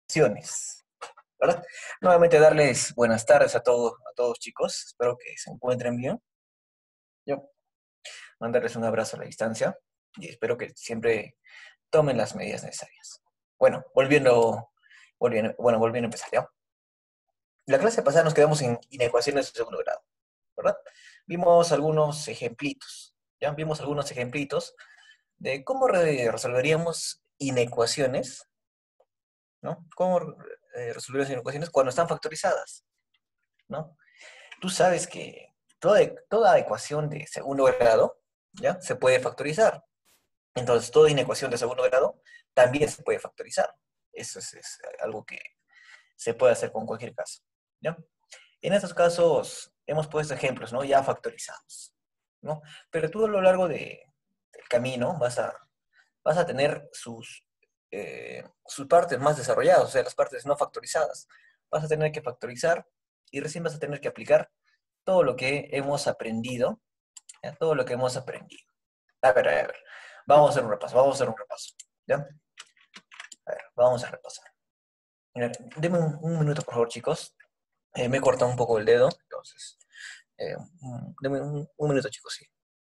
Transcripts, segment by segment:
Acciones, ¿verdad? Nuevamente darles buenas tardes a todos chicos, espero que se encuentren bien. Yo mandarles un abrazo a la distancia y espero que siempre tomen las medidas necesarias. Bueno, volviendo a empezar, ¿ya? La clase pasada nos quedamos en inecuaciones de segundo grado, ¿verdad? Vimos algunos ejemplitos, ¿ya? Vimos algunos ejemplitos de cómo resolveríamos inecuaciones, ¿no? Cómo resolver inecuaciones cuando están factorizadas, ¿no? Tú sabes que toda ecuación de segundo grado, ¿ya? Se puede factorizar. Entonces, toda inecuación de segundo grado también se puede factorizar. Eso es algo que se puede hacer con cualquier caso, ¿ya? En estos casos hemos puesto ejemplos, ¿no? Ya factorizados, ¿no? Pero tú a lo largo del camino vas a tener sus partes más desarrolladas, o sea, las partes no factorizadas. Vas a tener que factorizar y recién vas a tener que aplicar todo lo que hemos aprendido, ¿ya? Todo lo que hemos aprendido. A ver, vamos a hacer un repaso, ¿ya? A ver, vamos a repasar. A ver, denme un minuto, por favor, chicos. Me he cortado un poco el dedo, entonces, denme un minuto, chicos, sí.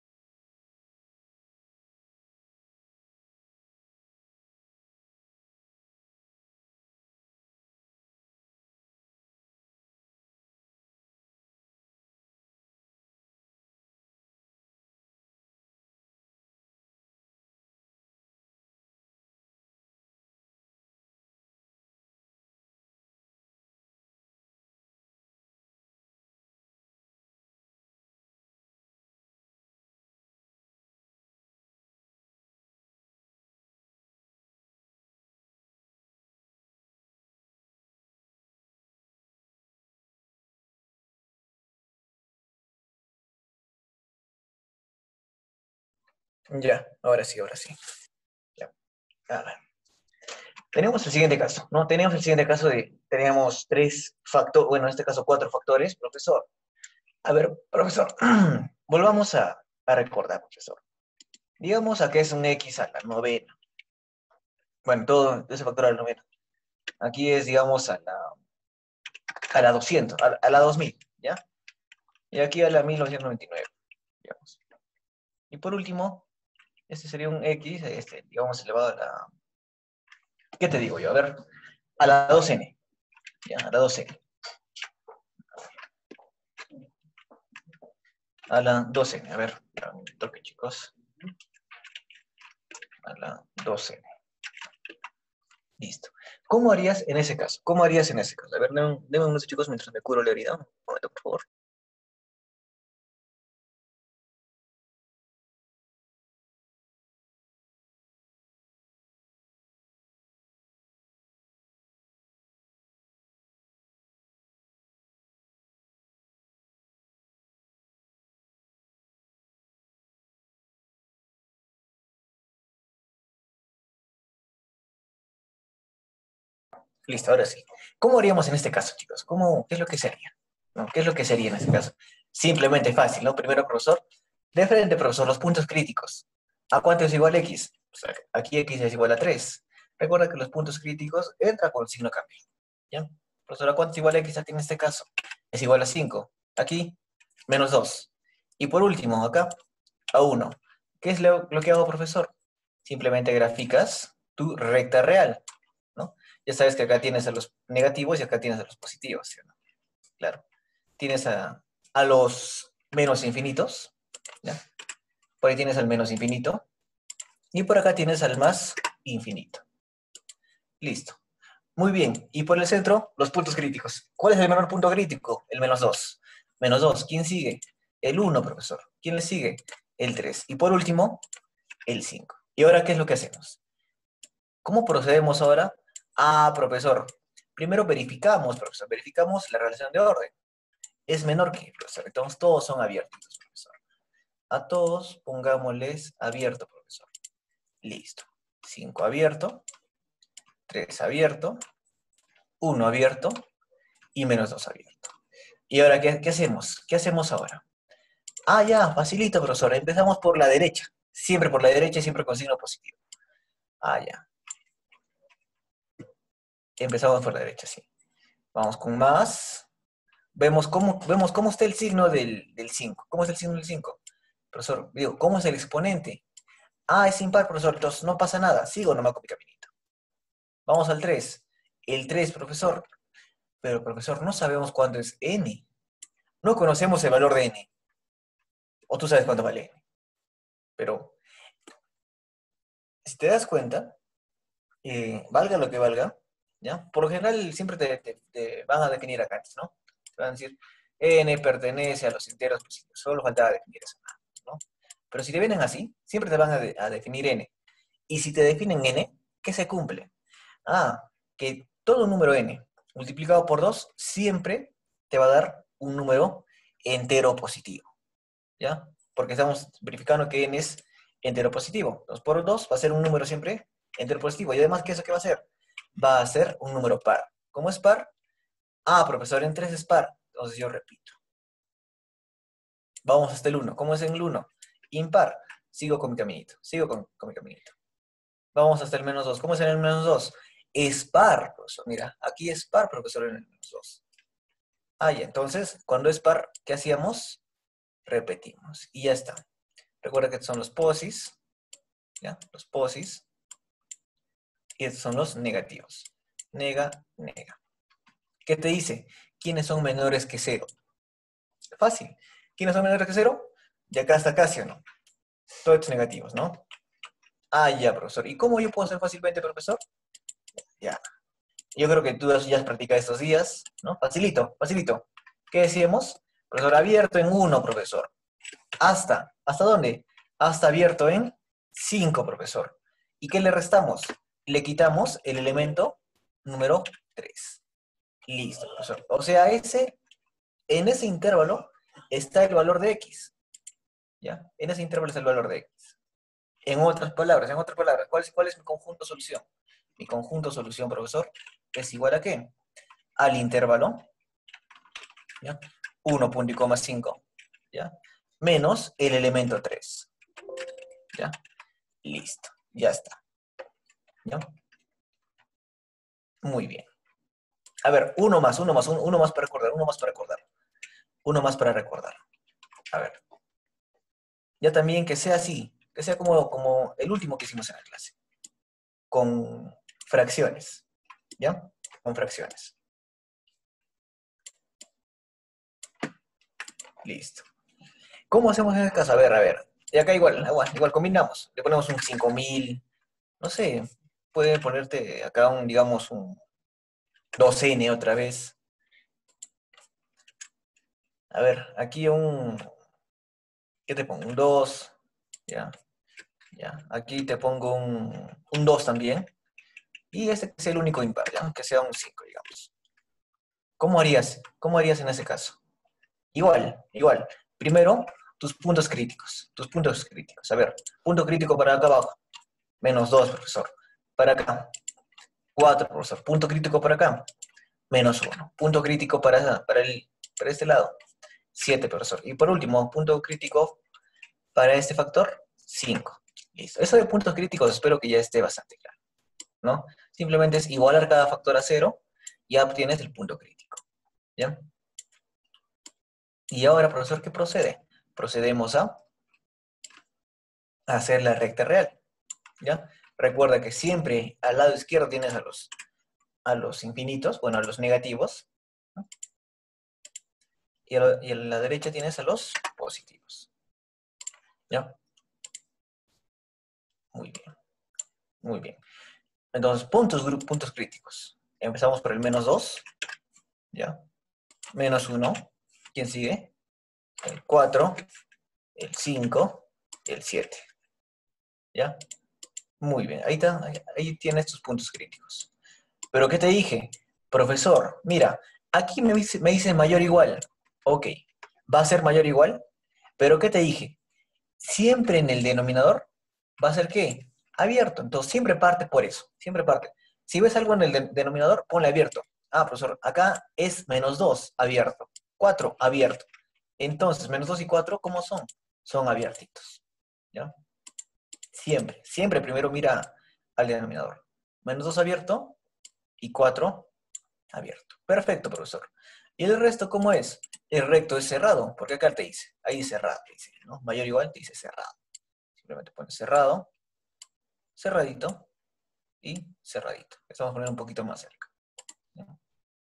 Ya, ahora sí, ahora sí. Ya. A ver. Tenemos el siguiente caso, ¿no? Tenemos el siguiente caso teníamos tres factores, bueno, en este caso cuatro factores, profesor. A ver, profesor, volvamos a recordar, profesor. Digamos a que es un x a la novena. Bueno, todo ese factor a la novena. Aquí es, digamos, a la 200, a la 2000, ¿ya? Y aquí a la 1999, digamos. Y por último, este sería un x, digamos, elevado a la... ¿Qué te digo yo? A ver, a la 2n, ¿ya? A la 2n. A la 2n, a ver, un toque, chicos. A la 2n. Listo. ¿Cómo harías en ese caso? ¿Cómo harías en ese caso? A ver, denme unos chicos mientras me curo la herida. Un momento, por favor. Listo, ahora sí. ¿Cómo haríamos en este caso, chicos? ¿Qué es lo que sería? ¿No? ¿Qué es lo que sería en este caso? Simplemente fácil, ¿no? Primero, profesor. De frente, profesor, los puntos críticos. ¿A cuánto es igual x? O sea, aquí x es igual a 3. Recuerda que los puntos críticos entran con signo cambio. ¿Ya? Profesor, ¿a cuánto es igual x aquí en este caso? Es igual a 5. Aquí, menos 2. Y por último, acá, a 1. ¿Qué es lo que hago, profesor? Simplemente graficas tu recta real, ¿no? Ya sabes que acá tienes a los negativos y acá tienes a los positivos, ¿sí o no? Claro. Tienes a los menos infinitos, ¿ya? Por ahí tienes al menos infinito, y por acá tienes al más infinito. Listo. Muy bien. Y por el centro, los puntos críticos. ¿Cuál es el menor punto crítico? El menos 2. Menos 2. ¿Quién sigue? El 1, profesor. ¿Quién le sigue? El 3. Y por último, el 5. ¿Y ahora qué es lo que hacemos? ¿Cómo procedemos ahora? Ah, profesor. Primero verificamos, profesor. Verificamos la relación de orden. Es menor que, profesor. Entonces todos son abiertos, profesor. A todos pongámosles abierto, profesor. Listo. 5 abierto, 3 abierto, 1 abierto y menos 2 abierto. ¿Y ahora qué hacemos? ¿Qué hacemos ahora? Ah, ya, facilito, profesor. Empezamos por la derecha. Siempre por la derecha y siempre con signo positivo. Ah, ya. Empezamos por la derecha, sí. Vamos con más. Vemos cómo está el signo del 5. ¿Cómo es el signo del 5? Profesor, digo, ¿cómo es el exponente? Ah, es impar, profesor, entonces no pasa nada. Sigo nomás con mi caminito. Vamos al 3. El 3, profesor. Pero, profesor, no sabemos cuánto es n. No conocemos el valor de n. O tú sabes cuánto vale n. Pero, si te das cuenta, valga lo que valga, ¿ya? Por lo general siempre te van a definir acá, ¿no? Te van a decir, n pertenece a los enteros positivos. Solo faltaba definir eso, ¿no? Pero si te vienen así, siempre te van a definir n. Y si te definen n, ¿qué se cumple? Ah, que todo número n multiplicado por 2 siempre te va a dar un número entero positivo, ¿ya? Porque estamos verificando que n es entero positivo. 2 por 2 va a ser un número siempre entero positivo. Y además, ¿qué va a ser? Va a ser un número par. ¿Cómo es par? Ah, profesor, en 3 es par. Entonces yo repito. Vamos hasta el 1. ¿Cómo es en el 1? Impar. Sigo con mi caminito. Sigo con mi caminito. Vamos hasta el menos 2. ¿Cómo es en el menos 2? Es par, profesor. Mira, aquí es par, profesor, en el menos 2. Ah, ya. Entonces, cuando es par, ¿qué hacíamos? Repetimos. Y ya está. Recuerda que estos son los posis. ¿Ya? Los posis. Y estos son los negativos. Nega, nega. ¿Qué te dice? ¿Quiénes son menores que 0? Fácil. ¿Quiénes son menores que 0? De acá hasta acá, ¿sí o no? Todos estos negativos, ¿no? Ah, ya, profesor. ¿Y cómo yo puedo hacer fácilmente, profesor? Ya. Yo creo que tú ya has practicado estos días, ¿no? Facilito, facilito. ¿Qué decíamos? Profesor abierto en 1, profesor. ¿Hasta dónde? Hasta abierto en 5, profesor. ¿Y qué le restamos? Le quitamos el elemento número 3. Listo, profesor. O sea, en ese intervalo está el valor de x. ¿Ya? En ese intervalo está el valor de x. En otras palabras, ¿cuál es mi conjunto solución? Mi conjunto solución, profesor, es igual a ¿qué? Al intervalo, ¿ya? 1,5, ¿ya? Menos el elemento 3, ¿ya? Listo, ya está, ¿ya? Muy bien. A ver, uno más para recordar, uno más para recordar. A ver, ya también que sea así, que sea como el último que hicimos en la clase, con fracciones, ¿ya? Con fracciones. Listo. ¿Cómo hacemos en este caso? A ver. Y acá igual combinamos. Le ponemos un 5000, no sé, puede ponerte acá digamos, un 2n otra vez. A ver, aquí ¿qué te pongo? Un 2, ya. Aquí te pongo un 2 también. Y este que sea el único impar, ¿ya? Que sea un 5, digamos. ¿Cómo harías? ¿Cómo harías en ese caso? Igual. Primero, tus puntos críticos. A ver, punto crítico para acá abajo. Menos 2, profesor. Para acá, 4, profesor. Punto crítico para acá, menos 1. Punto crítico para este lado, 7, profesor. Y por último, punto crítico para este factor, 5. Listo. Eso de puntos críticos espero que ya esté bastante claro, ¿no? Simplemente es igualar cada factor a 0 y ya obtienes el punto crítico, ¿ya? Y ahora, profesor, ¿qué procede? Procedemos a hacer la recta real, ¿ya? Recuerda que siempre al lado izquierdo tienes a los infinitos, bueno, a los negativos, ¿no? Y a la derecha tienes a los positivos, ¿ya? Muy bien, muy bien. Entonces, puntos críticos. Empezamos por el menos 2, ¿ya? Menos 1, ¿quién sigue? El 4, el 5, el 7, ¿ya? Muy bien, ahí tienes tus puntos críticos. Pero ¿qué te dije? Profesor, mira, aquí me dice mayor o igual. Ok, va a ser mayor o igual, pero ¿qué te dije? Siempre en el denominador va a ser ¿qué? Abierto. Entonces siempre parte por eso, siempre parte. Si ves algo en el denominador, ponle abierto. Ah, profesor, acá es menos 2, abierto. 4, abierto. Entonces, menos 2 y 4, ¿cómo son? Son abiertitos, ¿ya? Siempre primero mira al denominador. Menos 2 abierto, y 4 abierto. Perfecto, profesor. ¿Y el resto cómo es? El recto es cerrado, porque acá te dice, ahí cerrado, te dice, ¿no? Mayor o igual te dice cerrado. Simplemente pones cerrado, cerradito y cerradito. Esto vamos a poner un poquito más cerca. ¿No?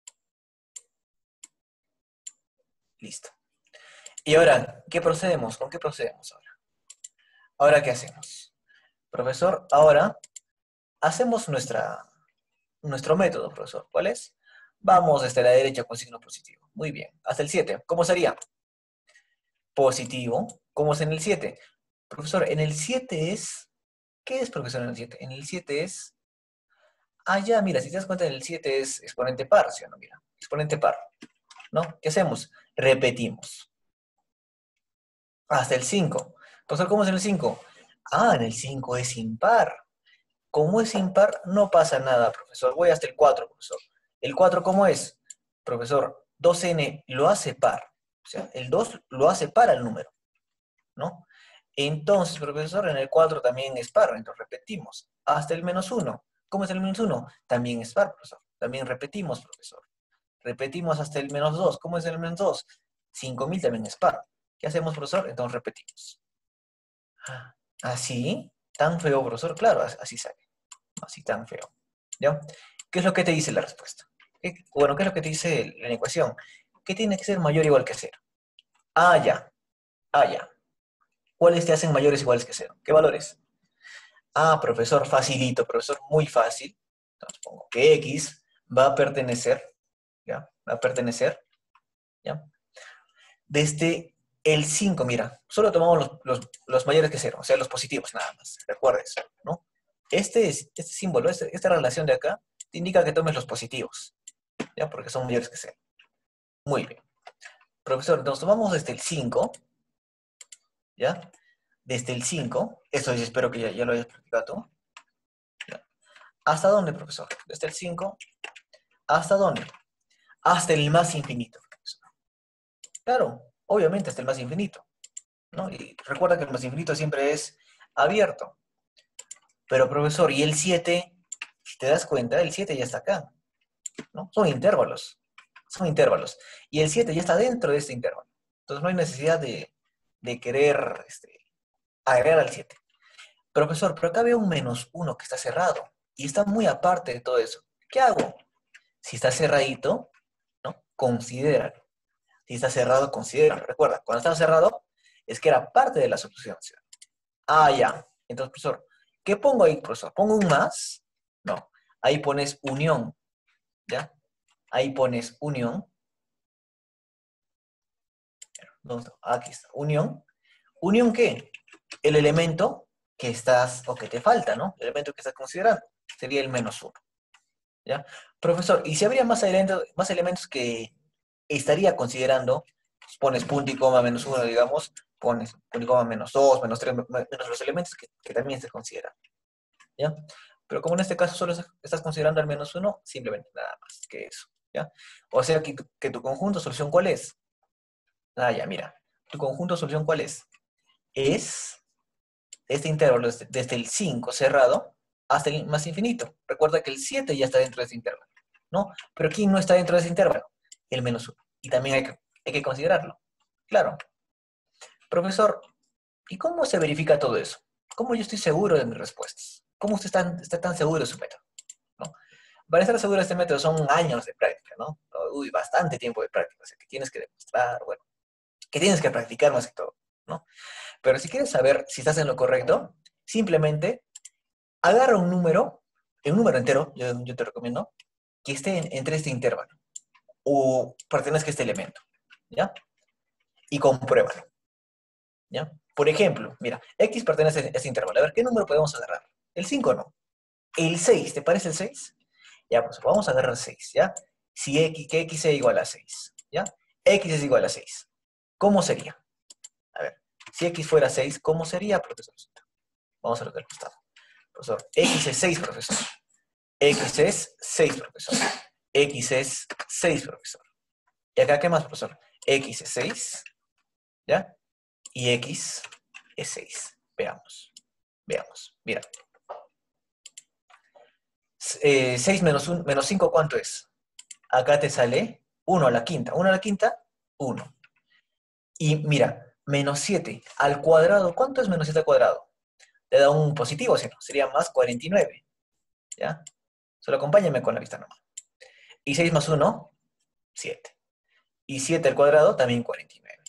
Listo. Y ahora, ¿qué procedemos? ¿Con qué procedemos ahora? ¿Ahora qué hacemos? Profesor, ahora hacemos nuestro método, profesor. ¿Cuál es? Vamos desde la derecha con signo positivo. Muy bien. Hasta el 7. ¿Cómo sería? Positivo. ¿Cómo es en el 7? Profesor, en el 7 es... ¿Qué es, profesor, en el 7? En el 7 es... Ah, ya, mira, si te das cuenta, en el 7 es exponente par, ¿sí o no? Mira, exponente par, ¿no? ¿Qué hacemos? Repetimos. Hasta el 5. Profesor, ¿cómo es en el 5? Ah, en el 5 es impar. Como es impar, no pasa nada, profesor. Voy hasta el 4, profesor. ¿El 4 cómo es? Profesor, 2n lo hace par. O sea, el 2 lo hace par al número, ¿no? Entonces, profesor, en el 4 también es par. Entonces repetimos. Hasta el menos 1. ¿Cómo es el menos 1? También es par, profesor. También repetimos, profesor. Repetimos hasta el menos 2. ¿Cómo es el menos 2? 5000 también es par. ¿Qué hacemos, profesor? Entonces repetimos. ¿Así? ¿Tan feo, profesor? Claro, así sale. Así tan feo. ¿Ya? ¿Qué es lo que te dice la respuesta? Bueno, ¿qué es lo que te dice la ecuación? Que tiene que ser mayor o igual que 0. Ah, ya. Ah, ya. ¿Cuáles te hacen mayores o iguales que 0? ¿Qué valores? Ah, profesor, facilito, profesor, muy fácil. Entonces pongo que x va a pertenecer, ¿ya? Va a pertenecer, ¿ya? Desde el 5, mira, solo tomamos los mayores que 0, o sea, los positivos nada más, recuerda eso, ¿no? Este símbolo, esta relación de acá, te indica que tomes los positivos, ¿ya? Porque son mayores que 0. Muy bien. Profesor, entonces tomamos desde el 5, ¿ya? Desde el 5, eso yo espero que ya lo hayas practicado tú. ¿Ya? ¿Hasta dónde, profesor? Desde el 5, ¿hasta dónde? Hasta el más infinito, profesor. Claro, obviamente hasta el más infinito, ¿no? Y recuerda que el más infinito siempre es abierto. Pero, profesor, ¿y el 7? Si te das cuenta, el 7 ya está acá, ¿no? Son intervalos. Son intervalos. Y el 7 ya está dentro de este intervalo. Entonces no hay necesidad de querer agregar al 7. Profesor, pero acá veo un menos 1 que está cerrado. Y está muy aparte de todo eso. ¿Qué hago? Si está cerradito, ¿no? Considéralo. Si está cerrado, considéralo. Recuerda, cuando estaba cerrado, es que era parte de la solución. ¿Sí? Ah, ya. Entonces, profesor, ¿qué pongo ahí, profesor? ¿Pongo un más? No. Ahí pones unión, ¿ya? Ahí pones unión. ¿Dónde está? Aquí está. Unión. ¿Unión qué? El elemento que estás, o que te falta, ¿no? El elemento que estás considerando. Sería el menos 1. ¿Ya? Profesor, ¿y si habría más elementos que estaría considerando? Pues pones punto y coma menos 1, digamos. Pones punto y coma menos 2, menos 3, menos los elementos que también estés considerando. ¿Ya? Pero como en este caso solo estás considerando al menos 1, simplemente nada más que eso. ¿Ya? O sea que tu conjunto de solución, ¿cuál es? Ah, ya, mira. ¿Tu conjunto de solución cuál es? Es este intervalo desde el 5 cerrado hasta el más infinito. Recuerda que el 7 ya está dentro de ese intervalo, ¿no? Pero ¿quién no está dentro de ese intervalo? El menos 1. Y también hay que considerarlo. Claro. Profesor, ¿y cómo se verifica todo eso? ¿Cómo yo estoy seguro de mis respuestas? ¿Cómo usted está tan seguro de su método? ¿No? Para estar seguro de este método son años de práctica, ¿no? Uy, bastante tiempo de práctica. O sea, que tienes que demostrar, bueno, que tienes que practicar más que todo, ¿no? Pero si quieres saber si estás en lo correcto, simplemente agarra un número entero, yo te recomiendo, que esté entre este intervalo o pertenezca a este elemento, ¿ya? Y compruébalo, ¿ya? Por ejemplo, mira, X pertenece a este intervalo. A ver, ¿qué número podemos agarrar? El 5 no. El 6, ¿te parece el 6? Ya, pues vamos a agarrar 6, ¿ya? Si X, que X sea igual a 6, ¿ya? X es igual a 6. ¿Cómo sería? A ver, si X fuera 6, ¿cómo sería, profesor? Vamos a ver del costado. Profesor, X es 6, profesor. X es 6, profesor. X es 6, profesor. ¿Y acá qué más, profesor? X es 6, ¿ya? Y X es 6. Veamos. Veamos. Mira. 6 menos 5, ¿cuánto es? Acá te sale 1 a la quinta. 1 a la quinta, 1. Y mira, menos 7 al cuadrado. ¿Cuánto es menos 7 al cuadrado? Te da un positivo, ¿sí? ¿No? Sería más 49. ¿Ya? Solo acompáñame con la vista nomás. Y 6 más 1, 7. Y 7 al cuadrado, también 49.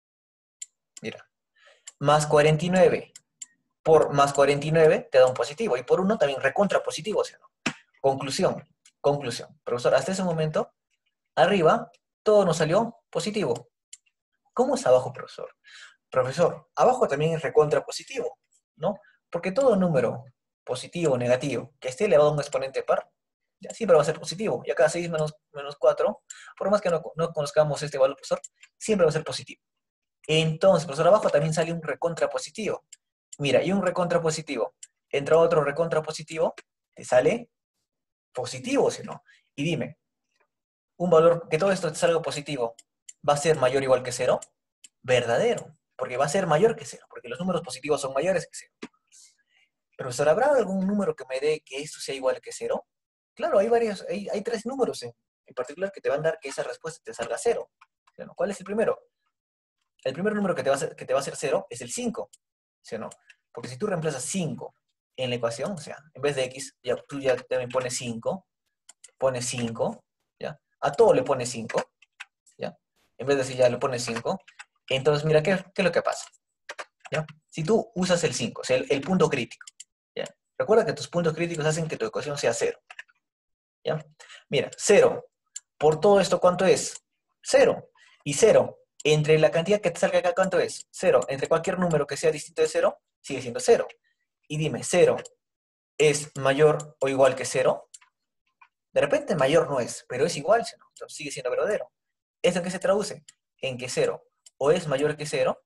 Mira, más 49 por más 49 te da un positivo. Y por 1 también recontra positivo, ¿sí? ¿No? Conclusión, conclusión. Profesor, hasta ese momento, arriba, todo nos salió positivo. ¿Cómo es abajo, profesor? Profesor, abajo también es recontra positivo, ¿no? Porque todo número positivo o negativo que esté elevado a un exponente par, ya siempre va a ser positivo. Y acá 6 menos 4, por más que no conozcamos este valor, profesor, siempre va a ser positivo. Entonces, profesor, abajo también sale un recontra positivo. Mira, y un recontra positivo, entra otro recontra positivo, te sale positivo, ¿sí o no? Y dime, un valor que todo esto te salga positivo, ¿va a ser mayor o igual que cero? Verdadero, porque va a ser mayor que cero, porque los números positivos son mayores que cero. Profesor, ¿habrá algún número que me dé que esto sea igual que cero? Claro, hay 3 números en particular que te van a dar que esa respuesta te salga cero. ¿Sí? ¿Cuál es el primero? El primer número que te va a hacer cero es el 5, ¿sí o no? Porque si tú reemplazas 5 en la ecuación, o sea, en vez de x, tú ya también pones 5, ¿ya? A todo le pones 5, ¿ya? En vez de decir ya le pones 5, entonces mira, ¿qué es lo que pasa? ¿Ya? Si tú usas el 5, o sea, el punto crítico, ¿ya? Recuerda que tus puntos críticos hacen que tu ecuación sea cero, ¿ya? Mira, 0 por todo esto, ¿cuánto es? 0. Y 0 entre la cantidad que te salga acá, ¿cuánto es? 0. Entre cualquier número que sea distinto de 0, sigue siendo 0. Y dime, 0 es mayor o igual que 0. De repente mayor no es, pero es igual, ¿no? Entonces sigue siendo verdadero. ¿Esto en qué se traduce? En que 0 o es mayor que 0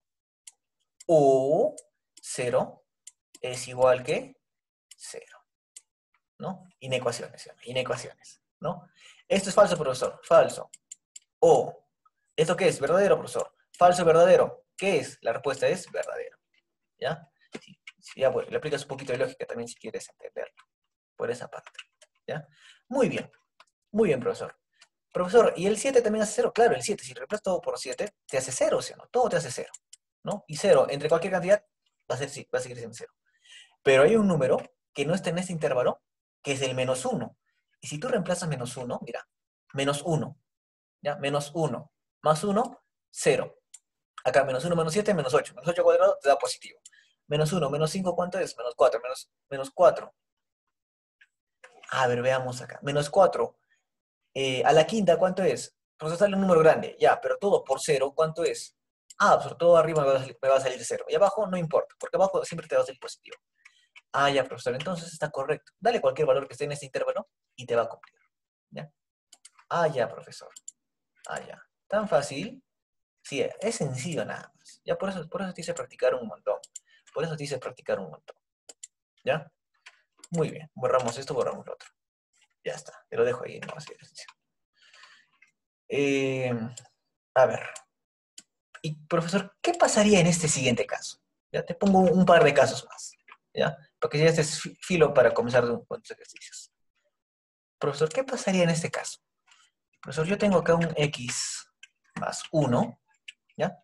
o 0 es igual que 0, ¿no? Inecuaciones, inecuaciones, ¿no? Esto es falso, profesor, falso. O, ¿esto qué es? ¿Verdadero, profesor? Falso, verdadero. ¿Qué es? La respuesta es verdadero, ¿ya? Sí, ya, bueno, le aplicas un poquito de lógica también si quieres entenderlo, por esa parte, ¿ya? Muy bien, profesor. Profesor, ¿y el 7 también hace 0? Claro, el 7, si reemplazas todo por 7, te hace 0, ¿sí o no? Todo te hace 0, ¿no? Y 0 entre cualquier cantidad va a seguir siendo 0. Pero hay un número que no está en este intervalo, que es el menos 1. Y si tú reemplazas menos 1, mira, menos 1, ¿ya? Menos 1 más 1, 0. Acá menos 1 menos 7, menos 8. Menos 8 cuadrado te da positivo. Menos 1 menos 5, ¿cuánto es? Menos 4. Menos 4. A ver, veamos acá. Menos 4. A la quinta, ¿cuánto es? Pues sale un número grande. Ya, pero todo por 0, ¿cuánto es? Ah, sobre todo arriba me va a salir 0. Y abajo no importa, porque abajo siempre te va a salir positivo. Ah, ya, profesor, entonces está correcto. Dale cualquier valor que esté en este intervalo y te va a cumplir. ¿Ya? Ah, ya, profesor. Ah, ya. ¿Tan fácil? Sí, es sencillo nada más. Ya por eso te hice practicar un montón. Por eso te hice practicar un montón. ¿Ya? Muy bien. Borramos esto, borramos lo otro. Ya está. Te lo dejo ahí en más ejercicio. Eh, a ver. Y, profesor, ¿qué pasaría en este siguiente caso? Ya te pongo un par de casos más. ¿Ya? Porque ya este es filo para comenzar con los ejercicios. Profesor, ¿qué pasaría en este caso? Profesor, yo tengo acá un x más 1, ¿ya?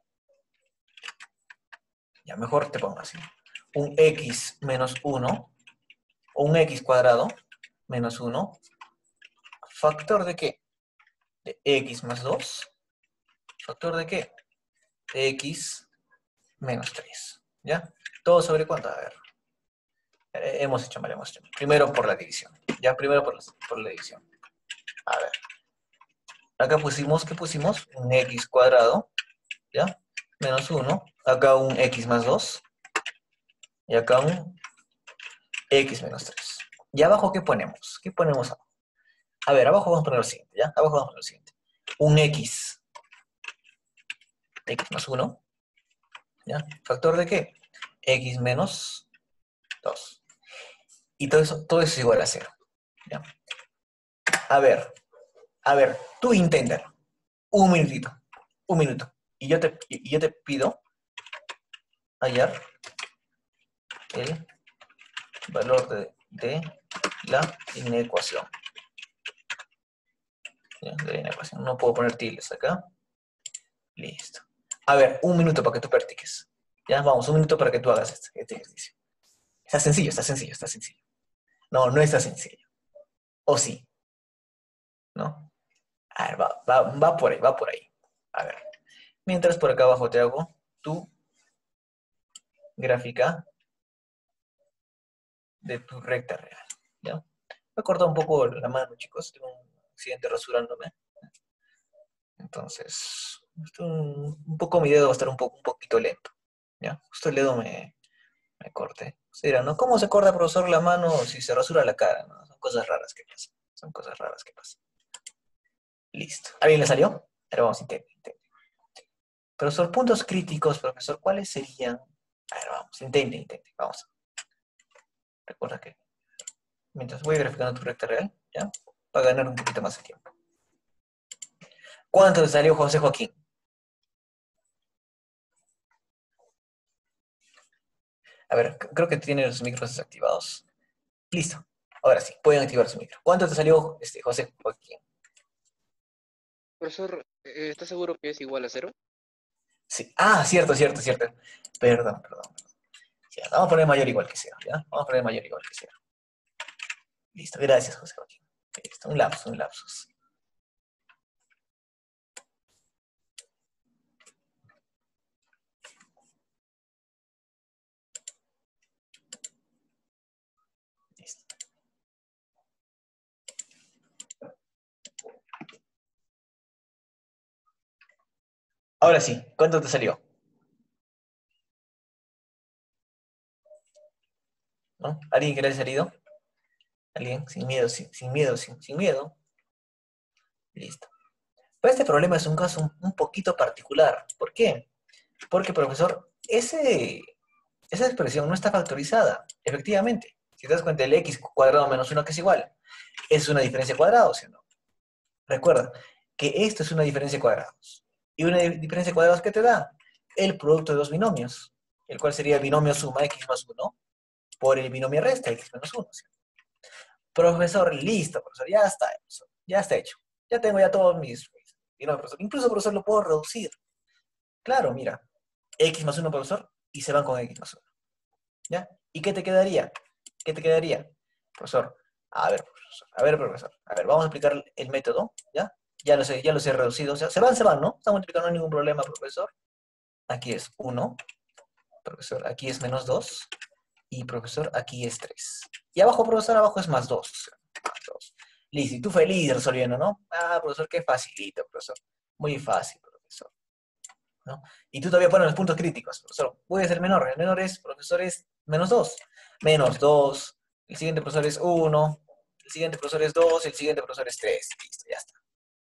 Ya, mejor te pongo así. Un x menos 1, o un x cuadrado menos 1, ¿factor de qué? De x más 2, ¿factor de qué? De x menos 3, ¿ya? ¿Todo sobre cuánto? A ver, hemos hecho mal. Primero por la división, ¿ya? Primero por la división. A ver, acá pusimos, ¿qué pusimos? Un x cuadrado, ¿ya? Menos 1, acá un x más 2, y acá un x menos 3. ¿Y abajo qué ponemos? ¿Qué ponemos abajo? A ver, abajo vamos a poner lo siguiente, ¿ya? Abajo vamos a poner lo siguiente. Un x más 1, ¿ya? ¿Factor de qué? X menos 2. Y todo eso es igual a 0, ¿ya? A ver, tú inténtalo. Un minutito, un minuto. Y yo te pido hallar el valor de de la inecuación. ¿Ya? De la inecuación. No puedo poner tildes acá. Listo. A ver, un minuto para que tú practiques. Ya, vamos, un minuto para que tú hagas este ejercicio. Está sencillo, está sencillo, está sencillo. No, no está sencillo. O sí, ¿no? A ver, va por ahí, va por ahí. A ver. Mientras por acá abajo te hago tu gráfica de tu recta real. ¿Ya? Me he cortado un poco la mano, chicos. Tengo un accidente rasurándome. Entonces, un poco mi dedo va a estar un poquito lento. ¿Ya? Justo el dedo me corté. Ustedes dirán, ¿no? ¿Cómo se corta, profesor, la mano si se rasura la cara? ¿No? Son cosas raras que pasan. Son cosas raras que pasan. Listo. ¿Alguien le salió? Ahora vamos, intente. Profesor, puntos críticos, profesor, ¿cuáles serían? A ver, vamos, intente, vamos. Recuerda que mientras voy verificando tu recta real, ¿ya? Para ganar un poquito más de tiempo. ¿Cuánto le salió José Joaquín? A ver, creo que tiene los micros desactivados. Listo. Ahora sí, pueden activar su micro. ¿Cuánto te salió José Joaquín? Profesor, ¿está seguro que es igual a cero? Sí. Ah, cierto. Perdón. Ya, vamos a poner mayor igual que cero, ¿ya? Vamos a poner mayor igual que cero. Listo, gracias, José Joaquín. Listo, un lapsus. Listo. Ahora sí, ¿cuánto te salió? ¿No? ¿Alguien que le haya salido? ¿Alguien? Sin miedo, sin miedo, sin miedo. Listo. Pero este problema es un caso un poquito particular. ¿Por qué? Porque, profesor, esa expresión no está factorizada, efectivamente. Si te das cuenta, el x cuadrado menos 1 que es igual, es una diferencia de cuadrados, ¿sí o no? Recuerda que esto es una diferencia de cuadrados. ¿Y una diferencia de cuadrados qué te da? El producto de dos binomios, el cual sería el binomio suma x más 1 por el binomio resta x menos 1. ¿Sí? Profesor, listo, profesor, ya está, profesor, ya está hecho. Ya tengo ya todos mis binomios, profesor. Incluso, profesor, lo puedo reducir. Claro, mira, x más 1, profesor, y se van con x más 1. ¿Ya? ¿Y qué te quedaría? ¿Qué te quedaría? Profesor, a ver, profesor, a ver, vamos a aplicar el método, ¿ya? Ya los he reducido, o sea, se van, ¿no? Están multiplicando, no hay ningún problema, profesor. Aquí es 1, profesor, aquí es menos 2, y profesor, aquí es 3. Y abajo, profesor, abajo es más 2. Más 2. Listo, y tú feliz resolviendo, ¿no? Ah, profesor, qué facilito, profesor. Muy fácil, profesor. ¿No? Y tú todavía pones los puntos críticos, profesor. Puede ser menor. El menor es, profesor, es menos 2. Menos 2. El siguiente profesor es 1. El siguiente profesor es 2. El siguiente profesor es 3. Listo, ya está.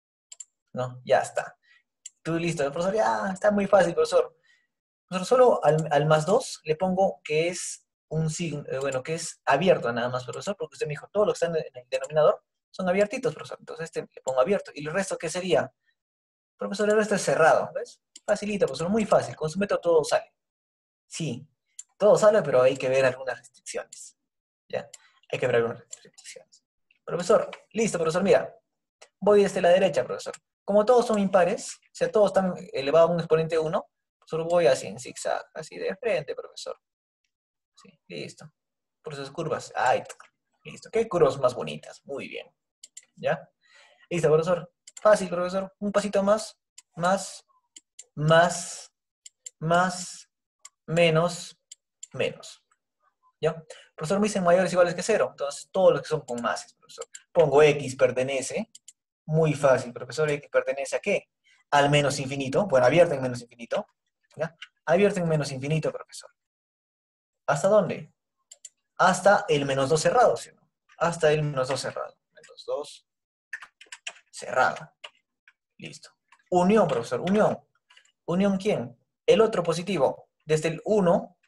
¿No? Ya está. Tú listo. El profesor, ya está muy fácil, profesor. Profesor, solo al más 2 le pongo que es un signo, bueno, que es abierto nada más, profesor, porque usted me dijo, todos los que están en el denominador son abiertitos, profesor. Entonces este le pongo abierto. ¿Y el resto qué sería? Profesor, el resto es cerrado. ¿Ves? Facilita, profesor, muy fácil. Con su método todo sale. Sí, todo sale, pero hay que ver algunas restricciones. ¿Ya? Hay que ver algunas restricciones. Profesor, listo, profesor, mira. Voy desde la derecha, profesor. Como todos son impares, o sea, todos están elevados a un exponente 1, solo voy así en zigzag, así de frente, profesor. Sí, listo. Por esas curvas. Ay, listo. ¿Qué curvas más bonitas? Muy bien. ¿Ya? Listo, profesor. Fácil, profesor. Un pasito más. Más, más, más, menos, menos. ¿Ya? Profesor, me dicen mayores iguales que cero. Entonces, todos los que son con más, profesor. Pongo x pertenece. Muy fácil, profesor. X pertenece a qué? Al menos infinito. Bueno, abierto en menos infinito. ¿Ya? Abierto en menos infinito, profesor. ¿Hasta dónde? Hasta el menos 2 cerrado, ¿sí o no? Hasta el menos 2 cerrado. Menos 2 cerrado. Listo. Unión, profesor. Unión. ¿Unión quién? El otro positivo. Desde el 1,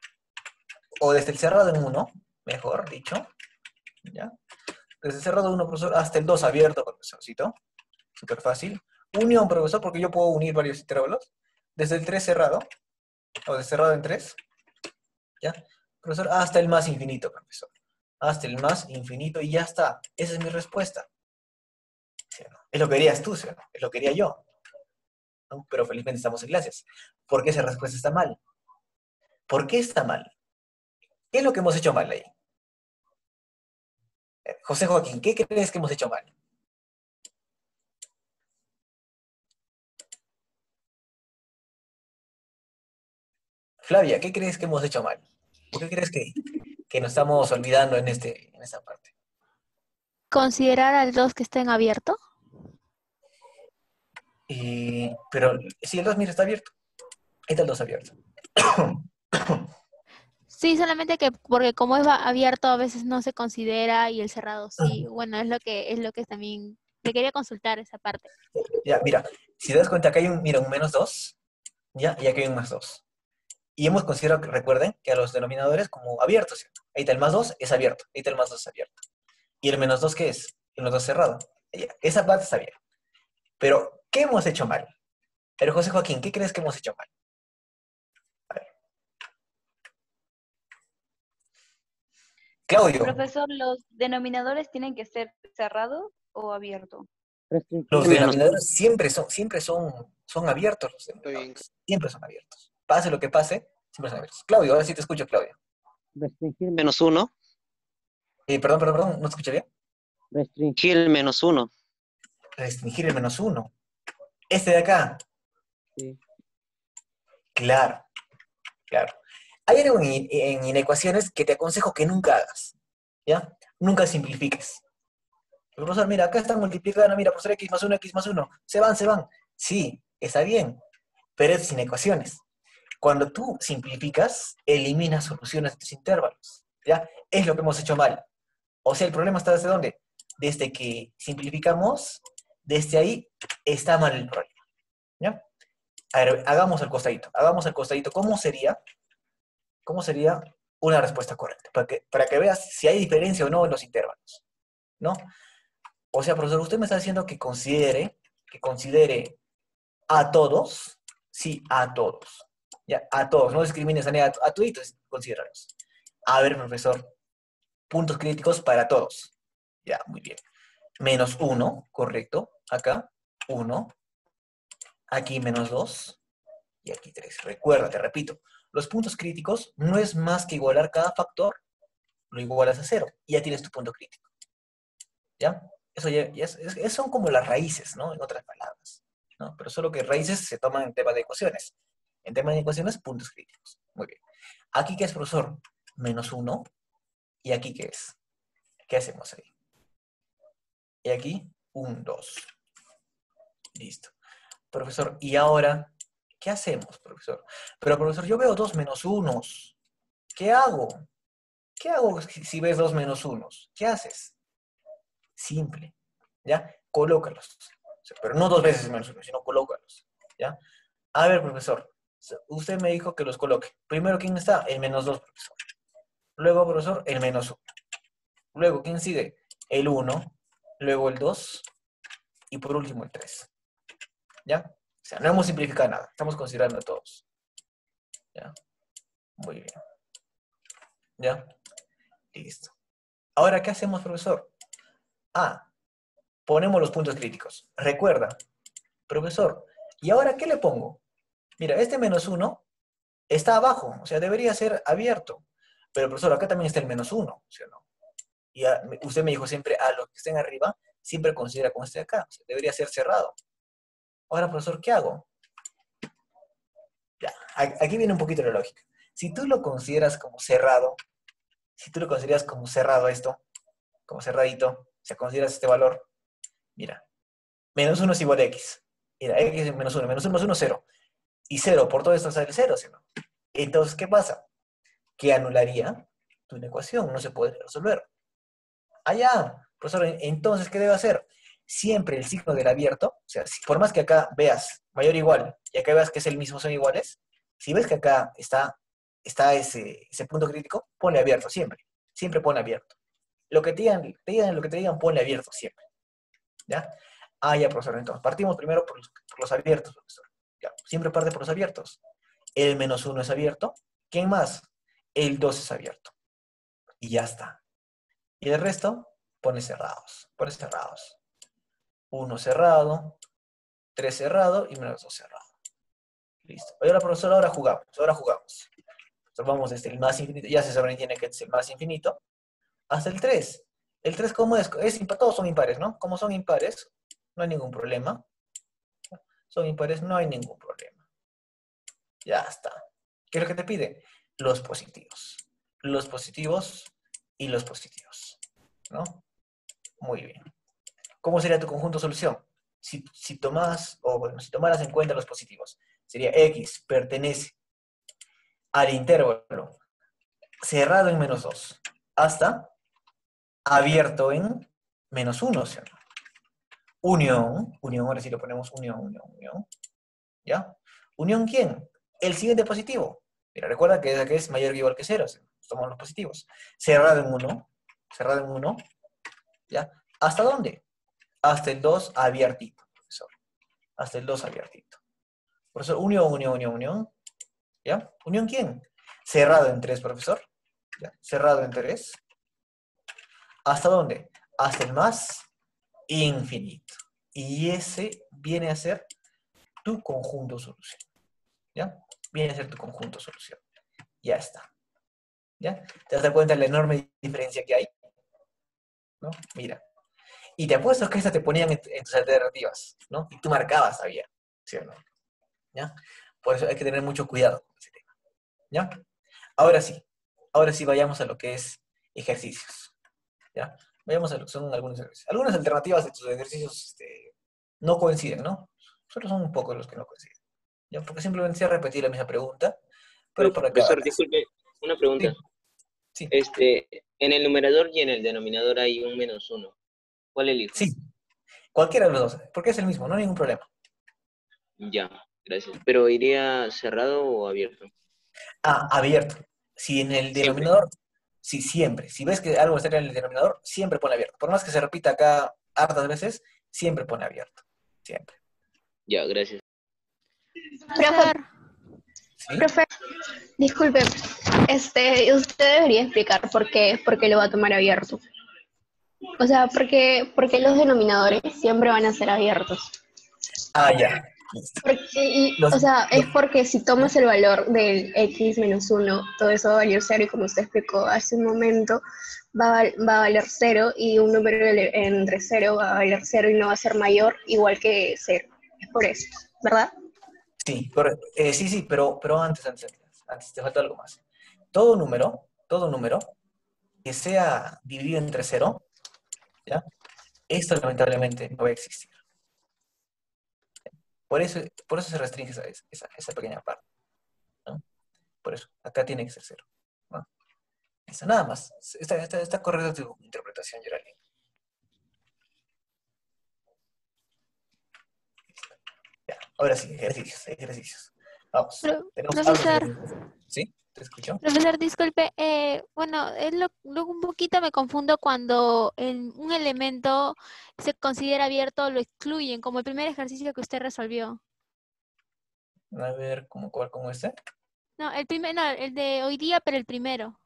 o desde el cerrado en 1, mejor dicho. ¿Ya? Desde el cerrado 1, profesor, hasta el 2 abierto, profesorcito. Súper fácil. Unión, profesor, porque yo puedo unir varios intervalos. Desde el 3 cerrado, o de cerrado en 3, ¿ya? Profesor, hasta el más infinito, profesor. hasta el más infinito y ya está. Esa es mi respuesta. ¿Sí o no? Es lo que querías tú, ¿sí o no? Es lo que quería yo, ¿no? Pero felizmente estamos en clases. ¿Por qué esa respuesta está mal? ¿Por qué está mal? ¿Qué es lo que hemos hecho mal ahí? José Joaquín, ¿qué crees que hemos hecho mal? Flavia, ¿qué crees que hemos hecho mal? ¿Por qué crees que nos estamos olvidando en esta parte? Considerar al 2 que está en abierto. Pero si el 2 mira, está abierto. Ahí está el 2 abierto. Sí, solamente que porque como es abierto a veces no se considera y el cerrado sí. Bueno, es lo que también te quería consultar esa parte. Ya, mira, si te das cuenta, acá hay mira, un menos 2, ¿ya? Y aquí hay un más 2. Y hemos considerado, recuerden, que a los denominadores como abiertos, ¿cierto? Ahí está el más 2, es abierto. Ahí está el más 2, es abierto. ¿Y el menos 2 qué es? El menos 2 cerrado. Ya, esa parte está bien. Pero, ¿qué hemos hecho mal? Pero José Joaquín, ¿qué crees que hemos hecho mal? A ver. Claudio, Profesor, ¿los denominadores tienen que ser cerrados o abiertos? los Menos uno. denominadores son abiertos los Está bien. denominadores. Siempre son abiertos. Pase lo que pase, siempre son abiertos. Claudio, ahora sí te escucho, Claudio. Menos uno. Perdón, ¿no te escuché bien? Aquí el menos uno. Restringir el menos 1. Este de acá. Claro, claro. Hay algo en inecuaciones que te aconsejo que nunca hagas, ¿ya? Nunca simplifiques. El profesor, mira, acá están multiplicando, mira, profesor, x más uno. Se van, se van. Sí, está bien, pero es sin ecuaciones. Cuando tú simplificas, eliminas soluciones de tus intervalos, ¿ya? Es lo que hemos hecho mal. O sea, el problema está desde dónde? Desde que simplificamos, desde ahí está mal el problema, ¿ya? A ver, hagamos el costadito. Hagamos el costadito. ¿Cómo sería una respuesta correcta? Para que veas si hay diferencia o no en los intervalos, ¿no? O sea, profesor, usted me está diciendo que considere a todos, sí, a todos, ya, a todos, no discrimines a toditos, considéralos. A ver, profesor, puntos críticos para todos. Ya, muy bien. Menos 1, correcto, acá, 1, aquí menos 2, y aquí 3. Recuerda, te repito, los puntos críticos no es más que igualar cada factor, lo igualas a 0, y ya tienes tu punto crítico, ¿ya? Eso ya son como las raíces, ¿no? En otras palabras, ¿no? Pero solo que raíces se toman en tema de ecuaciones. En tema de ecuaciones, puntos críticos. Muy bien. ¿Aquí qué es, profesor? Menos 1. ¿Y aquí qué es? ¿Qué hacemos ahí? Y aquí, un 2. Listo. Profesor, ¿y ahora qué hacemos, profesor? Pero, profesor, yo veo 2 menos 1. ¿Qué hago? ¿Qué hago si ves 2 menos 1? ¿Qué haces? Simple, ¿ya? Colócalos. O sea, pero no dos veces menos 1, sino colócalos, ¿ya? A ver, profesor, usted me dijo que los coloque. Primero, ¿quién está? El menos 2, profesor. Luego, profesor, el menos 1. Luego, ¿quién sigue? El 1. Luego el 2. Y por último, el 3. ¿Ya? O sea, no hemos simplificado nada. Estamos considerando a todos. ¿Ya? Muy bien. ¿Ya? Listo. Ahora, ¿qué hacemos, profesor? Ah, ponemos los puntos críticos. Recuerda, profesor, ¿y ahora qué le pongo? Mira, este menos 1 está abajo, o sea, debería ser abierto. Pero, profesor, acá también está el menos 1, ¿sí o no? Y usted me dijo siempre, a los que estén arriba, siempre considera como este de acá. O sea, debería ser cerrado. Ahora, profesor, ¿qué hago? Ya, aquí viene un poquito la lógica. Si tú lo consideras como cerrado, si tú lo consideras como cerrado esto, como cerradito, o sea, consideras este valor, mira, menos 1 es igual a x. Mira, x es menos 1 más 1, 0. Y 0 por todo esto sale 0, ¿sí o no? Entonces, ¿qué pasa? Que anularía tu ecuación, no se puede resolver. Profesor, entonces, ¿qué debe hacer? Siempre el signo del abierto, o sea, por más que acá veas mayor o igual, y acá veas que es el mismo, son iguales, si ves que acá está ese punto crítico, ponle abierto, siempre. Siempre ponle abierto. Lo que te digan lo que te digan, ponle abierto siempre. ¿Ya? Ya, profesor, entonces, partimos primero por los abiertos, profesor. Ya, siempre parte por los abiertos. El menos 1 es abierto. ¿Quién más? El 2 es abierto. Y ya está. Y el resto, pones cerrados. Pones cerrados. 1 cerrado, 3 cerrado y menos 2 cerrado. Listo. Ahora, profesor, ahora jugamos. Entonces vamos desde el más infinito, ya se sobreentiende que es el más infinito, hasta el 3. El 3, ¿cómo es? Todos son impares, ¿no? Como son impares, no hay ningún problema. Son impares, no hay ningún problema. Ya está. ¿Qué es lo que te pide? Los positivos. Los positivos y los positivos. ¿No? Muy bien. ¿Cómo sería tu conjunto solución? Si tomaras en cuenta los positivos, sería X pertenece al intervalo cerrado en menos 2 hasta abierto en menos 1, ¿sí o no? Unión, ahora sí lo ponemos unión, ¿ya? ¿Unión quién? El siguiente positivo. Mira, recuerda que es mayor o igual que 0, tomamos los positivos. Cerrado en 1, ¿ya? ¿Hasta dónde? Hasta el 2 abiertito, profesor. Hasta el 2 abiertito. Profesor, unión, ¿ya? ¿Unión quién? Cerrado en 3, profesor. ¿Ya? Cerrado en 3. ¿Hasta dónde? Hasta el más infinito. Y ese viene a ser tu conjunto solución. ¿Ya? Viene a ser tu conjunto solución. Ya está. ¿Ya? ¿Te das cuenta de la enorme diferencia que hay? ¿No? Mira. Y te apuesto que estas te ponían en tus alternativas, ¿no? Y tú marcabas, sabía. ¿Sí o no? ¿Ya? Por eso hay que tener mucho cuidado con ese tema. ¿Ya? Ahora sí vayamos a lo que es ejercicios. ¿Ya? Vayamos a lo que son algunos ejercicios. Algunas alternativas de tus ejercicios no coinciden, ¿no? Solo son un poco los que no coinciden. ¿Ya? Porque simplemente se repetir la misma pregunta, pero para cada Profesor, caso. disculpe, una pregunta. Sí, En el numerador y en el denominador hay un menos 1. ¿Cuál elijo? sí. Cualquiera de los dos, porque es el mismo, no hay ningún problema. Ya, gracias. ¿Pero iría cerrado o abierto? Abierto. Si en el Siempre. denominador, sí, siempre. Si ves que algo está en el denominador, siempre pone abierto. Por más que se repita acá hartas veces, siempre pone abierto. Siempre. Ya, gracias. Profesor, ¿Sí? Profe, disculpe, usted debería explicar por qué lo va a tomar abierto. O sea, porque los denominadores siempre van a ser abiertos. Ya. Listo. O sea, es Los- porque si tomas el valor del x menos 1, todo eso va a valer 0 y como usted explicó hace un momento, va a valer 0 y un número entre 0 va a valer 0 y no va a ser mayor igual que 0. Es por eso, ¿verdad? Sí, correcto. Sí, pero antes te falta algo más. Todo número que sea dividido entre 0, ¿ya? Esto lamentablemente no va a existir. Por eso se restringe esa pequeña parte, ¿no? Por eso, acá tiene que ser 0, ¿no? Eso, nada más. Está correcta tu interpretación, Geraldine. Ya, ahora sí, ejercicios. Vamos. Tenemos algo profesor, ¿Sí? ¿Te escucho? profesor, disculpe, bueno, un poquito me confundo cuando un elemento se considera abierto, lo excluyen, como el primer ejercicio que usted resolvió. A ver, ¿cómo este? No, no, el de hoy día, pero el primero.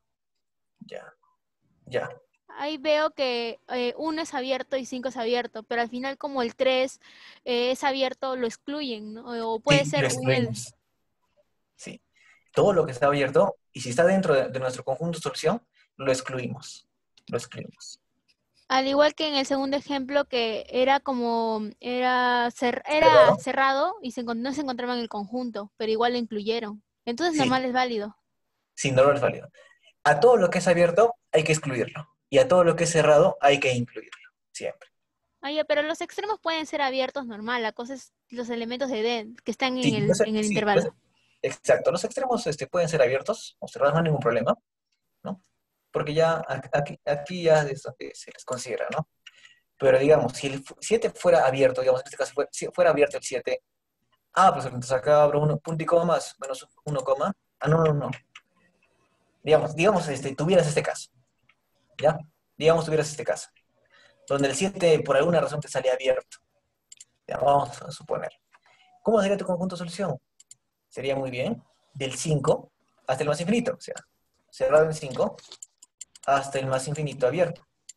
Ya. Ahí veo que 1 es abierto y 5 es abierto, pero al final como el 3 es abierto, lo excluyen, ¿no? O puede Sí, lo ser excluimos. Sí. Todo lo que está abierto, y si está dentro de nuestro conjunto de solución, lo excluimos. Lo excluimos. Al igual que en el segundo ejemplo que era ¿Cerrado? cerrado y no se encontraba en el conjunto, pero igual lo incluyeron. Entonces Sí, normal es válido. sin dolor es válido. A todo lo que es abierto hay que excluirlo. Y a todo lo que es cerrado hay que incluirlo. Siempre. Oye, pero los extremos pueden ser abiertos normal, la cosa es los elementos de D que están Sí, en el intervalo. exacto. Los extremos pueden ser abiertos o cerrados, no hay ningún problema, ¿no? Porque ya aquí ya se les considera, ¿no? Pero digamos, si el 7 fuera abierto, digamos, en este caso si fuera abierto el 7, pues entonces acá abro un punto y coma más, menos 1 coma. No. Digamos, tuvieras este caso, ¿ya? Digamos, tuvieras este caso, donde el 7 por alguna razón te sale abierto. Ya, vamos a suponer. ¿Cómo sería tu conjunto de solución? Sería muy bien, del 5 hasta el más infinito, o sea, cerrado en 5 hasta el más infinito abierto.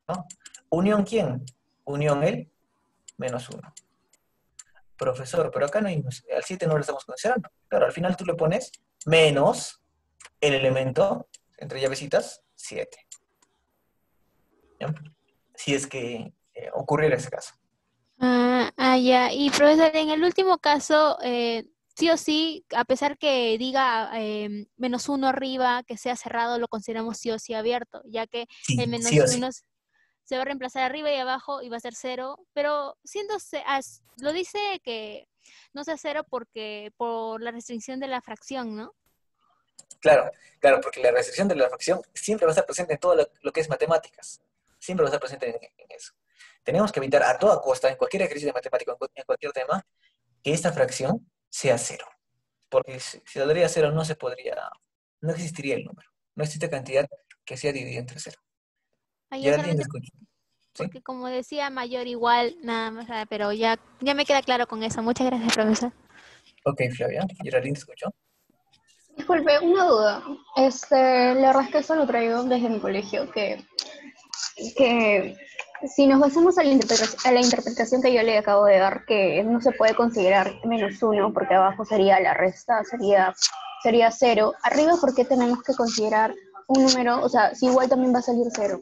¿no? ¿Unión quién? Unión el menos 1. Profesor, pero acá no hay, al 7 no lo estamos considerando. Claro, al final tú le pones menos el elemento, entre llavecitas, 7. ¿Ya? Si es que ocurriera ese caso. Ya. Y profesor, en el último caso, sí o sí, a pesar que diga menos 1 arriba, que sea cerrado, lo consideramos sí o sí abierto, ya que Sí, el sí menos o sí. 1 se va a reemplazar arriba y abajo y va a ser 0, pero lo dice que no sea 0 porque por la restricción de la fracción, ¿no? Claro, claro, porque la restricción de la fracción siempre va a estar presente en todo lo que es matemáticas. Siempre va a estar presente en eso. Tenemos que evitar a toda costa, en cualquier ejercicio de matemático, en cualquier tema, que esta fracción sea 0. Porque si saldría 0 no se podría, no existiría el número. No existe cantidad que sea dividida entre 0. Ya Geraldine, te solamente escucho. ¿Sí? porque como decía mayor igual, nada más, pero ya me queda claro con eso. Muchas gracias, profesor. Ok, Flavia. Geraldine, te escucho. Disculpe, una duda. La verdad es que eso lo traigo desde mi colegio, que si nos basamos a la interpretación que yo le acabo de dar, que no se puede considerar menos 1 porque abajo sería la resta, sería 0. Arriba, ¿por qué tenemos que considerar un número? O sea, si igual también va a salir 0.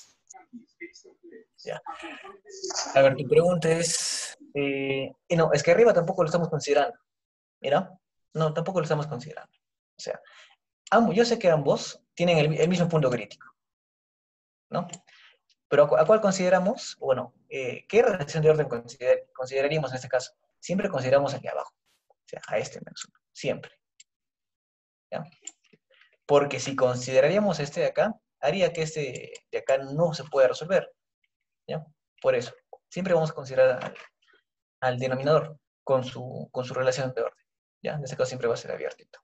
Ya. A ver, tu pregunta es... no, es que arriba tampoco lo estamos considerando. Mira, no, tampoco lo estamos considerando. O sea, yo sé que ambos tienen el mismo punto crítico, ¿no? Pero ¿a cuál consideramos? Bueno, ¿qué relación de orden consideraríamos en este caso? Siempre consideramos el de abajo, o sea, a este menos 1, siempre. ¿Ya? Porque si consideraríamos este de acá, haría que este de acá no se pueda resolver. ¿Ya? Por eso, siempre vamos a considerar al denominador con su relación de orden. ¿Ya? En este caso siempre va a ser abiertito.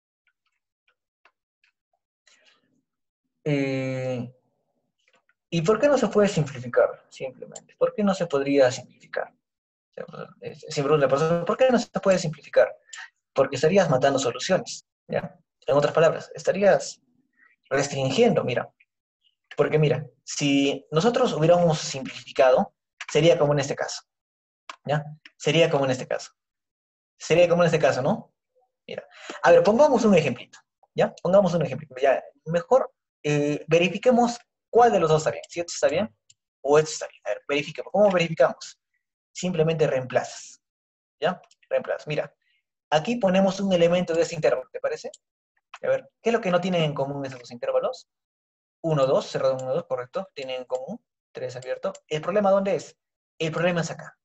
¿Y por qué no se puede simplificar? Simplemente. ¿Por qué no se podría simplificar? Siempre le pasa, ¿por qué no se puede simplificar? Porque estarías matando soluciones. ¿Ya? En otras palabras, estarías restringiendo, mira. Porque mira, si nosotros hubiéramos simplificado, sería como en este caso. ¿Ya? Sería como en este caso. Sería como en este caso, ¿no? Mira. A ver, pongamos un ejemplito. ¿Ya? Pongamos un ejemplito. Ya, mejor verifiquemos cuál de los dos está bien. Si esto está bien o esto está bien. A ver, verifiquemos. ¿Cómo verificamos? Simplemente reemplazas. ¿Ya? Reemplazas. Mira, aquí ponemos un elemento de este intervalo, ¿te parece? A ver, ¿qué es lo que no tienen en común estos dos intervalos? 1, 2, cerrado 1, 2, correcto. Tienen en común 3 abierto. ¿El problema dónde es? El problema es acá.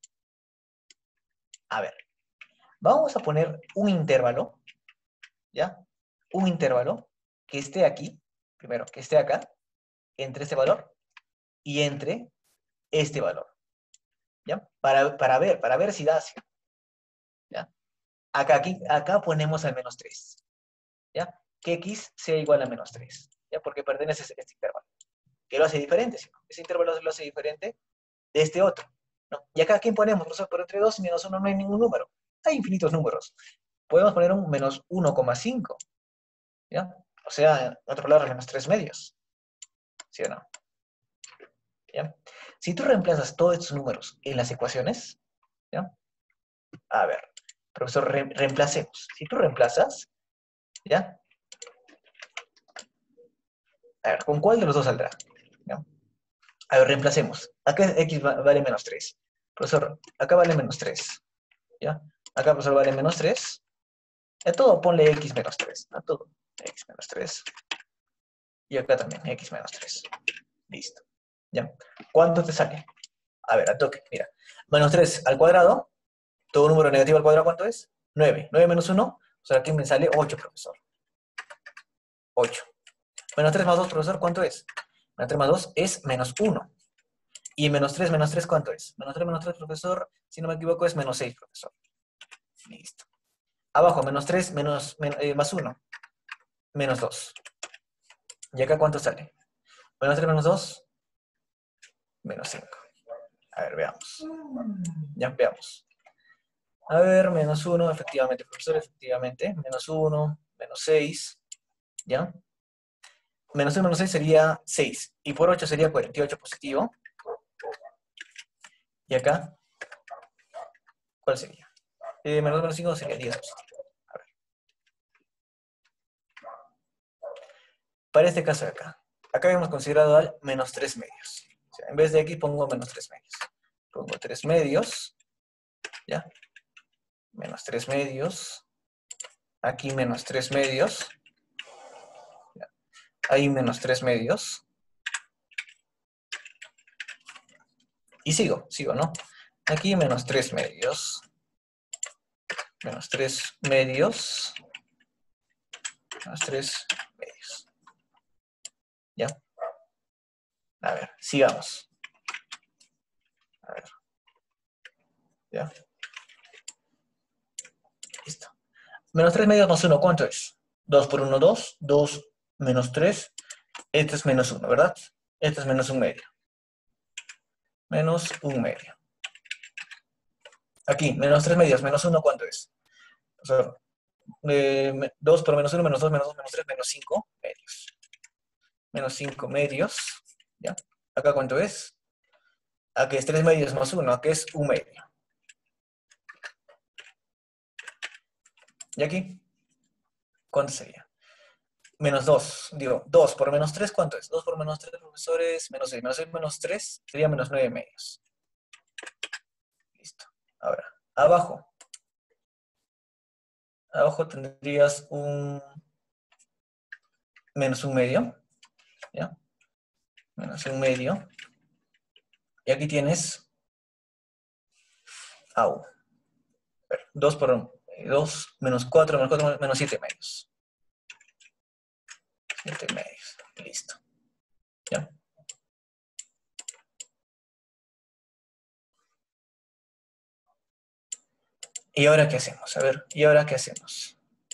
A ver, vamos a poner un intervalo, ¿ya? Un intervalo que esté aquí, primero, que esté acá, entre este valor y entre este valor, ¿ya? Para ver si da así, ¿ya? Acá ponemos al menos 3, ¿ya? Que x sea igual a menos 3, ¿ya? Porque pertenece a este intervalo. ¿Qué lo hace diferente? Ese intervalo lo hace diferente de este otro, ¿no? Y acá, ¿quién ponemos? Por entre 2 y menos 1 no hay ningún número. Hay infinitos números. Podemos poner un menos 1,5, ¿ya? O sea, en otras palabras, menos 3 medios. ¿Sí o no? ¿Ya? Si tú reemplazas todos estos números en las ecuaciones, ¿ya? A ver, profesor, reemplacemos. Si tú reemplazas, ¿ya? A ver, ¿con cuál de los dos saldrá? ¿Ya? A ver, reemplacemos. Acá x vale menos 3. Profesor, acá vale menos 3. ¿Ya? Acá, profesor, vale menos 3. A todo ponle x menos 3. A todo. X menos 3. Y acá también, x menos 3. Listo. ¿Ya? ¿Cuánto te sale? A ver, a toque, mira. Menos 3 al cuadrado. Todo número negativo al cuadrado, ¿cuánto es? 9. 9 menos 1. O sea, aquí me sale 8, profesor. 8. Menos 3 más 2, profesor, ¿cuánto es? Menos 3 más 2 es menos 1. Y menos 3, ¿cuánto es? Menos 3, profesor, si no me equivoco, es menos 6, profesor. Listo. Abajo, menos 3 más 1. Menos 2. ¿Y acá cuánto sale? Menos 3 menos 2. Menos 5. A ver, veamos. Ya, veamos. A ver, menos 1, efectivamente, profesor, efectivamente. Menos 1, menos 6. ¿Ya? Menos 1 menos 6 sería 6. Y por 8 sería 48 positivo. Y acá, ¿cuál sería? Menos 2 menos 5 sería 10 positivo. A ver. Para este caso de acá. Acá habíamos considerado al menos 3 medios. O sea, en vez de aquí pongo menos 3 medios. Pongo 3 medios. ¿Ya? Menos 3 medios. Aquí menos 3 medios. ¿Ya? Ahí menos 3 medios. Y sigo, ¿no? Aquí menos 3 medios. Menos 3 medios. Menos 3 medios. ¿Ya? A ver, sigamos. A ver. ¿Ya? Listo. Menos 3 medios más 1, ¿cuánto es? 2 por 1, 2. 2 menos 3. Este es menos 1, ¿verdad? Este es menos 1 medio. Menos 1 medio. Aquí, menos 3 medios, menos 1, ¿cuánto es? O sea, 2 por menos 1, menos 2, menos 2, menos 3, menos 5 medios. Menos 5 medios. ¿Ya? ¿Acá cuánto es? Aquí es 3 medios más 1, aquí es 1 medio. ¿Y aquí? ¿Cuánto sería? Menos 2, digo, 2 por menos 3, ¿cuánto es? 2 por menos 3, profesores, menos 6. Menos 6 menos 3 sería menos 9 medios. Listo. Ahora, abajo. Abajo tendrías un menos 1 medio. ¿Ya? Menos 1 medio. Y aquí tienes AU. 2 por 2 menos 4 menos 4 menos 7 medios. 7 medios. Listo. ¿Ya? ¿Y ahora qué hacemos? A ver, ¿y ahora qué hacemos?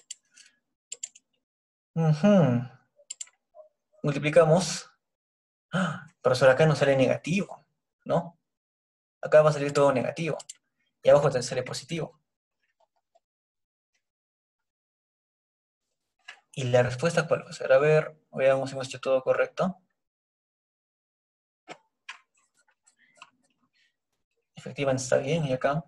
Multiplicamos. Profesor, acá no sale negativo, ¿no? Acá va a salir todo negativo. Y abajo te sale positivo. ¿Y la respuesta cuál va a ser? A ver, veamos si hemos hecho todo correcto. Efectivamente está bien, y acá.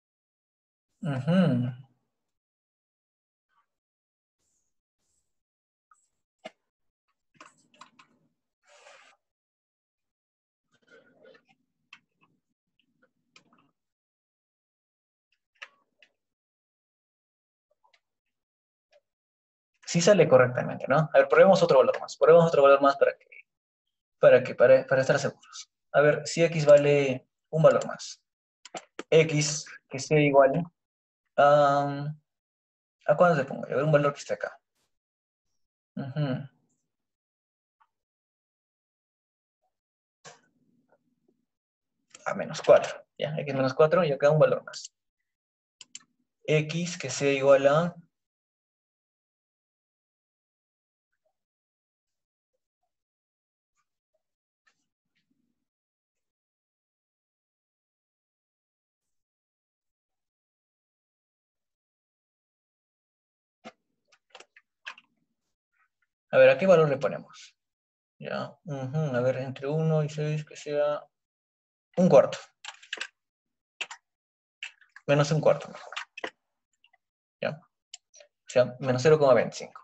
Sí sale correctamente, ¿no? A ver, probemos otro valor más. Probemos otro valor más para estar seguros. A ver, si x vale un valor más. X que sea igual ¿a cuánto se pongo? A ver, un valor que esté acá. A menos 4. Ya, x menos 4 y acá un valor más. X que sea igual a... A ver, ¿a qué valor le ponemos? Ya, a ver, entre 1 y 6 que sea un cuarto. Menos un cuarto, mejor. ¿Ya? O sea, menos 0,25.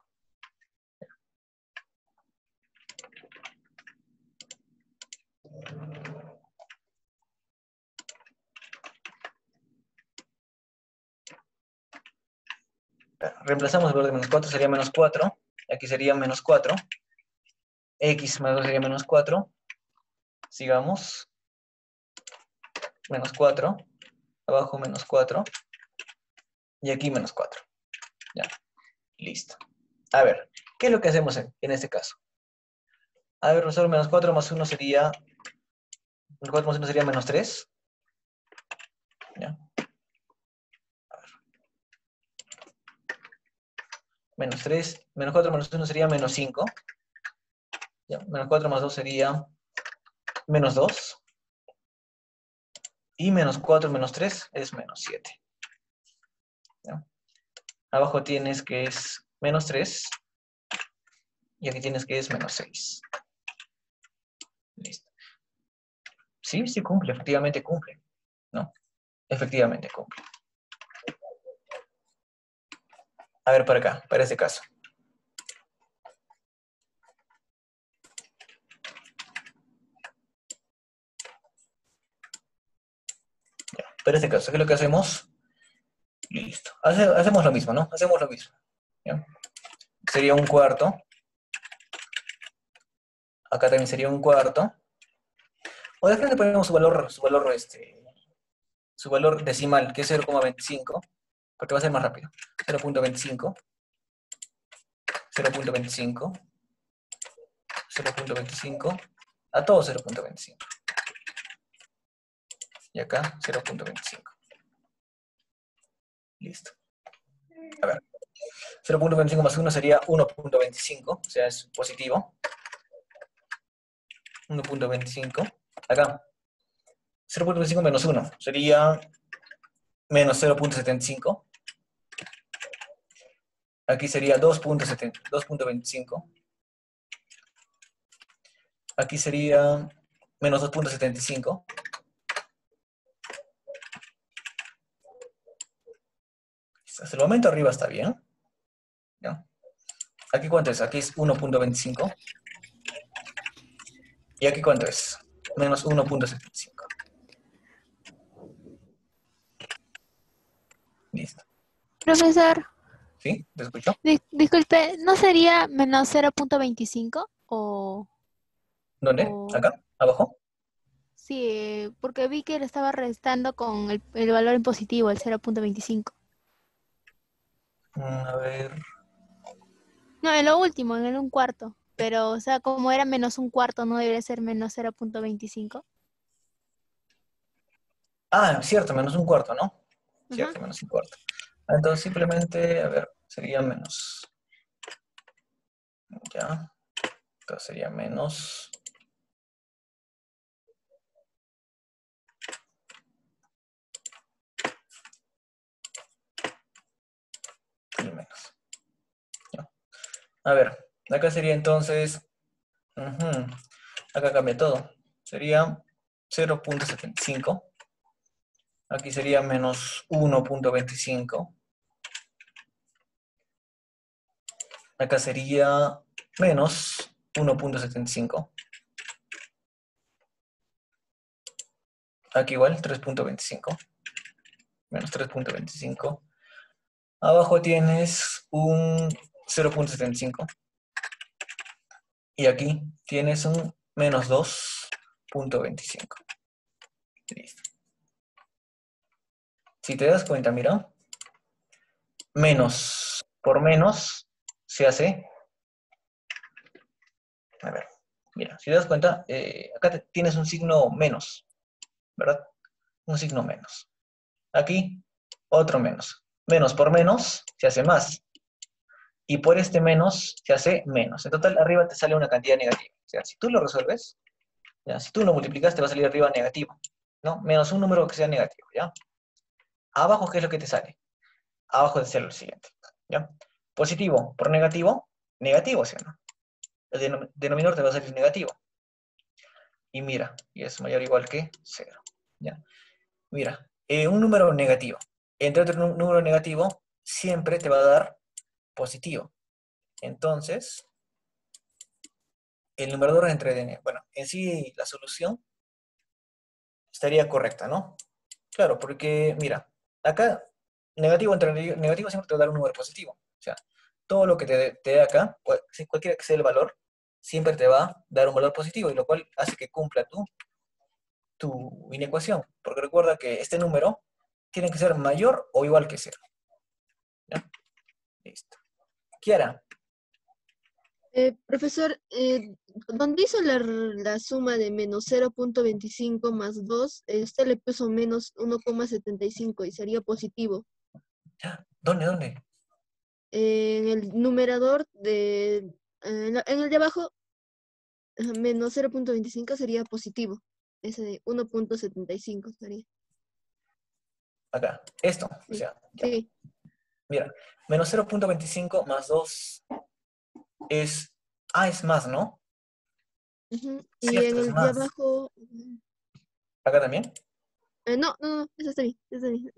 Reemplazamos el valor de menos 4, sería menos 4. Aquí sería menos 4. X más 2 sería menos 4. Sigamos. Menos 4. Abajo menos 4. Y aquí menos 4. Ya. Listo. A ver, ¿qué es lo que hacemos en este caso? A ver, profesor, menos 4 más 1 sería... Menos 4 más 1 sería menos 3. ¿Ya? A ver. Menos 3. Menos 4 menos 1 sería menos 5. ¿Ya? Menos 4 más 2 sería menos 2. Y menos 4 menos 3 es menos 7. ¿Ya? Abajo tienes que es menos 3. Y aquí tienes que es menos 6. Listo. Sí, sí cumple, efectivamente cumple. ¿No? Efectivamente cumple. A ver, para acá, para este caso. Ya, para este caso, ¿qué es lo que hacemos? Listo. Hacemos lo mismo, ¿no? Hacemos lo mismo. ¿Ya? Sería un cuarto. Acá también sería un cuarto. O de frente ponemos su valor decimal, que es 0,25, porque va a ser más rápido. 0.25, 0.25, 0.25, a todo 0.25. Y acá 0.25. Listo. A ver. 0.25 más 1 sería 1.25, o sea, es positivo. 1.25. Acá. 0.25 menos 1 sería menos 0.75. Aquí sería 2.25. Aquí sería menos 2.75. Hasta el momento arriba está bien. ¿Ya? ¿Aquí cuánto es? Aquí es 1.25. ¿Y aquí cuánto es? Menos 1.75. Listo. Profesor, ¿Sí? ¿Te escucho? disculpe, ¿no sería menos 0.25? ¿Dónde? O ¿Acá? ¿Abajo? sí, porque vi que le estaba restando con el valor en positivo, el 0.25. A ver. No, en lo último, en el un cuarto. Pero, o sea, como era menos un cuarto, ¿no debería ser menos 0.25? Ah, cierto, menos un cuarto, ¿no? Ajá. Cierto, menos un cuarto. Entonces simplemente, a ver, sería menos. Ya. Entonces sería menos. Y menos. Ya. A ver, acá sería entonces. Acá cambia todo. Sería 0.75. Aquí sería menos 1.25. Acá sería menos 1.75. Aquí igual 3.25. Menos 3.25. Abajo tienes un 0.75. Y aquí tienes un menos 2.25. Listo. Si te das cuenta, mira, menos por menos se hace. A ver, mira, si te das cuenta, acá tienes un signo menos, ¿verdad? Un signo menos. Aquí, otro menos. Menos por menos se hace más. Y por este menos se hace menos. En total, arriba te sale una cantidad negativa. O sea, si tú lo resuelves, ¿ya? Si tú lo multiplicas, te va a salir arriba negativo, ¿no? Menos un número que sea negativo, ¿ya? Abajo, ¿qué es lo que te sale? Abajo te sale lo siguiente, ¿ya? Positivo por negativo, negativo, ¿sí o no? El denominador te va a salir negativo. Y mira, y es mayor o igual que 0, ¿ya? Mira, un número negativo. Entre otro número negativo, siempre te va a dar positivo. Entonces, el numerador bueno, en sí la solución estaría correcta, ¿no? Claro, porque, mira, acá, negativo entre negativo siempre te va a dar un número positivo. O sea, todo lo que te dé acá, cualquiera que sea el valor, siempre te va a dar un valor positivo, y lo cual hace que cumpla tu inecuación. Porque recuerda que este número tiene que ser mayor o igual que 0. ¿Ya? Listo. Kiara, Profesor, donde hizo la suma de menos 0.25 más 2, usted le puso menos 1,75 y sería positivo. ¿ya? ¿Dónde? En el numerador en el de abajo, menos 0.25 sería positivo. Ese de 1.75 sería. Acá, esto, o Sí. sea, ya. Sí. Mira, menos 0.25 más 2 es A es más, ¿no? Ujú. Y Cierto, en es el de más. abajo, ¿Acá también? no, eso está bien, está bien.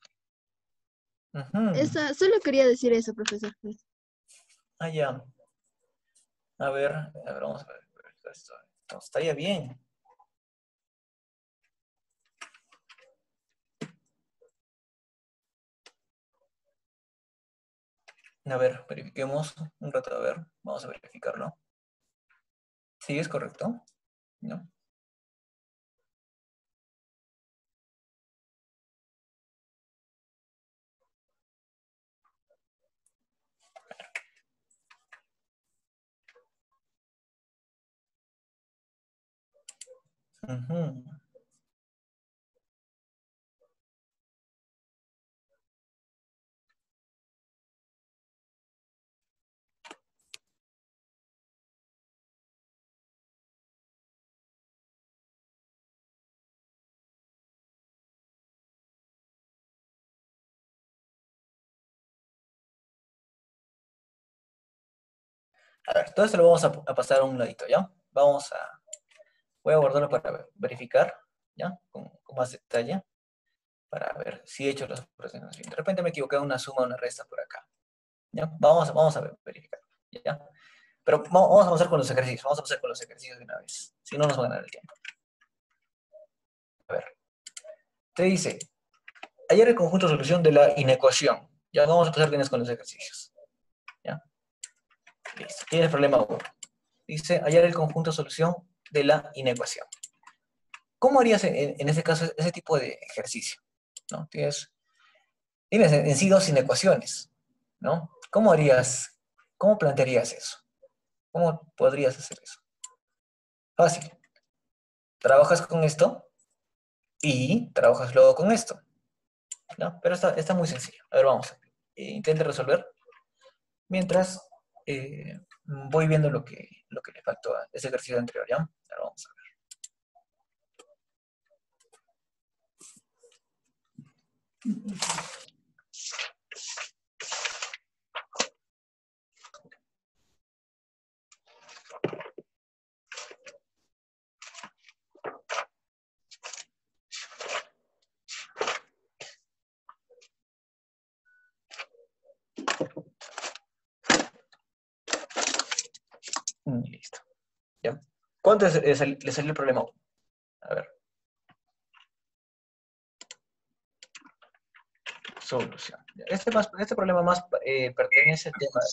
Ujú. Solo quería decir eso, profesor. Ah, ya. A ver, vamos a ver. Esto, esto estaría bien. A ver, verifiquemos un rato, a ver. Vamos a verificarlo. Sí, es correcto. ¿No? Ujú. A ver, todo esto lo vamos a pasar a un ladito, ¿ya? Voy a guardarlo para verificar, ¿ya? Con más detalle, para ver si he hecho las operaciones bien. De repente me equivoqué en una suma o una resta por acá, ¿ya? Vamos a verificar, ¿ya? Pero vamos a pasar con los ejercicios, vamos a pasar con los ejercicios de una vez, si no nos va a ganar el tiempo. A ver, te dice, hallar el conjunto de solución de la inecuación. Ya vamos a pasar bien con los ejercicios, ¿ya? Listo, tiene el problema 1. Dice, hallar el conjunto de solución de la inecuación. ¿Cómo harías en ese caso ese tipo de ejercicio? ¿No? Tienes en sí dos inecuaciones, ¿no? ¿Cómo plantearías eso? ¿Cómo podrías hacer eso? Fácil. Trabajas con esto y trabajas luego con esto, ¿no? Pero está muy sencillo. A ver, vamos. Intente resolver mientras voy viendo lo que le faltó a ese ejercicio anterior, ¿ya? Ahora vamos a ver. Listo. ¿Ya? ¿Cuánto le salió el problema 1? A ver. Solución. Este problema más pertenece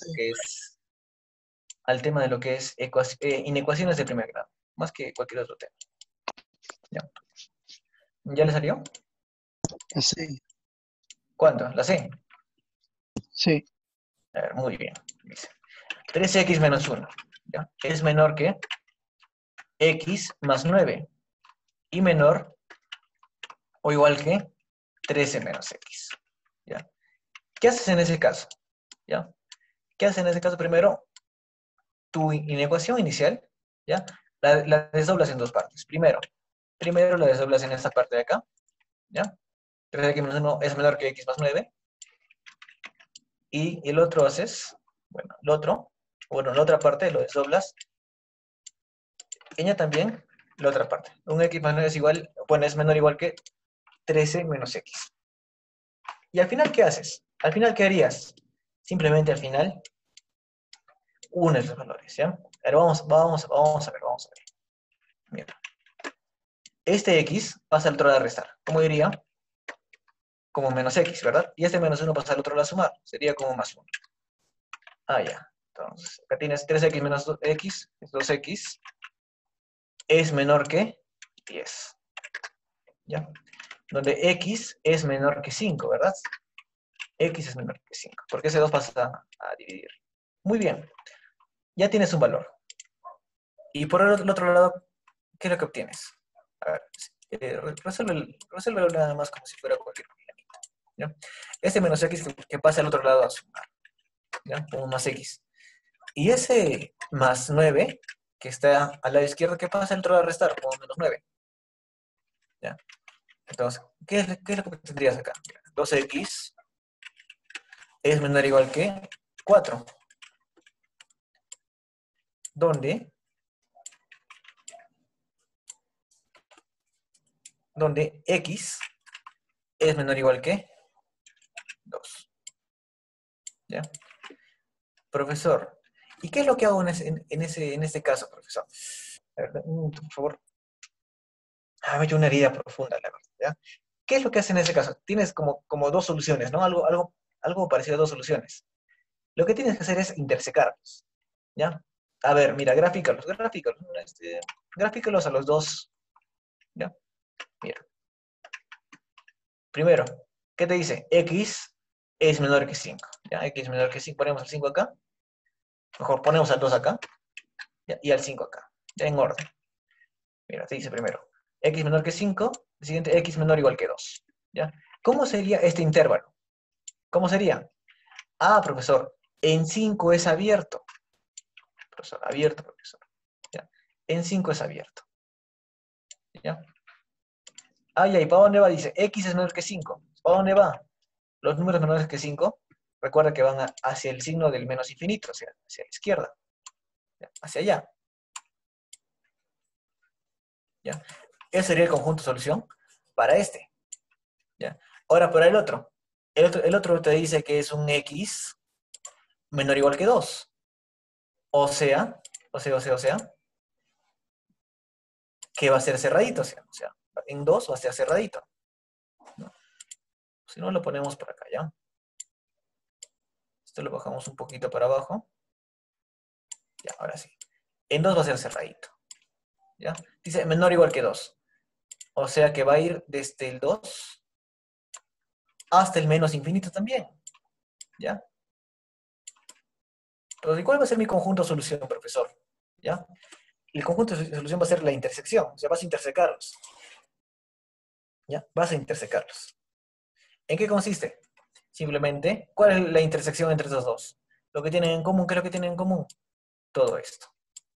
al tema de lo que es inecuaciones de primer grado, más que cualquier otro tema. ¿Ya? ¿Ya le salió? Sí, ¿Cuánto? ¿La C? sí, A ver, muy bien. Dice, 3x menos 1, ¿ya? Es menor que x más 9 y menor o igual que 13 menos x. ¿Ya? ¿Qué haces en ese caso? ¿Ya? ¿Qué haces en ese caso? Primero, tu inecuación inicial, ¿ya? La desdoblas en dos partes. Primero la desdoblas en esta parte de acá, ¿ya? 3x menos 1 es menor que x más 9. Y el otro haces, bueno, la otra parte lo desdoblas. Pequeña también la otra parte. Un x más 9 es igual, bueno, es menor o igual que 13 menos x. Y al final, ¿qué haces? Al final, ¿qué harías? Simplemente al final, unes los valores, ¿ya? Pero vamos a ver. Mira. Este x pasa al otro lado a restar. ¿Cómo diría? Como menos x, ¿verdad? Y este menos 1 pasa al otro lado a sumar. Sería como más 1. Ah, ya. Entonces, acá tienes 3x menos 2x, es 2x, es menor que 10. ¿Ya? Donde x es menor que 5, ¿verdad? X es menor que 5, porque ese 2 pasa a dividir. Muy bien. Ya tienes un valor. Y por el otro lado, ¿qué es lo que obtienes? A ver, resuélvelo nada más como si fuera cualquier problemita, ¿ya? Este menos x que pasa al otro lado a sumar, ¿ya? Como más x. Y ese más 9, que está al lado izquierdo, ¿qué pasa al otro lado a restar? Como menos 9. ¿Ya? Entonces, ¿qué es lo que tendrías acá? 2x es menor o igual que 4. donde x es menor o igual que 2. ¿Ya? Profesor, ¿y qué es lo que hago en este caso, profesor? A ver, un minuto, por favor. Me he hecho una herida profunda, la verdad, ¿ya? ¿Qué es lo que hace en ese caso? Tienes como dos soluciones, ¿no? Algo parecido a dos soluciones. Lo que tienes que hacer es intersecarlos, ¿ya? A ver, mira, grafícalos, grafícalos a los dos, ¿ya? Mira. Primero, ¿qué te dice? X es menor que 5, ¿ya? X es menor que 5, ponemos el 5 acá. Mejor ponemos al 2 acá, ¿ya? Y al 5 acá, ya en orden. Mira, te dice primero, x menor que 5, el siguiente x menor o igual que 2, ¿ya? ¿Cómo sería este intervalo? ¿Cómo sería? Profesor, en 5 es abierto. Profesor, abierto, profesor. ¿Ya? En 5 es abierto. ¿Ya? ¿Y para dónde va? Dice, x es menor que 5. ¿Para dónde va? Los números menores que 5, recuerda que van hacia el signo del menos infinito, hacia la izquierda. ¿Ya? Hacia allá. ¿Ya? Ese sería el conjunto de solución para este. ¿Ya? Ahora, para el otro. El otro te dice que es un x menor o igual que 2. O sea, que va a ser cerradito. O sea, en 2 va a ser cerradito. ¿No? Si no, lo ponemos por acá, ¿ya? Esto lo bajamos un poquito para abajo. Ya, ahora sí. En 2 va a ser cerradito. ¿Ya? Dice menor o igual que 2. O sea que va a ir desde el 2 hasta el menos infinito también. ¿Ya? Pero ¿cuál va a ser mi conjunto de solución, profesor? ¿Ya? El conjunto de solución va a ser la intersección. O sea, vas a intersecarlos. ¿Ya? Vas a intersecarlos. ¿En qué consiste? Simplemente, ¿cuál es la intersección entre esos dos? Lo que tienen en común, ¿qué es lo que tienen en común? Todo esto.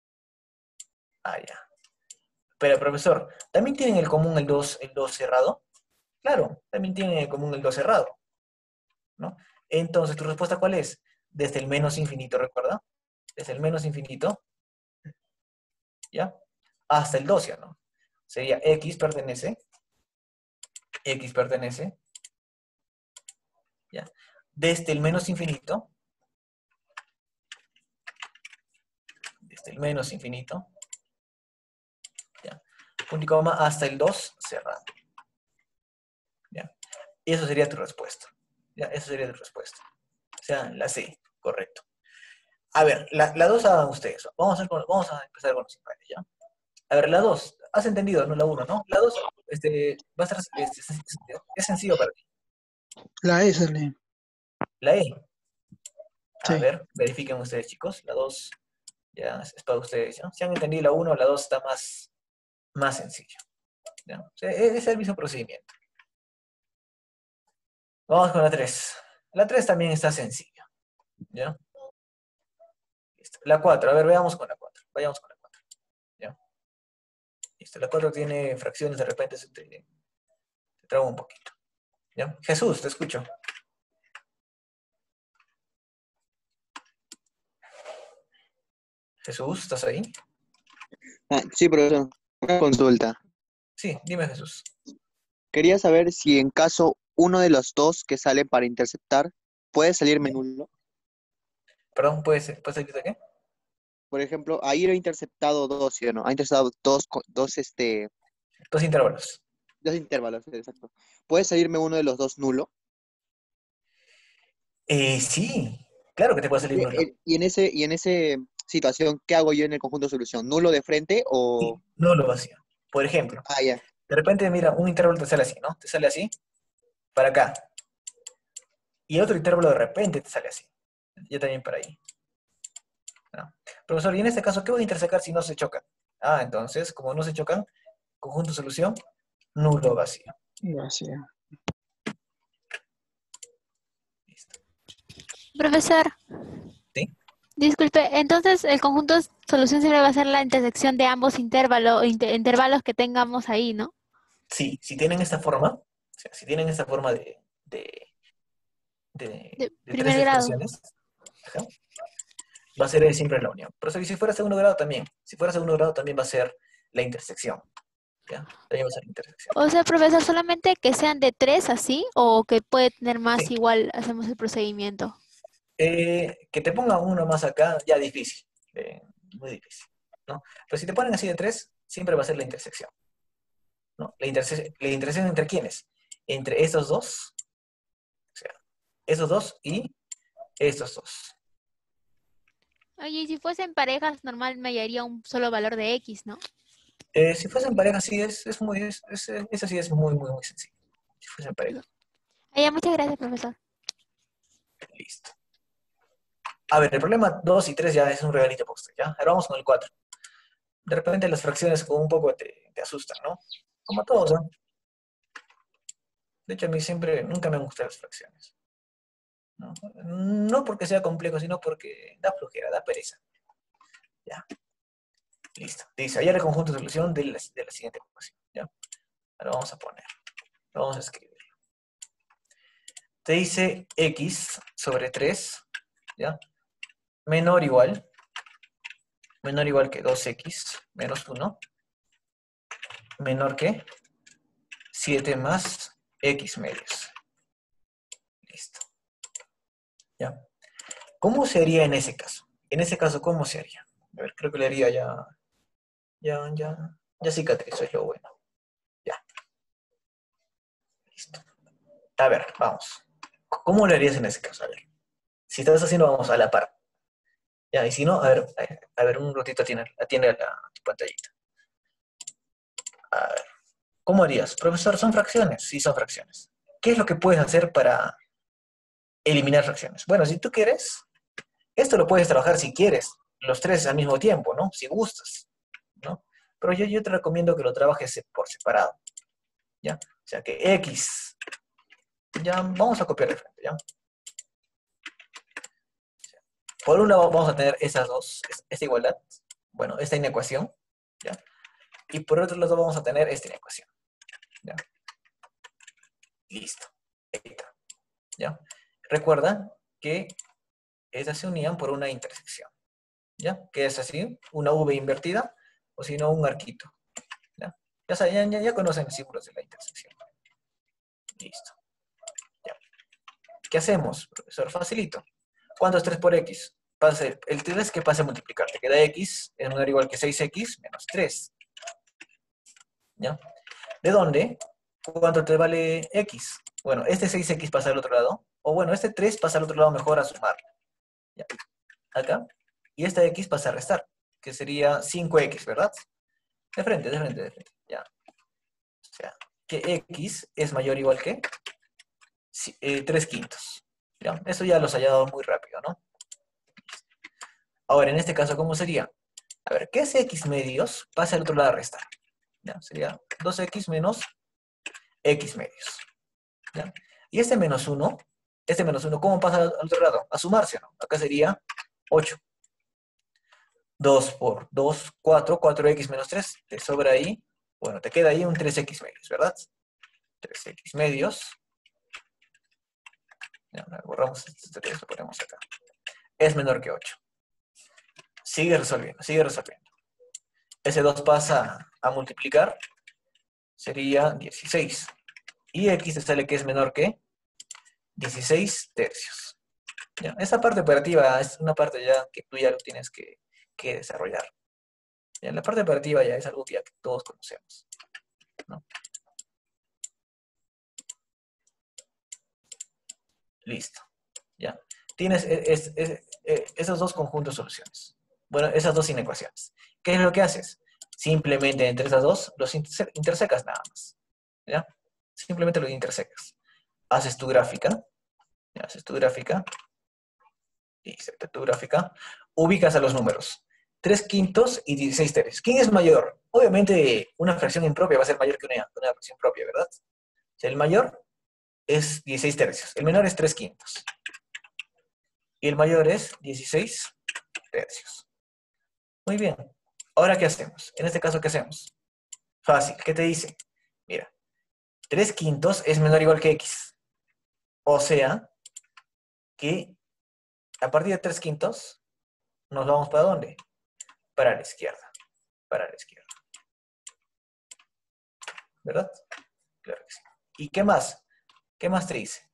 Ya. Pero, profesor, ¿también tienen en común el 2 cerrado? Claro, también tienen en común el 2 cerrado, ¿no? Entonces, ¿tu respuesta cuál es? Desde el menos infinito, ¿recuerda? Desde el menos infinito, ¿ya? Hasta el 2, ¿ya no? Sería x pertenece, ¿ya? Desde el menos infinito, ¿ya? Punto y coma, hasta el 2 cerrado. ¿Ya? Y eso sería tu respuesta. ¿Ya? Eso sería tu respuesta. O sea, la C, correcto. A ver, la 2 hagan ustedes. Vamos a empezar con los impares, ¿ya? A ver, la 2, has entendido, no la 1, ¿no? La 2 va a ser, es sencillo para ti. La E sale. La E. A Sí. ver, verifiquen ustedes, chicos. La 2 ya es para ustedes, ¿ya? Si han entendido la 1, la 2 está más sencilla. ¿Ya? O sea, es el mismo procedimiento. Vamos con la 3. La 3 también está sencilla. ¿Ya? Listo. La 4, a ver, veamos con la 4. Vayamos con la 4. ¿Ya? Listo. La 4 tiene fracciones, de repente te trabo un poquito. ¿Ya? Jesús, te escucho. Jesús, ¿estás ahí? Sí, profesor. Una consulta. Sí, dime, Jesús. Quería saber si en caso uno de los dos que sale para interceptar puede salirme nulo. Perdón, ¿puede salir de qué? Por ejemplo, ahí he interceptado dos, ¿sí o no? Ha interceptado dos Intervalos. dos intervalos, exacto. ¿Puede salirme uno de los dos nulo? Sí, claro que te puede salir nulo. Y en ese situación, ¿qué hago yo en el conjunto de solución? ¿Nulo de frente o...? Sí, nulo vacío. Por ejemplo, Ya. de repente, mira, un intervalo te sale así, ¿no? Te sale así, para acá. Y otro intervalo de repente te sale así. Ya también para ahí. ¿No? Profesor, y en este caso, ¿qué voy a intersecar si no se chocan? Entonces, como no se chocan, conjunto de solución, nulo vacío. Vacío. Listo. Profesor. ¿Sí? Disculpe, entonces el conjunto de solución siempre va a ser la intersección de ambos intervalos que tengamos ahí, ¿no? Sí, si tienen esta forma, o sea, si tienen esta forma de De tres primer grado. expresiones, ajá, va a ser siempre la unión. Pero si fuera segundo grado también. Si fuera segundo grado también va a ser la intersección. ¿Ya? También va a ser la intersección. O sea, profesor, solamente que sean de 3 así, o que puede tener más, Sí. igual hacemos el procedimiento. Que te pongan uno más acá, ya difícil. Muy difícil, ¿no? Pero si te ponen así de 3, siempre va a ser la intersección, ¿no? La intersección entre quiénes? Entre estos dos, o sea, estos dos y estos dos. Oye, y si fuesen parejas, normal me hallaría un solo valor de X, ¿no? Si fuesen pareja, sí, eso sí es muy, muy, muy sencillo. Si fuesen pareja, Ya, muchas gracias, profesor. listo. A ver, el problema 2 y 3 ya es un regalito para usted, ¿ya? Ahora vamos con el 4. De repente las fracciones como un poco te asustan, ¿no? Como a todos, ¿no? De hecho, a mí nunca me han gustado las fracciones. ¿No? No porque sea complejo, sino porque da flojera, da pereza. Ya. Listo. Dice, hallar el conjunto de solución de la siguiente ecuación. ¿Ya? Ahora vamos a poner. Vamos a escribirlo. Te dice x sobre 3, ¿ya? Menor igual que 2x menos 1, menor que 7 más x medios. Listo. ¿Ya? ¿Cómo se haría en ese caso? En ese caso, ¿cómo se haría? A ver, creo que le haría ya cicatrizó, es lo bueno. Ya. Listo. A ver, vamos. ¿Cómo lo harías en ese caso? A ver. Si estás haciendo, vamos a la par. Ya, y si no, a ver, un ratito atiende a tu pantallita. A ver. ¿Cómo harías? Profesor, ¿son fracciones? Sí, son fracciones. ¿Qué es lo que puedes hacer para eliminar fracciones? Bueno, si tú quieres, esto lo puedes trabajar si quieres, los tres al mismo tiempo, ¿no? Si gustas, ¿no? Pero yo te recomiendo que lo trabajes por separado, ¿ya? O sea que x, ya vamos a copiar de frente, ¿ya? Por un lado vamos a tener esas dos, esta igualdad, bueno, esta inecuación, ¿ya? Y por otro lado vamos a tener esta inecuación, ¿ya? Listo, ahí está, ¿ya? Recuerda que esas se unían por una intersección, ¿ya? Que es así, una V invertida, o si no, un arquito, ¿ya? Ya conocen los símbolos de la intersección. Listo. ¿Ya? ¿Qué hacemos, profesor? Facilito. ¿Cuánto es 3 por x? El 3 que pase a multiplicar. Te queda x, es menor o igual que 6x menos 3. ¿Ya? ¿De dónde? ¿Cuánto te vale x? Bueno, este 6x pasa al otro lado. O bueno, este 3 pasa al otro lado mejor a sumar. ¿Ya? Acá. Y esta x pasa a restar, que sería 5x, ¿verdad? De frente. ¿Ya? O sea, que x es mayor o igual que 3 quintos. ¿Ya? Eso ya los haya dado muy rápido, ¿no? Ahora, en este caso, ¿cómo sería? A ver, que ese x medios pasa al otro lado a restar. ¿Ya? Sería 2x menos x medios. ¿Ya? Y este menos 1, ¿cómo pasa al otro lado? A sumarse, ¿no? Acá sería 8. 2 por 2, 4, 4x menos 3. Te sobra ahí, bueno, te queda ahí un 3x medios, ¿verdad? 3x medios. Ya, borramos este 3, lo ponemos acá. Es menor que 8. Sigue resolviendo. Ese 2 pasa a multiplicar, sería 16. Y x te sale que es menor que 16 tercios. ¿Ya? Esa parte operativa es una parte ya que tú ya lo tienes que desarrollar. ¿Ya? La parte operativa ya es algo que todos conocemos, ¿no? Listo. ¿Ya? Tienes esos dos conjuntos de soluciones. Bueno, esas dos inecuaciones. ¿Qué es lo que haces? Simplemente entre esas dos los intersecas nada más. ¿Ya? Simplemente los intersecas. Haces tu gráfica. ¿Ya? Haces tu gráfica. Y tu gráfica. Ubicas a los números. 3 quintos y 16 tercios. ¿Quién es mayor? Obviamente una fracción impropia va a ser mayor que una fracción propia, ¿verdad? O sea, el mayor es 16 tercios. El menor es 3 quintos. Y el mayor es 16 tercios. Muy bien. Ahora, ¿qué hacemos? En este caso, ¿qué hacemos? Fácil. ¿Qué te dice? Mira, 3 quintos es menor o igual que x. O sea, que a partir de 3 quintos, ¿Nos vamos para dónde? Para la izquierda. Para la izquierda. ¿Verdad? Claro que sí. ¿Y qué más? ¿Qué más te dice?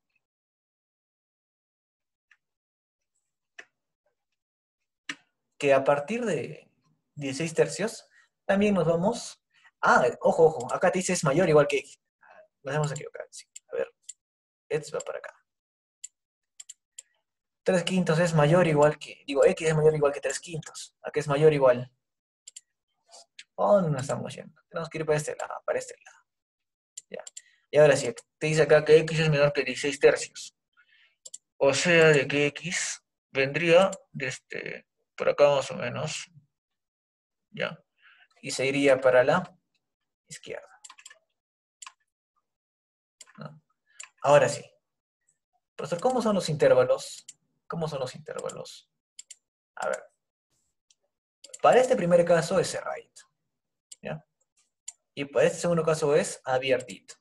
Que a partir de 16 tercios, también nos vamos... Ah, ojo, ojo, acá te dice es mayor igual que X. Nos hemos equivocado. Sí. A ver, esto va para acá. 3 quintos es mayor igual que... Digo, X es mayor igual que 3 quintos. ¿A qué es mayor igual? ¿A dónde nos estamos yendo? Tenemos que ir para este lado, para este lado. Ya. Y ahora sí, te dice acá que X es menor que 16 tercios. O sea, de que X vendría desde por acá más o menos. Ya. Y se iría para la izquierda. ¿No? Ahora sí. Profesor, ¿cómo son los intervalos? ¿Cómo son los intervalos? A ver. Para este primer caso es cerradito. ¿Ya? Y para este segundo caso es abiertito.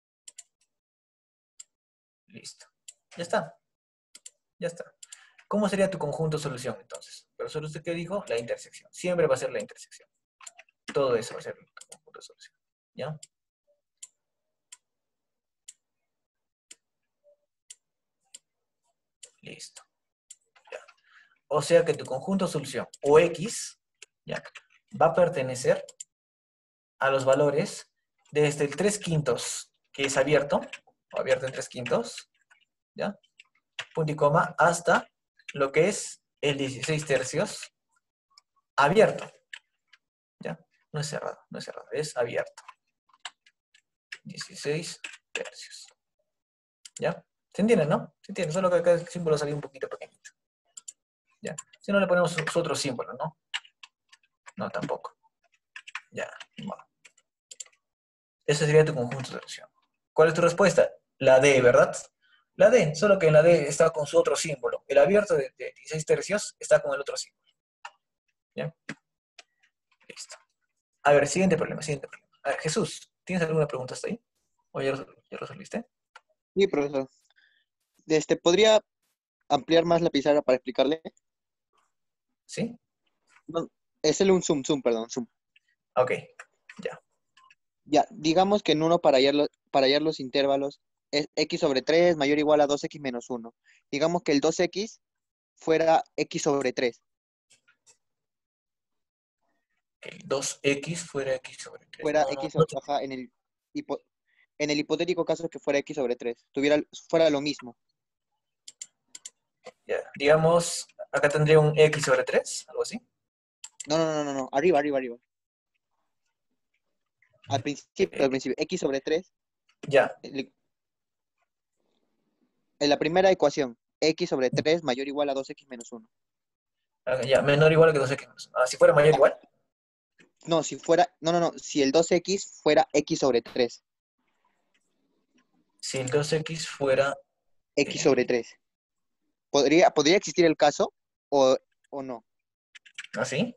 Listo. Ya está. Ya está. ¿Cómo sería tu conjunto de solución entonces? Pero solo usted que dijo, la intersección. Siempre va a ser la intersección. Todo eso va a ser tu conjunto de solución. ¿Ya? Listo. Ya. O sea que tu conjunto de solución, o X, ya, va a pertenecer a los valores desde el 3 quintos, que es abierto, o abierto en 3 quintos, ¿ya? Punto y coma, hasta lo que es el 16 tercios, abierto, ¿ya? No es cerrado, no es cerrado, es abierto. 16 tercios, ¿ya? ¿Se entiende, no? Se entiende, solo que acá el símbolo salió un poquito pequeñito, ¿ya? Si no le ponemos otro símbolo, ¿no? No, tampoco. Ya, bueno. Ese sería tu conjunto de solución. ¿Cuál es tu respuesta? La D, ¿verdad? La D, solo que en la D está con su otro símbolo. El abierto de 16 tercios está con el otro símbolo. ¿Ya? Listo. A ver, siguiente problema, siguiente problema. A ver, Jesús, ¿tienes alguna pregunta hasta ahí? ¿O ya lo resolviste? Sí, profesor. ¿Podría ampliar más la pizarra para explicarle? ¿Sí? No, es un zoom, perdón, zoom. Ok, ya. Ya, digamos que en uno para hallar los intervalos es x sobre 3 mayor o igual a 2x menos 1. Digamos que el 2x fuera x sobre 3. Que el 2x fuera x sobre 3. Fuera x sobre, ajá, en el hipotético caso que fuera x sobre 3. Fuera lo mismo. Ya, digamos, acá tendría un x sobre 3, algo así. No. Arriba. Al principio, x sobre 3. Ya. En la primera ecuación, x sobre 3 mayor o igual a 2x menos 1. Ya, menor o igual que 2x menos 1. Si fuera mayor o igual. No, si el 2x fuera x sobre 3. Si el 2x fuera... X sobre 3. ¿Podría existir el caso o no? ¿Así?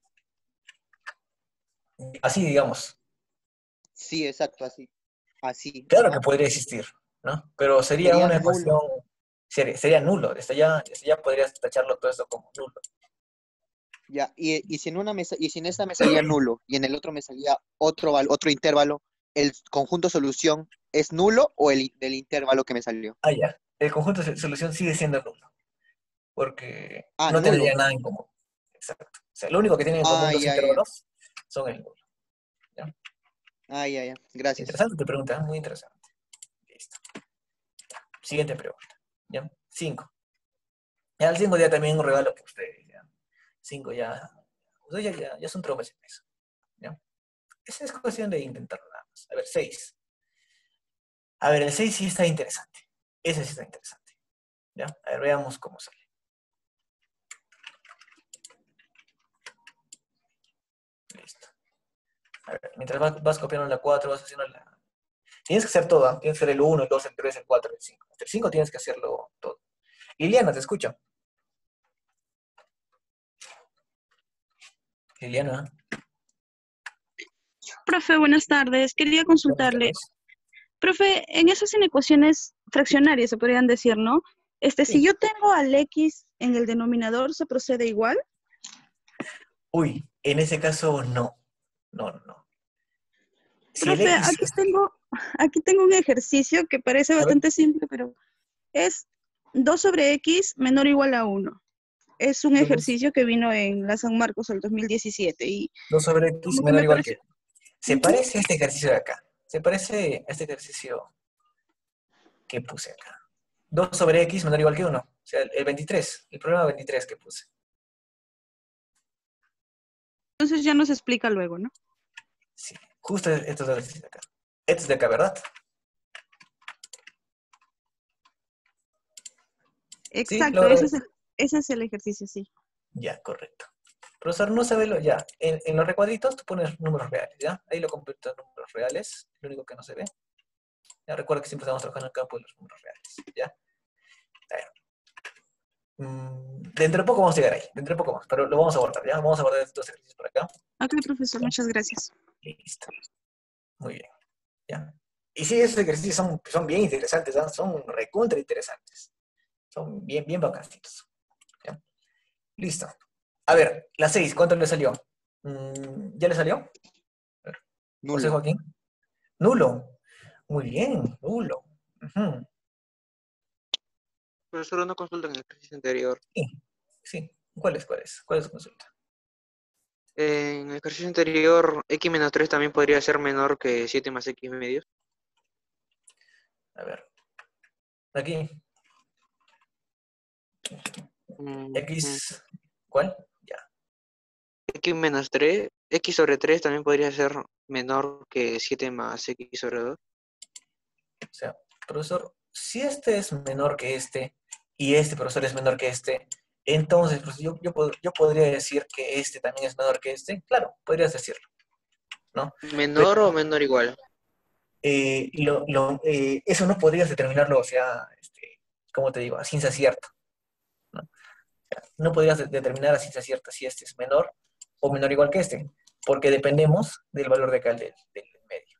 Así, digamos. Sí, exacto, así. Así. Claro que podría existir, ¿no? Pero sería una ecuación... Sería nulo. Desde ya podrías tacharlo todo esto como nulo. Ya, y si en esta me salía nulo y en el otro me salía otro intervalo, ¿el conjunto solución es nulo o el del intervalo que me salió? Ah, ya. El conjunto de solución sigue siendo nulo. Porque no nulo. tendría nada en común. Exacto. O sea, lo único que tienen en común los intervalos son el nulo. ¿Ya? Ya. Gracias. Interesante tu pregunta, muy interesante. Listo. Siguiente pregunta. ¿Ya? 5. Ya el 5 ya también un regalo que ustedes, ¿ya? 5 ya. Ustedes ya son tromes en eso. ¿Ya? Esa es cuestión de intentarlo nada más. A ver, 6. A ver, el 6 sí está interesante. Ese sí está interesante. ¿Ya? A ver, veamos cómo sale. Listo. A ver, mientras vas copiando la 4, vas haciendo la... Tienes que hacer todo, ¿eh? Tienes que hacer el 1, el 2, el 3, el 4, el 5. Hasta el 5 tienes que hacerlo todo. Liliana, te escucho. Liliana. Profe, buenas tardes. Quería consultarle. Profe, en esas inecuaciones fraccionarias se podrían decir, ¿no? Si yo tengo al x en el denominador, ¿se procede igual? Uy, en ese caso no. No, no, no. Si el Profe, X... aquí tengo un ejercicio que parece A ver, bastante simple, pero es 2 sobre X menor o igual a 1. Es un 2, ejercicio que vino en la San Marcos el 2017 y 2 sobre X como que menor o me igual parece... que... Se Ujú. parece a este ejercicio de acá. Se parece a este ejercicio que puse acá. 2 sobre X menor o igual que 1. O sea, el 23. El problema 23 que puse. Entonces ya nos explica luego, ¿no? Sí, justo estos dos ejercicios de acá. Estos de acá, ¿verdad? Sí, Exacto, logro. ese es el ejercicio, sí. Ya, correcto. Profesor, no sabe lo ya. En los recuadritos tú pones números reales, ¿ya? Ahí lo completo en números reales, lo único que no se ve. Ya recuerda que siempre estamos trabajando en el campo de los números reales, ¿ya? A ver. Dentro de poco vamos a llegar ahí, dentro de poco más, pero lo vamos a abordar, ¿ya? Vamos a abordar estos ejercicios por acá. Ok, profesor, muchas gracias. Listo. Muy bien, ¿ya? Y sí, esos ejercicios son bien interesantes, ¿ya? Son recontra interesantes. Son bien, bien bacancitos. ¿Ya? Listo. A ver, la 6, ¿cuánto le salió? ¿Ya le salió? A ver, José Nulo. Joaquín. Nulo. Muy bien, nulo. Ujú. Profesor, una consulta en el ejercicio anterior. Sí, sí. ¿Cuál es? ¿Cuál es su consulta? En el ejercicio anterior, x menos 3 también podría ser menor que 7 más x medios. A ver. Aquí. Ujú. X. ¿Cuál? Ya. X menos 3, x sobre 3 también podría ser menor que 7 más x sobre 2. O sea, profesor, si este es menor que este y este profesor es menor que este, entonces pues, yo podría decir que este también es menor que este. Claro, podrías decirlo, ¿no? Pero ¿Menor o menor igual? eso no podrías determinarlo, o sea, ¿cómo te digo? A ciencia cierta, ¿no? No podrías determinar a ciencia cierta si este es menor o menor igual que este, porque dependemos del valor de cal del medio.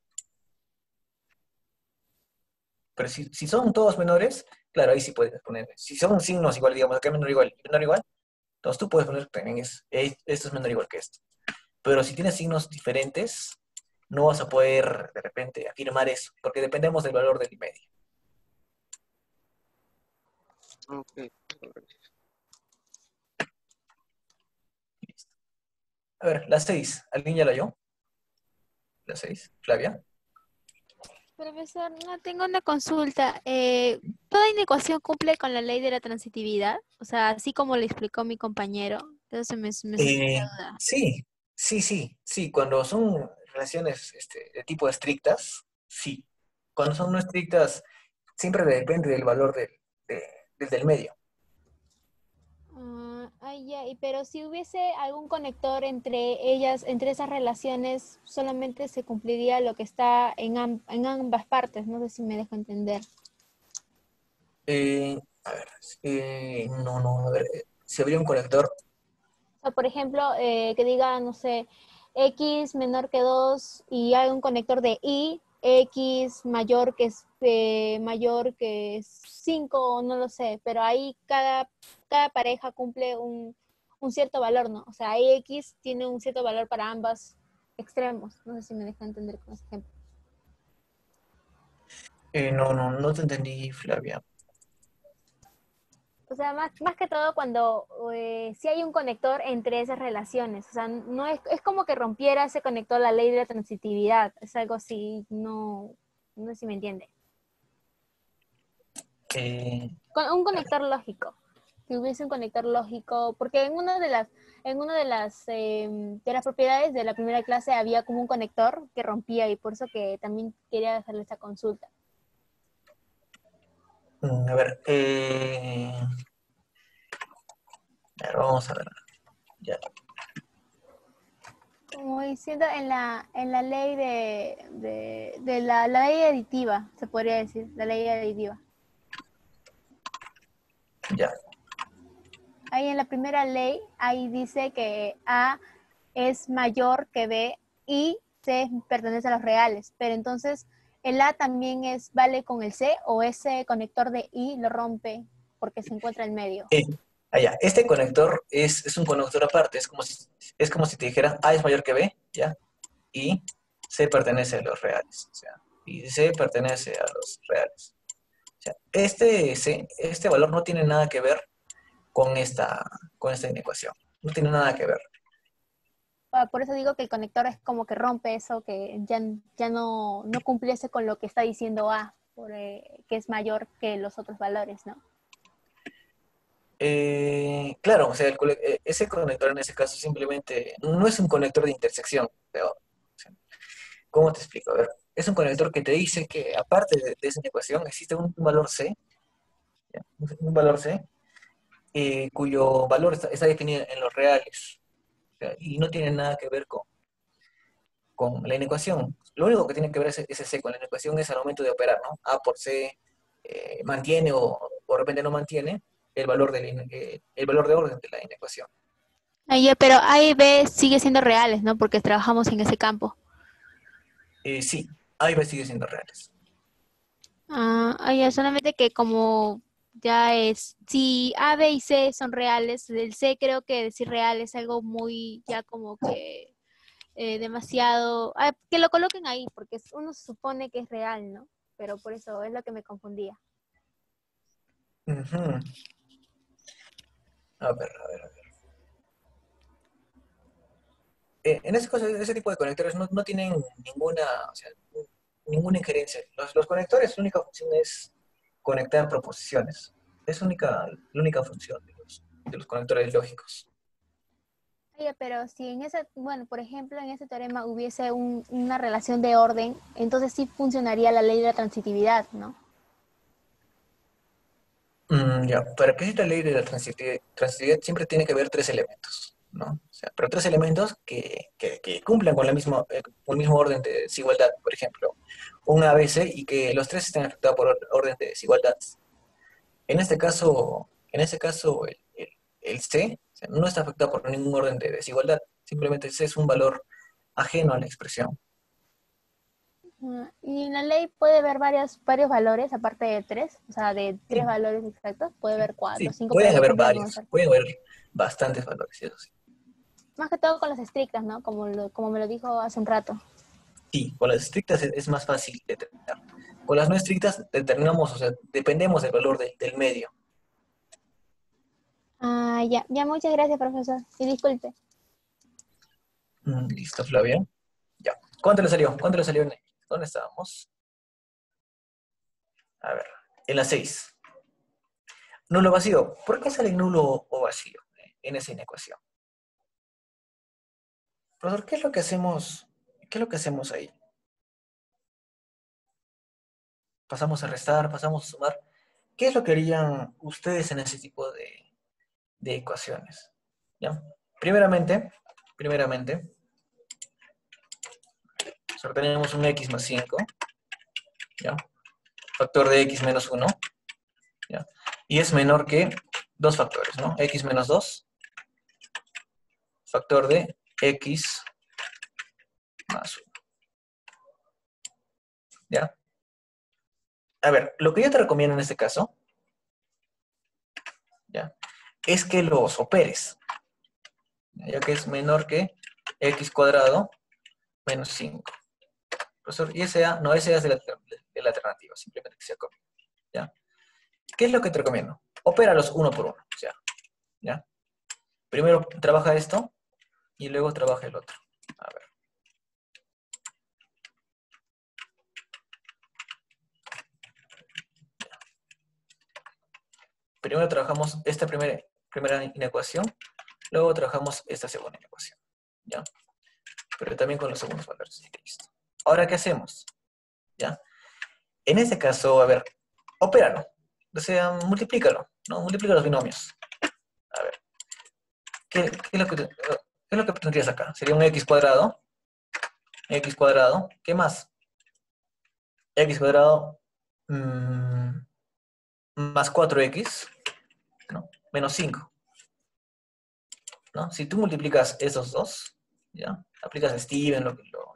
Pero si son todos menores, claro, ahí sí puedes poner. Si son signos igual, digamos, acá menor igual, entonces tú puedes poner también esto es menor igual que esto. Pero si tienes signos diferentes, no vas a poder de repente afirmar eso, porque dependemos del valor del medio. Ok. Listo. A ver, la 6, ¿alguien ya la halló? La 6, Flavia. Profesor, no tengo una consulta. ¿Toda inecuación cumple con la ley de la transitividad? O sea, así como le explicó mi compañero. Entonces me surgió la duda. Sí, sí. Cuando son relaciones de tipo estrictas, sí. Cuando son no estrictas, siempre depende del valor del medio. Ya, pero si hubiese algún conector entre ellas, entre esas relaciones, solamente se cumpliría lo que está en ambas partes. No sé si me dejo entender. A ver, no, a ver, si habría un conector, O sea, por ejemplo, que diga, no sé, X menor que 2 y hay un conector de Y, X mayor que 5, no lo sé, pero ahí cada pareja cumple un cierto valor, ¿no? O sea, ahí X tiene un cierto valor para ambos extremos. No sé si me deja entender con ese ejemplo. no te entendí, Flavia. O sea, más que todo cuando sí hay un conector entre esas relaciones. O sea, no es como que rompiera ese conector la ley de la transitividad. Es algo así, no sé si me entiende. Eh, Con un conector lógico. Si hubiese un conector lógico, porque en una de las propiedades de la primera clase había como un conector que rompía y por eso que también quería hacerle esta consulta. a ver, vamos a ver. Ya. Como diciendo en la ley de la ley aditiva, se podría decir, la ley aditiva. Ya. Ahí en la primera ley, ahí dice que A es mayor que B y C pertenece a los reales, pero entonces el A también vale con el C o ese conector de I lo rompe porque se encuentra en medio. Eh, Allá, este conector es un conector aparte, es como si te dijera A es mayor que B, ¿ya? Y C pertenece a los reales, o sea, y C pertenece a los reales. O sea, este valor no tiene nada que ver con esta inecuación, no tiene nada que ver. Por eso digo que el conector es como que rompe eso, que ya no cumpliese con lo que está diciendo A, que es mayor que los otros valores, ¿no? Claro, o sea, ese conector en ese caso simplemente no es un conector de intersección. O sea, ¿cómo te explico? A ver, es un conector que te dice que aparte de esa ecuación existe un valor C, ¿ya? Un valor C, cuyo valor está definido en los reales, o sea, y no tiene nada que ver con la inecuación. Lo único que tiene que ver ese C con la inecuación es al momento de operar, ¿no? A por C mantiene o de repente no mantiene el valor de orden de la inecuación. Ya, pero A y B sigue siendo reales, ¿no? Porque trabajamos en ese campo. Sí, A y B sigue siendo reales. Ya, solamente que como ya es, si A, B y C son reales, el C creo que decir real es algo muy, ya como que demasiado, que lo coloquen ahí, porque uno se supone que es real, ¿no? Pero por eso es lo que me confundía. Ujú. A ver, a ver, a ver. En ese caso, ese tipo de conectores no tienen ninguna, o sea, ninguna injerencia. Los conectores, su única función es conectar proposiciones. Es la única función de los conectores lógicos. Oye, pero si en ese, bueno, por ejemplo, en ese teorema hubiese una relación de orden, entonces sí funcionaría la ley de la transitividad, ¿no? Ya, para que exista la ley de la transitividad siempre tiene que haber tres elementos, ¿no? O sea, pero tres elementos que cumplan con el mismo orden de desigualdad, por ejemplo, un ABC y que los tres estén afectados por orden de desigualdad. En este caso el C, o sea, no está afectado por ningún orden de desigualdad, simplemente C es un valor ajeno a la expresión. Y en la ley puede haber varios valores, aparte de tres, o sea, de tres Sí, valores exactos, puede haber cuatro, sí, cinco, pero pueden por haber ejemplo no varios, usar. pueden haber bastantes valores, eso sí. Más que todo con las estrictas, ¿no? Como me lo dijo hace un rato. Sí, con las estrictas es más fácil determinar. Con las no estrictas determinamos, o sea, dependemos del valor del medio. Ya, muchas gracias, profesor. Y disculpe. Listo, Flavia. Ya. ¿Cuánto le salió? ¿Cuánto le salió en X? ¿Dónde estábamos? A ver, en la 6. Nulo vacío. ¿Por qué sale nulo o vacío en esa inecuación? Profesor, ¿qué es lo que hacemos? ¿Qué es lo que hacemos ahí? Pasamos a restar, pasamos a sumar. ¿Qué es lo que harían ustedes en ese tipo de ecuaciones? ¿Ya? Primeramente, solo tenemos un x más 5, ¿ya? Factor de x menos 1, ¿ya? Y es menor que dos factores, ¿no? X menos 2, factor de x más 1, ¿ya? A ver, lo que yo te recomiendo en este caso, ¿ya? Es que los operes, ya que es menor que x cuadrado menos 5. Profesor, y ese es de la alternativa, simplemente que sea copia, ¿ya? ¿Qué es lo que te recomiendo? Opéralos uno por uno, o sea, ¿ya? Primero trabaja esto y luego trabaja el otro. A ver. Primero trabajamos esta primera inecuación, luego trabajamos esta segunda inecuación, ¿ya? Pero también con los segundos valores. Listo. Ahora, ¿qué hacemos? ¿Ya? En este caso, a ver, opéralo. O sea, multiplícalo, ¿no? Multiplica los binomios. A ver, ¿qué es lo que tendrías acá? Sería un x cuadrado, ¿qué más? X cuadrado más 4x, ¿no? Menos 5, ¿no? Si tú multiplicas esos dos, ¿ya? Aplicas a Steven,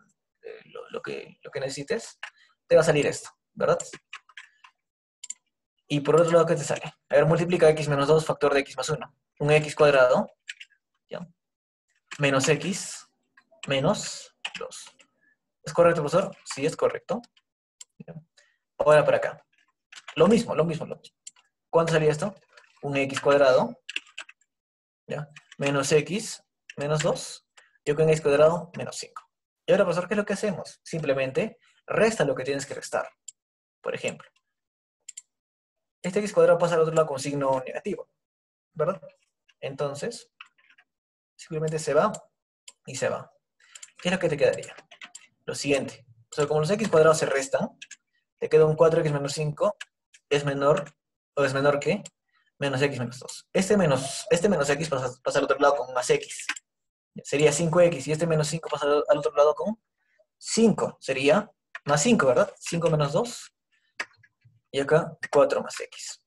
lo que necesites, te va a salir esto, ¿verdad? Y por otro lado, ¿qué te sale? A ver, multiplica x menos 2, factor de x más 1. un x cuadrado, ¿ya? Menos x menos 2. ¿Es correcto, profesor? Sí, es correcto. ¿Ya? Ahora para acá. Lo mismo. ¿Cuánto sería esto? Un x cuadrado, ¿ya? Menos x menos 2. Yo con x cuadrado menos 5. Y ahora, profesor, ¿qué es lo que hacemos? Simplemente resta lo que tienes que restar. Por ejemplo, este x cuadrado pasa al otro lado con signo negativo, ¿verdad? Entonces, simplemente se va y se va. ¿Qué es lo que te quedaría? Lo siguiente. O sea, como los x cuadrados se restan, te queda un 4x menos 5 es menor, o es menor que menos x menos 2. Este menos x pasa al otro lado con más x. Sería 5x, y este menos 5 pasa al otro lado con 5. Sería más 5, ¿verdad? 5 menos 2. Y acá 4 más x.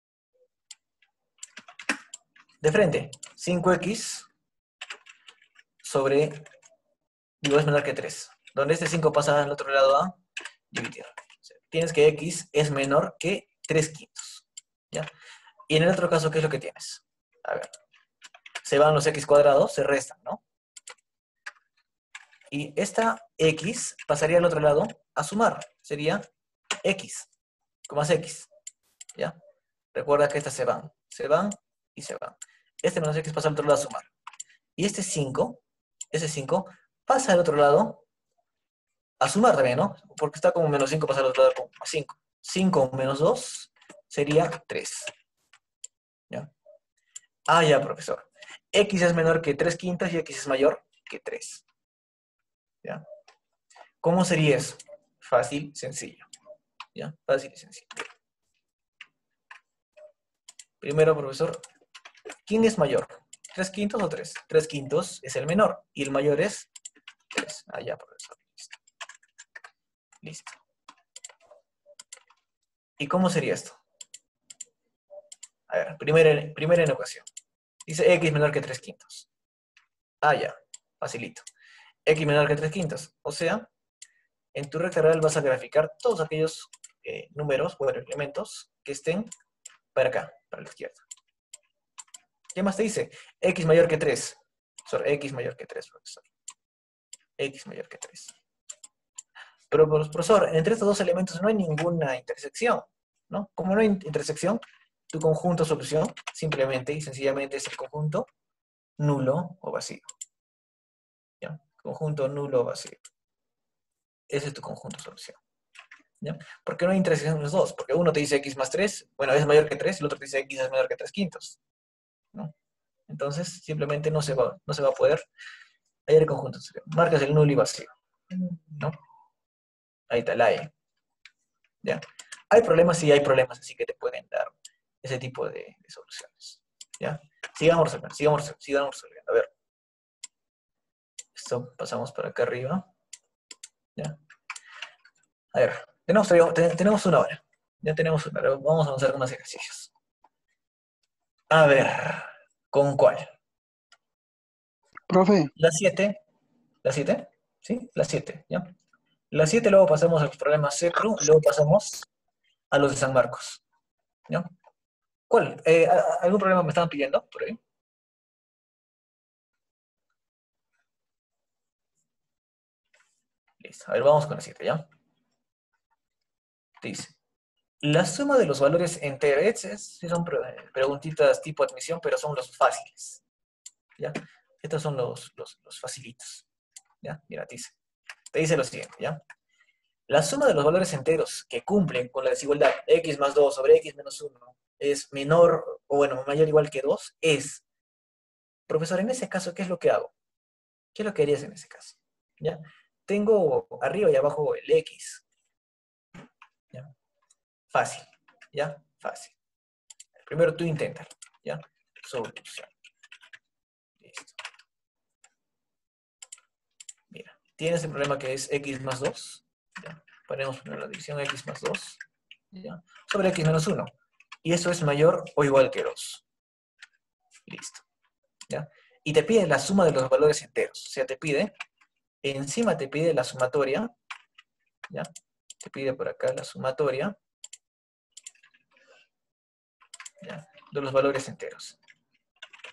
De frente, 5x sobre, es menor que 3. Donde este 5 pasa al otro lado a dividir. O sea, tienes que x es menor que 3/5. ¿Ya? Y en el otro caso, ¿qué es lo que tienes? A ver. Se van los x cuadrados, se restan, ¿no? Y esta x pasaría al otro lado a sumar. Sería x, con más x. ¿Ya? Recuerda que estas se van y se van. Este menos x pasa al otro lado a sumar. Y ese 5 pasa al otro lado a sumar también, ¿no? Porque está como menos 5 pasa al otro lado con más 5. 5 menos 2 sería 3. ¿Ya? Ah, ya, profesor. X es menor que 3/5 y X es mayor que 3. ¿Ya? ¿Cómo sería eso? Fácil, sencillo. ¿Ya? Fácil y sencillo. Primero, profesor, ¿quién es mayor? ¿3/5 o 3? 3/5 es el menor y el mayor es 3. Ah, ya, profesor. Listo. ¿Y cómo sería esto? A ver, primera en ecuación. Dice x menor que 3/5. Ah, ya. Facilito. X menor que 3/5. O sea, en tu recta real vas a graficar todos aquellos números, bueno, elementos que estén para acá, para la izquierda. ¿Qué más te dice? X mayor que 3. X mayor que 3, profesor. X mayor que 3. Pero, profesor, entre estos dos elementos no hay ninguna intersección, ¿no? Como no hay intersección, tu conjunto solución simplemente y sencillamente es el conjunto nulo o vacío. ¿Ya? Conjunto nulo o vacío. Ese es tu conjunto solución. ¿Ya? ¿Por qué no hay intersección en los dos? Porque uno te dice x más 3, bueno, es mayor que 3, y el otro te dice x es menor que 3/5. ¿No? Entonces, simplemente no se va a poder hallar el conjunto solución. Marcas el nulo y vacío. ¿No? Ahí está la E. ¿Ya? Hay problemas, sí hay problemas, así que te pueden dar ese tipo de soluciones. ¿Ya? Sigamos resolviendo. A ver. Esto pasamos por acá arriba. ¿Ya? A ver, tenemos una hora. Ya tenemos una hora. Vamos a avanzar con más ejercicios. A ver, ¿con cuál? Profe, La 7. ¿La 7? ¿Sí? La 7, ¿ya? La 7 luego pasamos a los problemas CEPRU y luego pasamos a los de San Marcos. ¿Ya? ¿Cuál? ¿Algún problema me estaban pidiendo por ahí? Listo. A ver, vamos con la 7, ¿ya? Dice, la suma de los valores enteros, sí son preguntitas tipo admisión, pero son los fáciles. ¿Ya? Estos son los facilitos. ¿Ya? Mira, te dice lo siguiente, ¿ya? La suma de los valores enteros que cumplen con la desigualdad x más 2 sobre x menos 1 es menor, o bueno, mayor o igual que 2, es, profesor, en ese caso, ¿qué es lo que hago? ¿Qué es lo que harías en ese caso? ¿Ya? Tengo arriba y abajo el x. ¿Ya? Fácil, ¿ya? Fácil. Primero tú inténtalo, ¿ya? Solución. Listo. Mira, tienes el problema que es x más 2. ¿Ya? Ponemos primero la división x más 2. ¿Ya? Sobre x menos 1. Y eso es mayor o igual que 2. Listo. ¿Ya? Y te pide la suma de los valores enteros. O sea, encima te pide la sumatoria. ¿Ya? Te pide por acá la sumatoria. ¿Ya? De los valores enteros.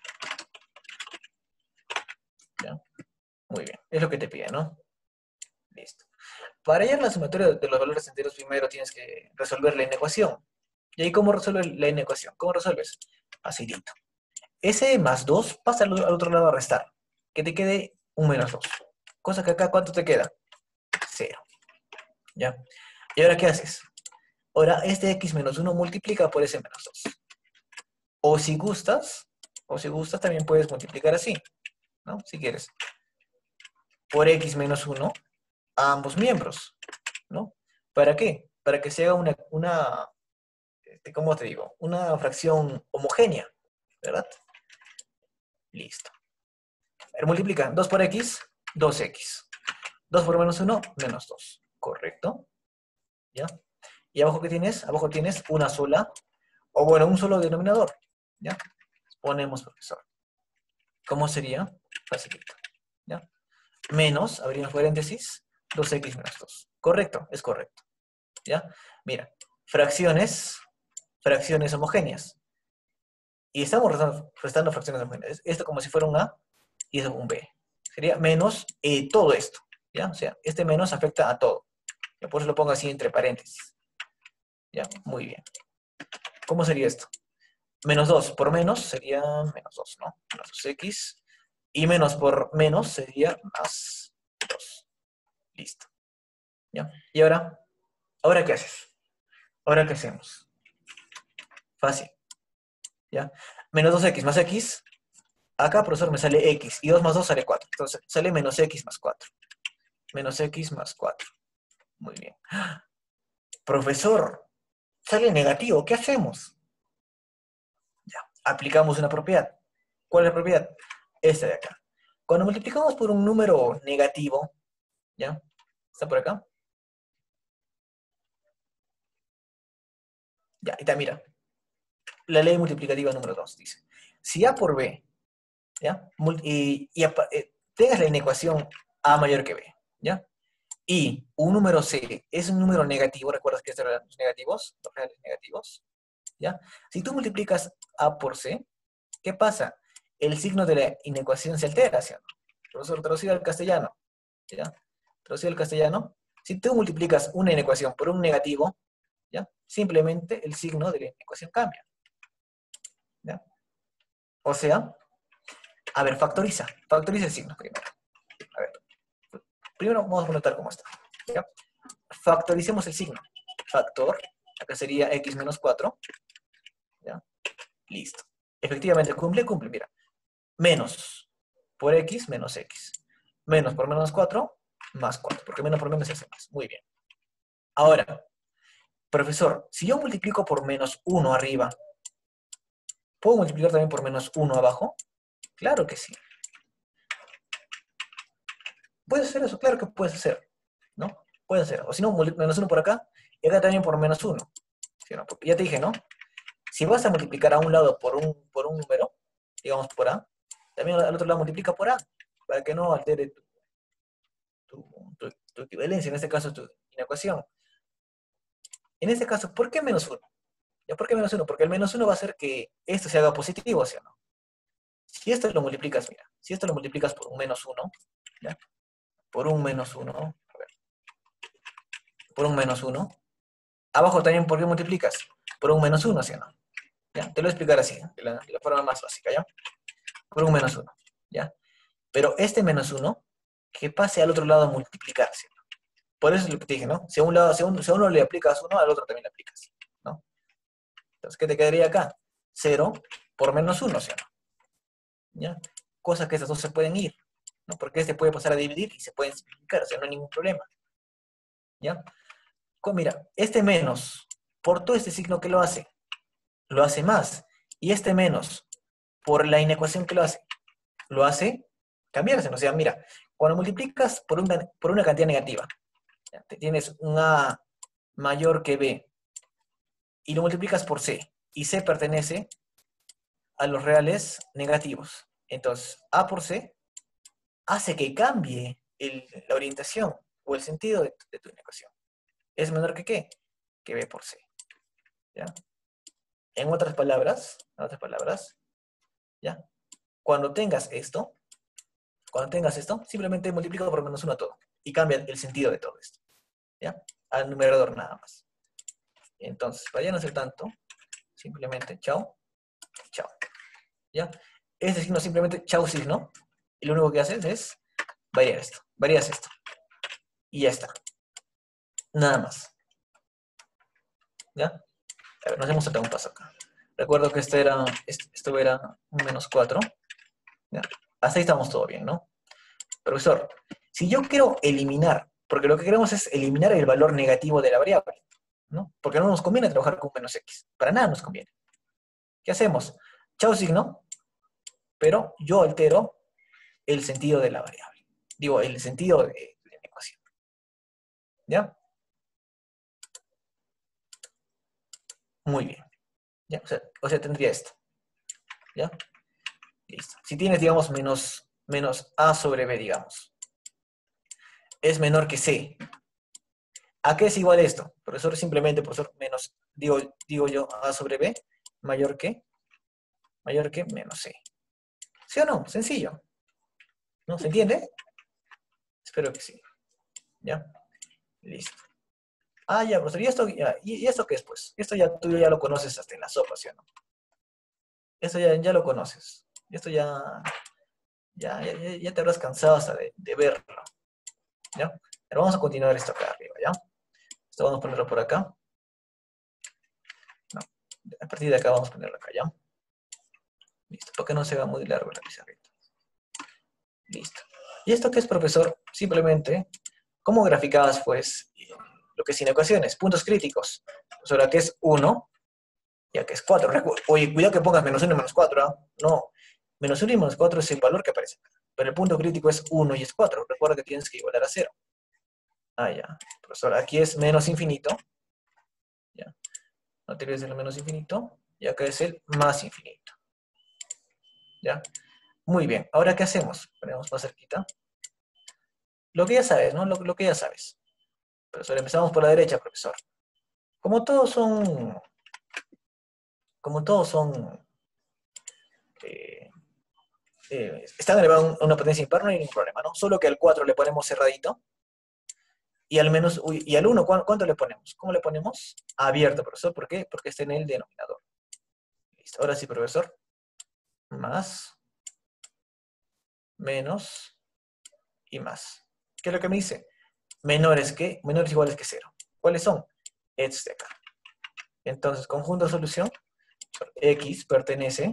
Muy bien, es lo que te pide, ¿no? Listo. Para hallar la sumatoria de los valores enteros, primero tienes que resolver la inecuación. ¿Y ahí cómo resuelves la inecuación? ¿Cómo resuelves? Facilito. Ese más 2 pasa al otro lado a restar. Que te quede un menos 2. Cosa que acá, ¿cuánto te queda? 0. ¿Ya? ¿Y ahora qué haces? Ahora, este x menos 1 multiplica por ese menos 2. O si gustas, también puedes multiplicar así, ¿no? Si quieres. Por x menos 1 a ambos miembros, ¿no? ¿Para qué? Para que se haga una ¿cómo te digo? Una fracción homogénea, ¿verdad? Listo. A ver, multiplica 2 por x, 2x. 2 por menos 1, menos 2. ¿Correcto? ¿Ya? ¿Y abajo qué tienes? Abajo tienes una sola, o bueno, un solo denominador. ¿Ya? Ponemos profesor. ¿Cómo sería? Facilito. ¿Ya? Menos, abrimos paréntesis, 2x menos 2. ¿Correcto? Es correcto. ¿Ya? Mira, fracciones homogéneas. Y estamos restando fracciones homogéneas. Esto como si fuera un A y eso un B. Sería menos todo esto. ¿Ya? O sea, este menos afecta a todo. Ya, por eso lo pongo así entre paréntesis. ¿Ya? Muy bien. ¿Cómo sería esto? Menos 2 por menos sería menos 2, ¿no? Menos 2x. Y menos por menos sería más 2. Listo. ¿Ya? Y ahora qué haces? ¿Ahora qué hacemos? Fácil. ¿Ya? Menos 2x más x. Acá, profesor, me sale x. Y 2 más 2 sale 4. Entonces, sale menos x más 4. Menos x más 4. Muy bien. Profesor, sale negativo. ¿Qué hacemos? Ya. Aplicamos una propiedad. ¿Cuál es la propiedad? Esta de acá. Cuando multiplicamos por un número negativo, ¿ya? ¿Está por acá? Ya, y está, mira. La ley multiplicativa número 2 dice, si A por B, ¿ya? Tengas la inecuación A mayor que B, ¿ya? Y un número C es un número negativo, ¿recuerdas que estos eran los negativos? Los reales negativos, ¿ya? Si tú multiplicas A por C, ¿qué pasa? El signo de la inecuación se altera, ¿sí o no? Profesor, traducido al castellano, ¿ya? Traducido al castellano, si tú multiplicas una inecuación por un negativo, ¿ya? Simplemente el signo de la inecuación cambia, ¿ya? O sea, a ver, factoriza el signo primero. A ver, primero vamos a notar cómo está, ¿ya? Factoricemos el signo. Factor, acá sería x menos 4, ¿ya? Listo. Efectivamente, cumple, mira. Menos por x, menos x. Menos por menos 4, más 4, porque menos por menos es más. Muy bien. Ahora, profesor, si yo multiplico por menos 1 arriba, ¿puedo multiplicar también por menos 1 abajo? Claro que sí. ¿Puedes hacer eso? Claro que puedes hacer, ¿no? Puedes hacer. O si no, menos 1 por acá, y acá también por menos 1. ¿Sí, no? Porque ya te dije, ¿no? Si vas a multiplicar a un lado por un número, digamos por A, también al otro lado multiplica por A, para que no altere tu equivalencia, en este caso tu inecuación. En este caso, ¿por qué menos 1? ¿Ya por qué menos 1? Porque el menos 1 va a hacer que esto se haga positivo, ¿sí o no? Si esto lo multiplicas, mira, si esto lo multiplicas por un menos 1, ¿ya? Por un menos 1, a ver, por un menos 1, abajo también, ¿por qué multiplicas? Por un menos 1, ¿sí o no? ¿Ya? Te lo voy a explicar así, de la forma más básica, ¿ya? Por un menos 1, ¿ya? Pero este menos 1, que pase al otro lado a multiplicarse. Por eso es lo que te dije, ¿no? Si a uno le aplicas 1, al otro también le aplicas, ¿no? Entonces, ¿qué te quedaría acá? 0 por menos 1, ¿sí o no? ¿Ya? Cosas que esas dos se pueden ir, ¿no? Porque este puede pasar a dividir y se pueden simplificar, o sea, no hay ningún problema. ¿Ya? Mira, este menos, por todo este signo que lo hace más. Y este menos, por la inecuación que lo hace cambiarse. O sea, mira, cuando multiplicas por una cantidad negativa, ¿ya? Tienes un A mayor que B, y lo multiplicas por C, y C pertenece a los reales negativos. Entonces, A por C hace que cambie la orientación o el sentido de tu inecuación. ¿Es menor que qué? Que B por C. ¿Ya? En otras palabras, ¿ya? Cuando tengas esto, Cuando tengas esto, simplemente multiplica por menos 1 todo. Y cambia el sentido de todo esto. ¿Ya? Al numerador nada más. Entonces, para ya no hacer tanto, simplemente chao, chao. ¿Ya? Este signo simplemente chao signo. Y lo único que haces es variar esto. Varías esto. Y ya está. Nada más. ¿Ya? A ver, nos hemos saltado un paso acá. Recuerdo que esto era un menos 4. ¿Ya? Hasta ahí estamos todo bien, ¿no? Profesor, si yo quiero eliminar, porque lo que queremos es eliminar el valor negativo de la variable, ¿no? Porque no nos conviene trabajar con menos x. Para nada nos conviene. ¿Qué hacemos? Chao signo, pero yo altero el sentido de la variable. Digo, el sentido de la ecuación. ¿Ya? Muy bien. ¿Ya? O sea, tendría esto. ¿Ya? Listo. Si tienes, digamos, menos a sobre b, digamos, es menor que c. ¿A qué es igual esto? Profesor, simplemente, profesor, menos, digo yo, a sobre b, mayor que menos c. ¿Sí o no? Sencillo. ¿No? ¿Se entiende? Espero que sí. ¿Ya? Listo. Ah, ya, profesor. ¿Y esto qué es, pues? Esto ya tú ya lo conoces hasta en la sopa, ¿sí o no? Esto ya lo conoces. Esto ya te habrás cansado hasta de verlo. ¿Ya? Pero vamos a continuar esto acá arriba, ¿ya? Esto vamos a ponerlo por acá. No, a partir de acá vamos a ponerlo acá, ¿ya? Listo, para que no se vea muy largo la pizarrita. Listo. ¿Y esto qué es, profesor? Simplemente, ¿cómo graficabas, pues, lo que es sin ecuaciones? Puntos críticos. Profesor, aquí es 1, y aquí es 4. Oye, cuidado que pongas menos 1 y menos 4, ¿ah? No, menos 1 y menos 4 es el valor que aparece acá. Pero el punto crítico es 1 y es 4. Recuerda que tienes que igualar a 0. Ah, ya. Profesor, aquí es menos infinito. Ya. No te olvides del menos infinito. Y acá es el más infinito. ¿Ya? Muy bien. Ahora, ¿qué hacemos? Ponemos más cerquita. Lo que ya sabes, ¿no? Lo que ya sabes. Profesor, empezamos por la derecha, profesor. Como todos son están elevados a una potencia impar, no hay ningún problema, ¿no? Solo que al 4 le ponemos cerradito. Y al menos, y al 1, ¿cuánto le ponemos? ¿Cómo le ponemos? Abierto, profesor. ¿Por qué? Porque está en el denominador. Listo. Ahora sí, profesor. Más, menos y más. ¿Qué es lo que me dice? Menores iguales que 0. ¿Cuáles son? Estos de acá. Entonces, conjunto de solución, x pertenece,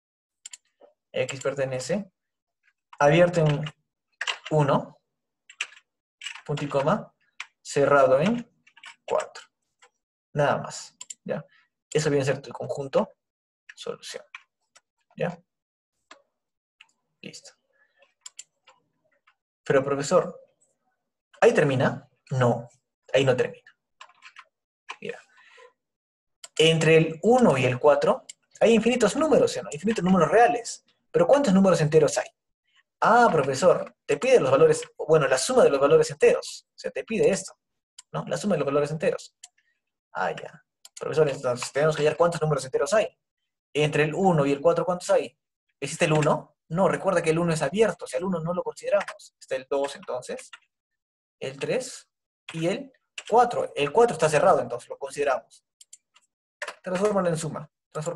abierto en 1, punto y coma, cerrado en 4. Nada más, ¿ya? Eso viene a ser tu conjunto solución, ¿ya? Listo. Pero, profesor, ¿ahí termina? No, ahí no termina. Mira. Entre el 1 y el 4 hay infinitos números, ¿no? Infinitos números reales. Pero ¿cuántos números enteros hay? Ah, profesor, te pide los valores, bueno, la suma de los valores enteros. O sea, te pide esto, ¿no? La suma de los valores enteros. Ah, ya. Profesor, entonces tenemos que hallar cuántos números enteros hay. Entre el 1 y el 4, ¿cuántos hay? ¿Existe el 1? No, recuerda que el 1 es abierto, o sea, el 1 no lo consideramos. Está el 2, entonces, el 3 y el 4. El 4 está cerrado, entonces lo consideramos. Transfórmalo en suma.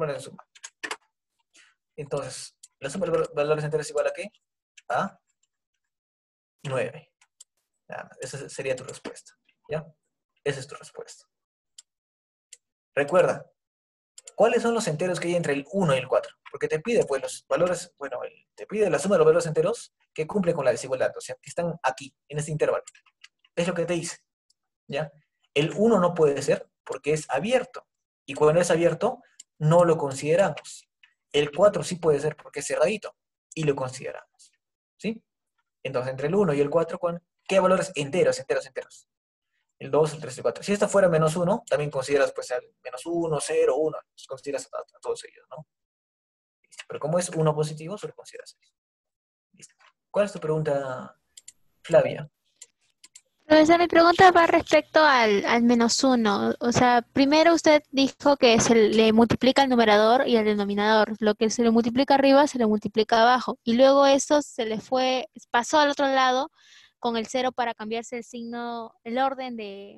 Entonces, la suma de los valores enteros es igual a ¿qué? A 9. Nada más. Esa sería tu respuesta. ¿Ya? Esa es tu respuesta. Recuerda, ¿cuáles son los enteros que hay entre el 1 y el 4? Porque te pide, pues, los valores, bueno, te pide la suma de los valores enteros que cumplen con la desigualdad, o sea, que están aquí, en este intervalo. Es lo que te dice, ¿ya? El 1 no puede ser porque es abierto, y cuando es abierto, no lo consideramos. El 4 sí puede ser porque es cerradito, y lo consideramos, ¿sí? Entonces, entre el 1 y el 4, ¿qué valores enteros? El 2, el 3, el 4. Si esta fuera menos 1, también consideras pues al menos 1, 0, 1, los consideras a todos ellos, ¿no? Listo. Pero como es 1 positivo, solo consideras eso. Listo. ¿Cuál es tu pregunta, Flavia? Profesor, mi pregunta va respecto al menos uno. O sea, primero usted dijo que se le multiplica el numerador y el denominador. Lo que se le multiplica arriba se le multiplica abajo. Y luego eso se le pasó al otro lado con el cero para cambiarse el signo, el orden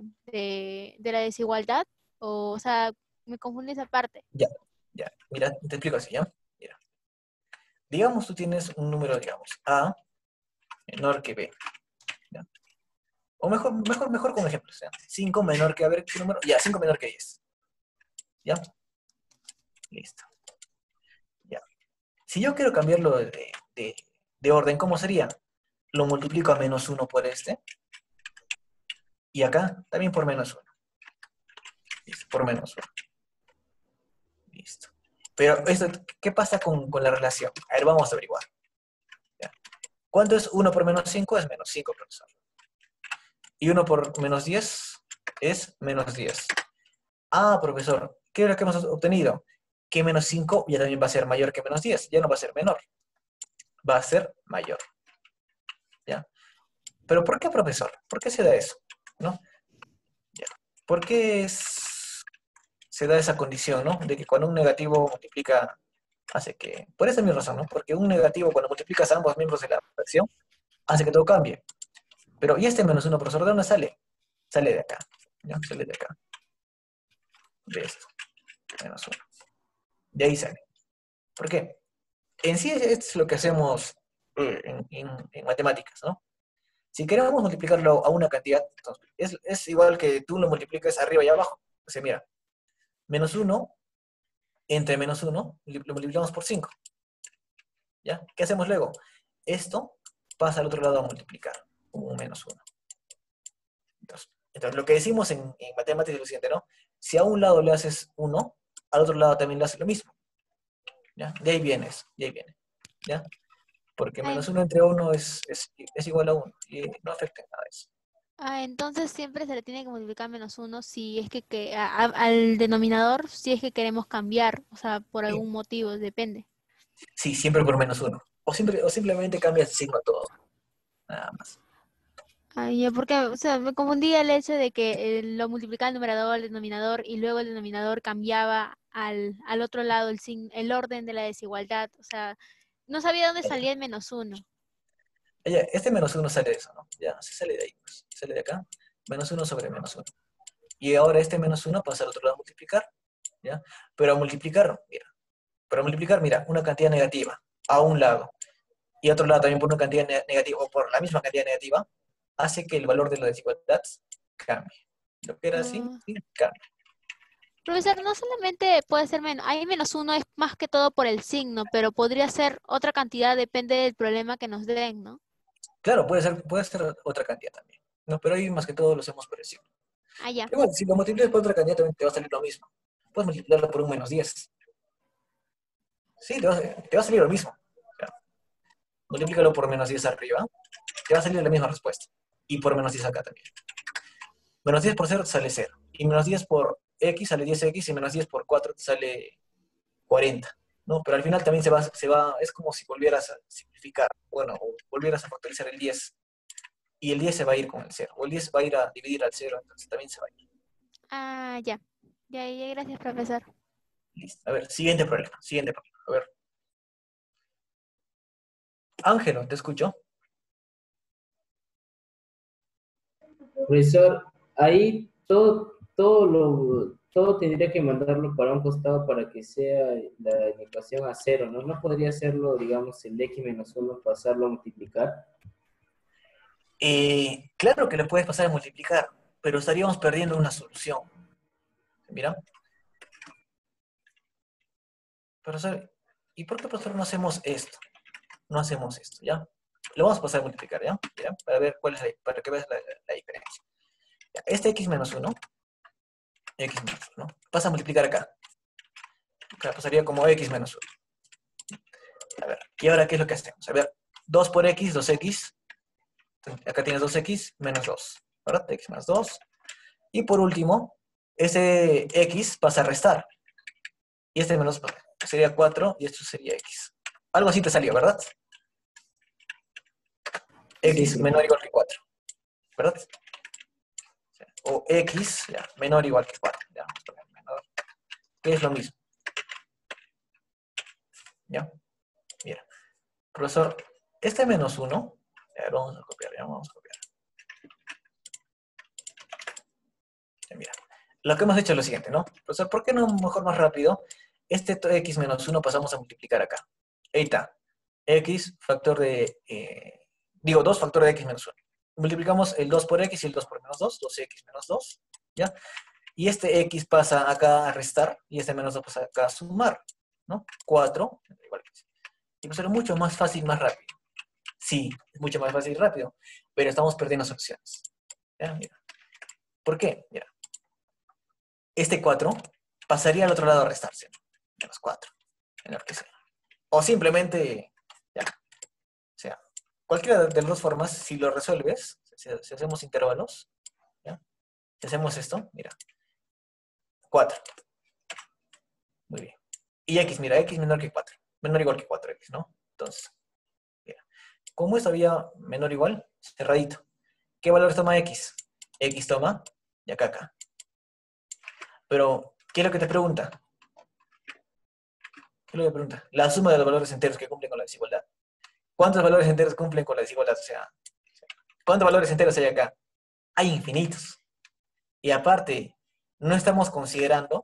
de la desigualdad. O sea, me confundí esa parte. Ya, ya. Mira, te explico así, ¿ya? Mira. Digamos, tú tienes un número, digamos, A menor que B. ¿Ya? O mejor con ejemplos, ¿ya? 5 menor que, a ver, ¿qué número? Ya, 5 menor que 10. ¿Ya? Listo. Ya. Si yo quiero cambiarlo de orden, ¿cómo sería? Lo multiplico a menos 1 por este. Y acá también por menos 1. Listo, por menos 1. Listo. Pero, ¿qué pasa con la relación? A ver, vamos a averiguar. ¿Ya? ¿Cuánto es 1 por menos 5? Es menos 5, profesor. Y 1 por menos 10 es menos 10. Ah, profesor, ¿qué es lo que hemos obtenido? Que menos 5 ya también va a ser mayor que menos 10. Ya no va a ser menor. Va a ser mayor. ¿Ya? ¿Pero por qué, profesor? ¿Por qué se da eso? ¿No? ¿Ya? ¿Por qué se da esa condición, ¿no? De que cuando un negativo multiplica, hace que... Por esa es mi razón, ¿no? Porque un negativo, cuando multiplicas a ambos miembros de la fracción, hace que todo cambie. Pero, ¿y este menos 1, profesor? ¿De dónde sale? Sale de acá. ¿Ya? Sale de acá. De esto. Menos 1. De ahí sale. ¿Por qué? En sí, esto es lo que hacemos en matemáticas, ¿no? Si queremos multiplicarlo a una cantidad, entonces, es igual que tú lo multipliques arriba y abajo. O sea, mira, menos 1 entre menos 1 lo multiplicamos por 5. ¿Ya? ¿Qué hacemos luego? Esto pasa al otro lado a multiplicar, como un menos 1. Entonces, lo que decimos en matemáticas es lo siguiente, ¿no? Si a un lado le haces 1, al otro lado también le haces lo mismo. ¿Ya? De ahí viene eso, de ahí viene. ¿Ya? Porque menos 1 entre 1 es igual a 1, y no afecta en nada eso. Entonces siempre se le tiene que multiplicar menos uno si es al denominador, si es que queremos cambiar, o sea, por Sí, algún motivo, depende. sí, siempre por menos 1. O simplemente cambias el signo a todo. Nada más. Ya, porque, o sea, me confundía el hecho de que lo multiplicaba el numerador, el denominador, y luego el denominador cambiaba al otro lado el orden de la desigualdad. O sea, no sabía dónde salía el menos uno. Ya, este menos 1 sale de eso, ¿no? Ya, se sale de ahí, pues. Sale de acá. Menos 1 sobre menos 1. Y ahora este menos 1 pasa al otro lado a multiplicar. ¿Ya? Pero a multiplicar, mira, una cantidad negativa a un lado y a otro lado también por una cantidad negativa o por la misma cantidad negativa, hace que el valor de la desigualdad cambie. Lo que era así, sí, cambia. Profesor, no solamente puede ser menos, hay menos uno es más que todo por el signo, pero podría ser otra cantidad, depende del problema que nos den, ¿no? Claro, puede ser otra cantidad también, ¿no? Pero ahí más que todo lo hacemos por el signo. Ah, ya. Igual, si lo multiplicas por otra cantidad también te va a salir lo mismo. Puedes multiplicarlo por un menos 10. Sí, te va a salir lo mismo. Ya. Multiplícalo por menos 10 arriba, te va a salir la misma respuesta. Y por menos 10 acá también. Menos 10 por 0 te sale 0. Y menos 10 por x sale 10x y menos 10 por 4 te sale 40. ¿No? Pero al final también es como si volvieras a simplificar, bueno, o volvieras a factorizar el 10. Y el 10 se va a ir con el 0. O el 10 va a ir a dividir al 0, entonces también se va a ir. Ah, ya. Ya, gracias, profesor. Listo. A ver, siguiente problema. A ver. Ángelo, ¿te escucho? Profesor, ahí todo tendría que mandarlo para un costado para que sea la ecuación a cero, ¿no? No podría hacerlo, digamos, el x menos 1, pasarlo a multiplicar. Claro que le puedes pasar a multiplicar, pero estaríamos perdiendo una solución. Mira. Profesor, ¿y por qué, profesor, no hacemos esto? No hacemos esto, ¿ya? Lo vamos a pasar a multiplicar, ¿ya? ¿Ya? Para ver para que veas la diferencia. Ya, este x menos 1, pasa a multiplicar acá. Acá pasaría como x menos 1. A ver, ¿y ahora qué es lo que hacemos? A ver, 2 por x, 2x. Acá tienes 2x menos 2, ¿verdad? X más 2. Y por último, ese x pasa a restar. Y este menos sería 4 y esto sería x. Algo así te salió, ¿verdad? X Sí. menor o igual que 4, ¿verdad? o x, ya, menor o igual que 4. Ya, vamos a poner menor, que es lo mismo. ¿Ya? Mira. Profesor, este menos 1, ya, vamos a copiar, ya vamos a copiar. Ya, mira. Lo que hemos hecho es lo siguiente, ¿no? Profesor, ¿por qué no mejor más rápido? Este x menos 1 pasamos a multiplicar acá. Ahí está. X factor de, 2 factor de x menos 1. Multiplicamos el 2 por x y el 2 por menos 2, 2x menos 2, ¿ya? Y este x pasa acá a restar, y este menos 2 pasa acá a sumar, ¿no? 4, igual que y pues era mucho más fácil, más rápido. Sí, es mucho más fácil y rápido, pero estamos perdiendo soluciones. ¿Ya? Mira. ¿Por qué? Mira. Este 4 pasaría al otro lado a restarse, ¿no? Menos 4, menor que 0. O simplemente, ya, o sea, cualquiera de las dos formas, si lo resuelves, si hacemos intervalos, ¿ya? Si hacemos esto, mira, 4. Muy bien. Y x, mira, x menor que 4. Menor o igual que 4x, ¿no? Entonces, mira, como esto había menor o igual, cerradito. ¿Qué valores toma x? X toma, y acá. Pero, ¿qué es lo que te pregunta? ¿Qué es lo que te pregunta? La suma de los valores enteros que cumplen con la desigualdad. ¿Cuántos valores enteros cumplen con la desigualdad? O sea, ¿cuántos valores enteros hay acá? Hay infinitos. Y aparte, no estamos considerando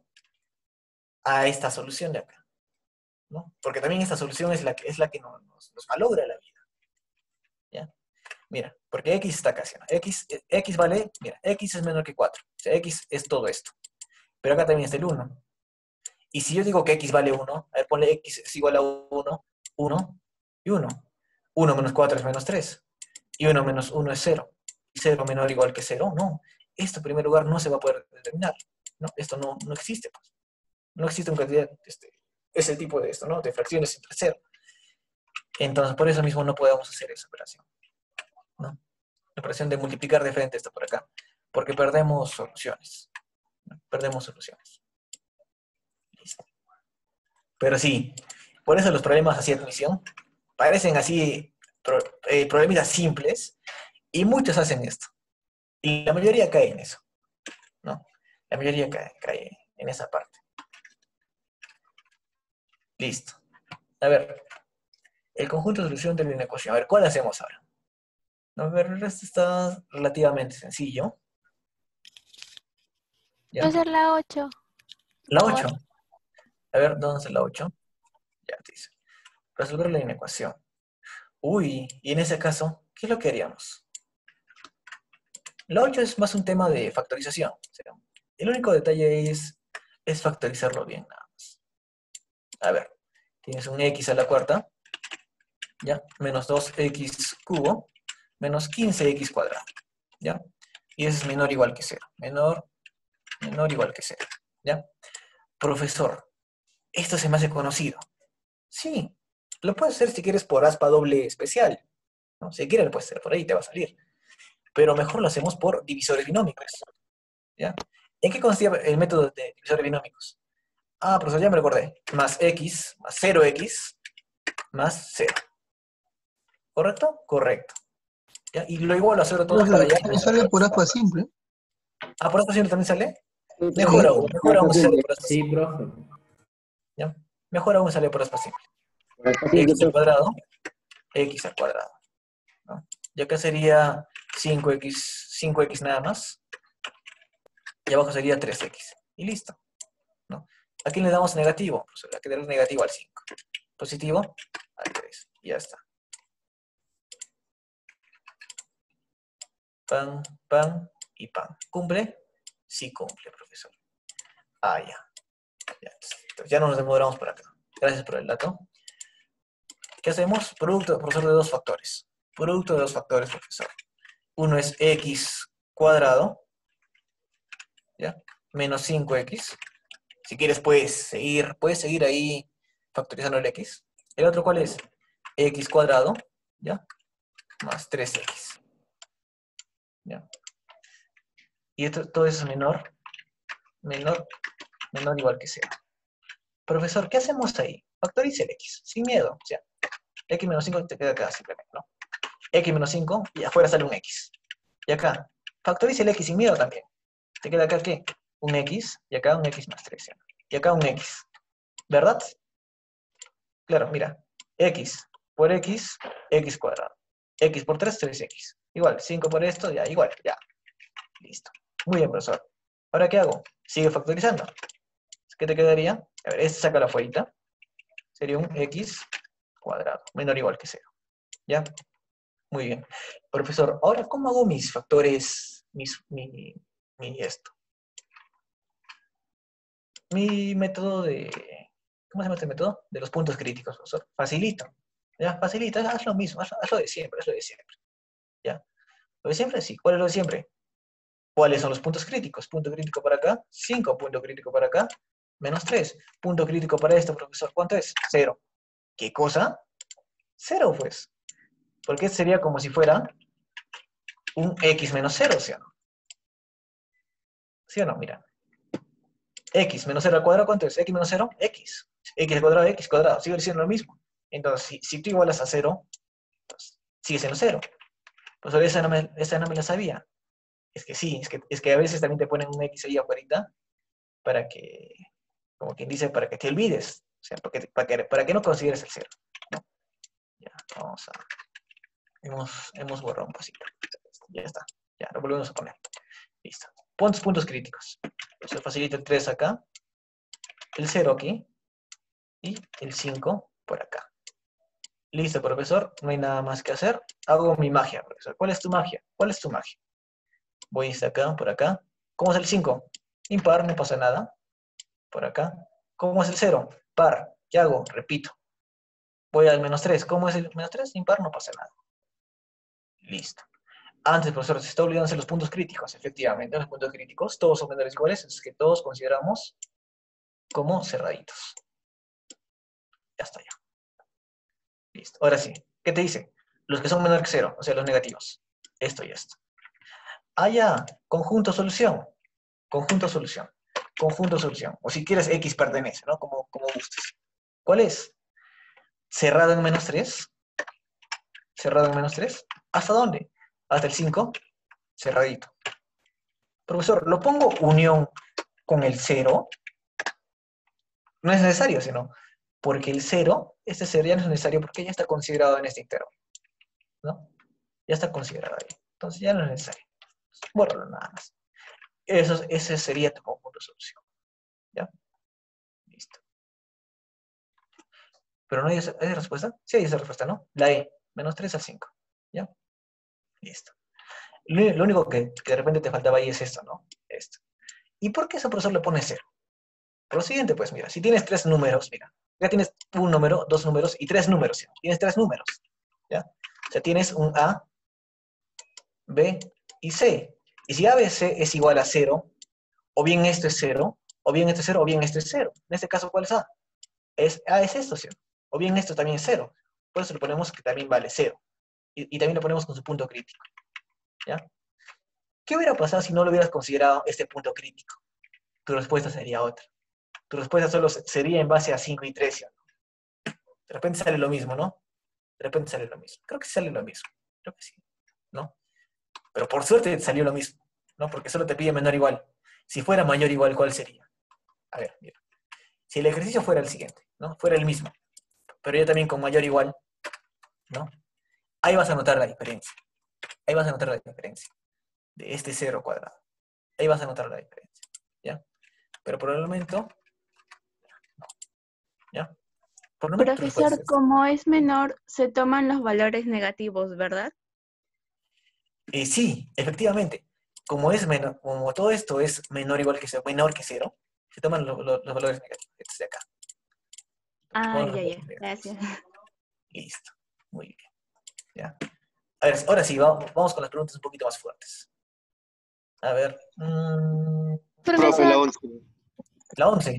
a esta solución de acá, ¿no? Porque también esta solución es la que nos malogra la vida. ¿Ya? Mira, porque x está casi, ¿no? X vale, mira, x es menor que 4. O sea, x es todo esto. Pero acá también está el 1. Y si yo digo que x vale 1, a ver, ponle x es igual a 1, 1 y 1. 1 menos 4 es menos 3. Y 1 menos 1 es 0. Y 0 menor o igual que 0, no. Esto en primer lugar no se va a poder determinar. No, esto no existe, pues. No existe una cantidad, ese tipo de esto, ¿no? De fracciones entre 0. Entonces, por eso mismo no podemos hacer esa operación, ¿no? La operación de multiplicar de frente esto por acá. Porque perdemos soluciones. ¿No? Perdemos soluciones. Listo. Pero sí, por eso los problemas así de admisión parecen así problemitas simples y muchos hacen esto. Y la mayoría cae en eso, ¿no? La mayoría cae en esa parte. Listo. A ver, el conjunto de solución de una ecuación. A ver, ¿cuál hacemos ahora? A ver, esto está relativamente sencillo. ¿Ya? Voy a hacer la 8. La 8. A ver, ¿dónde está la 8? Ya te dice. Resolver la inecuación. Uy, y en ese caso, ¿qué es lo que haríamos? La 8 es más un tema de factorización. O sea, el único detalle es factorizarlo bien, nada más. A ver, tienes un x a la cuarta, ¿ya? Menos 2x cubo, menos 15x cuadrado, ¿ya? Y eso es menor o igual que 0. Menor o igual que 0, ¿ya? Profesor, esto se me hace conocido. Sí, lo puedes hacer si quieres por aspa doble especial, ¿no? Si quieres lo puedes hacer por ahí, te va a salir. Pero mejor lo hacemos por divisores binómicos, ¿ya? ¿En qué consistía el método de divisores binómicos? Ah, profesor, ya me recordé. Más x, más 0x, más 0. ¿Correcto? Correcto. ¿Ya? Y lo igual a 0 todo para allá. Me sale por aspa simple. Ah, ¿por aspa simple también sale? Mejor aún si sale por aspa Sí, simple. profe. ¿Ya? Mejor aún sale por aspa simple. X al cuadrado, x al cuadrado, ¿no? Y acá sería 5x nada más. Y abajo sería 3x. Y listo, ¿no? ¿A quién le damos negativo? Pues hay que darle negativo al 5. Positivo al 3. Y ya está. Pan, pan y pan. ¿Cumple? Sí cumple, profesor. Ah, ya. Entonces, ya no nos demoramos por acá. Gracias por el dato. ¿Qué hacemos? Producto, profesor, de dos factores. Producto de dos factores, profesor. Uno es x cuadrado, ¿ya? Menos 5x. Si quieres puedes seguir ahí factorizando el x. ¿El otro cuál es? X cuadrado, ¿ya? Más 3x. ¿Ya? Y todo eso es menor igual que 0. Profesor, ¿qué hacemos ahí? Factoriza el x, sin miedo. O sea, x menos 5 te queda acá simplemente, ¿no? X menos 5 y afuera sale un x. Y acá, factoriza el x sin miedo también. Te queda acá, ¿qué? Un X, y acá un X más 3. ¿Ya? Y acá un X. ¿Verdad? Claro, mira. X por X, X cuadrado. X por 3, 3X. Igual, 5 por esto, ya, igual, ya. Listo. Muy bien, profesor. ¿Ahora qué hago? Sigue factorizando. ¿Qué te quedaría? A ver, este saca la fuerita. Sería un X cuadrado, menor o igual que 0. ¿Ya? Muy bien. Profesor, ahora, ¿cómo hago mis factores, mi método de, ¿cómo se llama este método? De los puntos críticos, profesor. Facilito. ¿Ya? Facilito, haz lo mismo, haz lo de siempre, haz lo de siempre. ¿Ya? Lo de siempre, sí. ¿Cuál es lo de siempre? ¿Cuáles son los puntos críticos? Punto crítico para acá, 5, punto crítico para acá, menos 3. Punto crítico para esto, profesor, ¿cuánto es? 0. ¿Qué cosa? 0, pues. Porque sería como si fuera un X menos 0, ¿sí o no? ¿Sí o no? Mira. X menos 0 al cuadrado, ¿cuánto es? X menos 0, X. X al cuadrado, X cuadrado. Sigue siendo lo mismo. Entonces, si tú igualas a 0, pues, sigue siendo 0. Pues esa no me la sabía. Es que sí, es que a veces también te ponen un X ahí afuera para que, como quien dice, para que te olvides. O sea, para que no consideres el 0. ¿No? Ya, vamos a... Hemos borrado un pasito. Ya está. Ya, lo volvemos a poner. Listo. Puntos críticos. Se facilita el 3 acá, el 0 aquí, y el 5 por acá. Listo, profesor. No hay nada más que hacer. Hago mi magia, profesor. ¿Cuál es tu magia? ¿Cuál es tu magia? Voy hasta acá, por acá. ¿Cómo es el 5? Impar, no pasa nada. Por acá. ¿Cómo es el 0? Par. ¿Qué hago? Repito. Voy al menos 3. ¿Cómo es el menos 3? Impar, no pasa nada. Listo. Antes, profesor, se está olvidándose los puntos críticos. Efectivamente, los puntos críticos, todos son menores iguales, es que todos consideramos como cerraditos. Ya está ya. Listo. Ahora sí. ¿Qué te dice? Los que son menor que 0, o sea, los negativos. Esto y esto. Ah, ya. Conjunto solución. Conjunto solución. Conjunto solución. O si quieres, X pertenece, ¿no? Como gustes. ¿Cuál es? Cerrado en menos 3. Cerrado en menos 3. ¿Hasta dónde? Hasta el 5. Cerradito. Profesor, ¿lo pongo unión con el 0? No es necesario, sino porque el 0, este 0 ya no es necesario porque ya está considerado en este intervalo. ¿No? Ya está considerado ahí. Entonces ya no es necesario. Bórralo nada más. Ese sería tu conjunto de solución. ¿Ya? Listo. ¿Pero no hay esa respuesta? Sí hay esa respuesta, ¿no? La E, menos 3 al 5. ¿Ya? Listo. Lo único que de repente te faltaba ahí es esto, ¿no? Esto. ¿Y por qué ese profesor le pone 0? Por lo siguiente, pues mira, si tienes 3 números, mira, ya tienes un número, 2 números y 3 números. ¿Sí? Tienes 3 números, ¿ya? O sea, tienes un A, B y C. Y si A, B, C es igual a 0, o bien esto es 0, o bien esto es 0, o bien esto es 0. En este caso, ¿cuál es A? A es esto, ¿sí? O bien esto también es 0. Por eso le ponemos que también vale 0. Y también lo ponemos con su punto crítico, ¿ya? ¿Qué hubiera pasado si no lo hubieras considerado este punto crítico? Tu respuesta sería otra. Tu respuesta solo sería en base a 5 y 3, ¿sí? De repente sale lo mismo, ¿no? De repente sale lo mismo. Creo que sale lo mismo. Creo que sí, ¿no? Pero por suerte salió lo mismo, ¿no? Porque solo te pide menor o igual. Si fuera mayor o igual, ¿cuál sería? A ver, mira. Si el ejercicio fuera el siguiente, ¿no? Fuera el mismo, pero ya también con mayor o igual, ¿no? Ahí vas a notar la diferencia. Ahí vas a notar la diferencia de este 0 cuadrado. Ahí vas a notar la diferencia, ¿ya? Pero por el momento, no, ¿ya? Por el momento tu respuesta Profesor, es esta. como es menor, se toman los valores negativos, ¿verdad? Sí, efectivamente. Como todo esto es menor o igual que 0, menor que 0, se toman los valores negativos. Este de acá. Ah, Todos los ya, valores ya. negativos. Gracias. Listo. Muy bien. ¿Ya? A ver, ahora sí, vamos con las preguntas un poquito más fuertes. A ver. Profe, la Profesor, 11. La 11.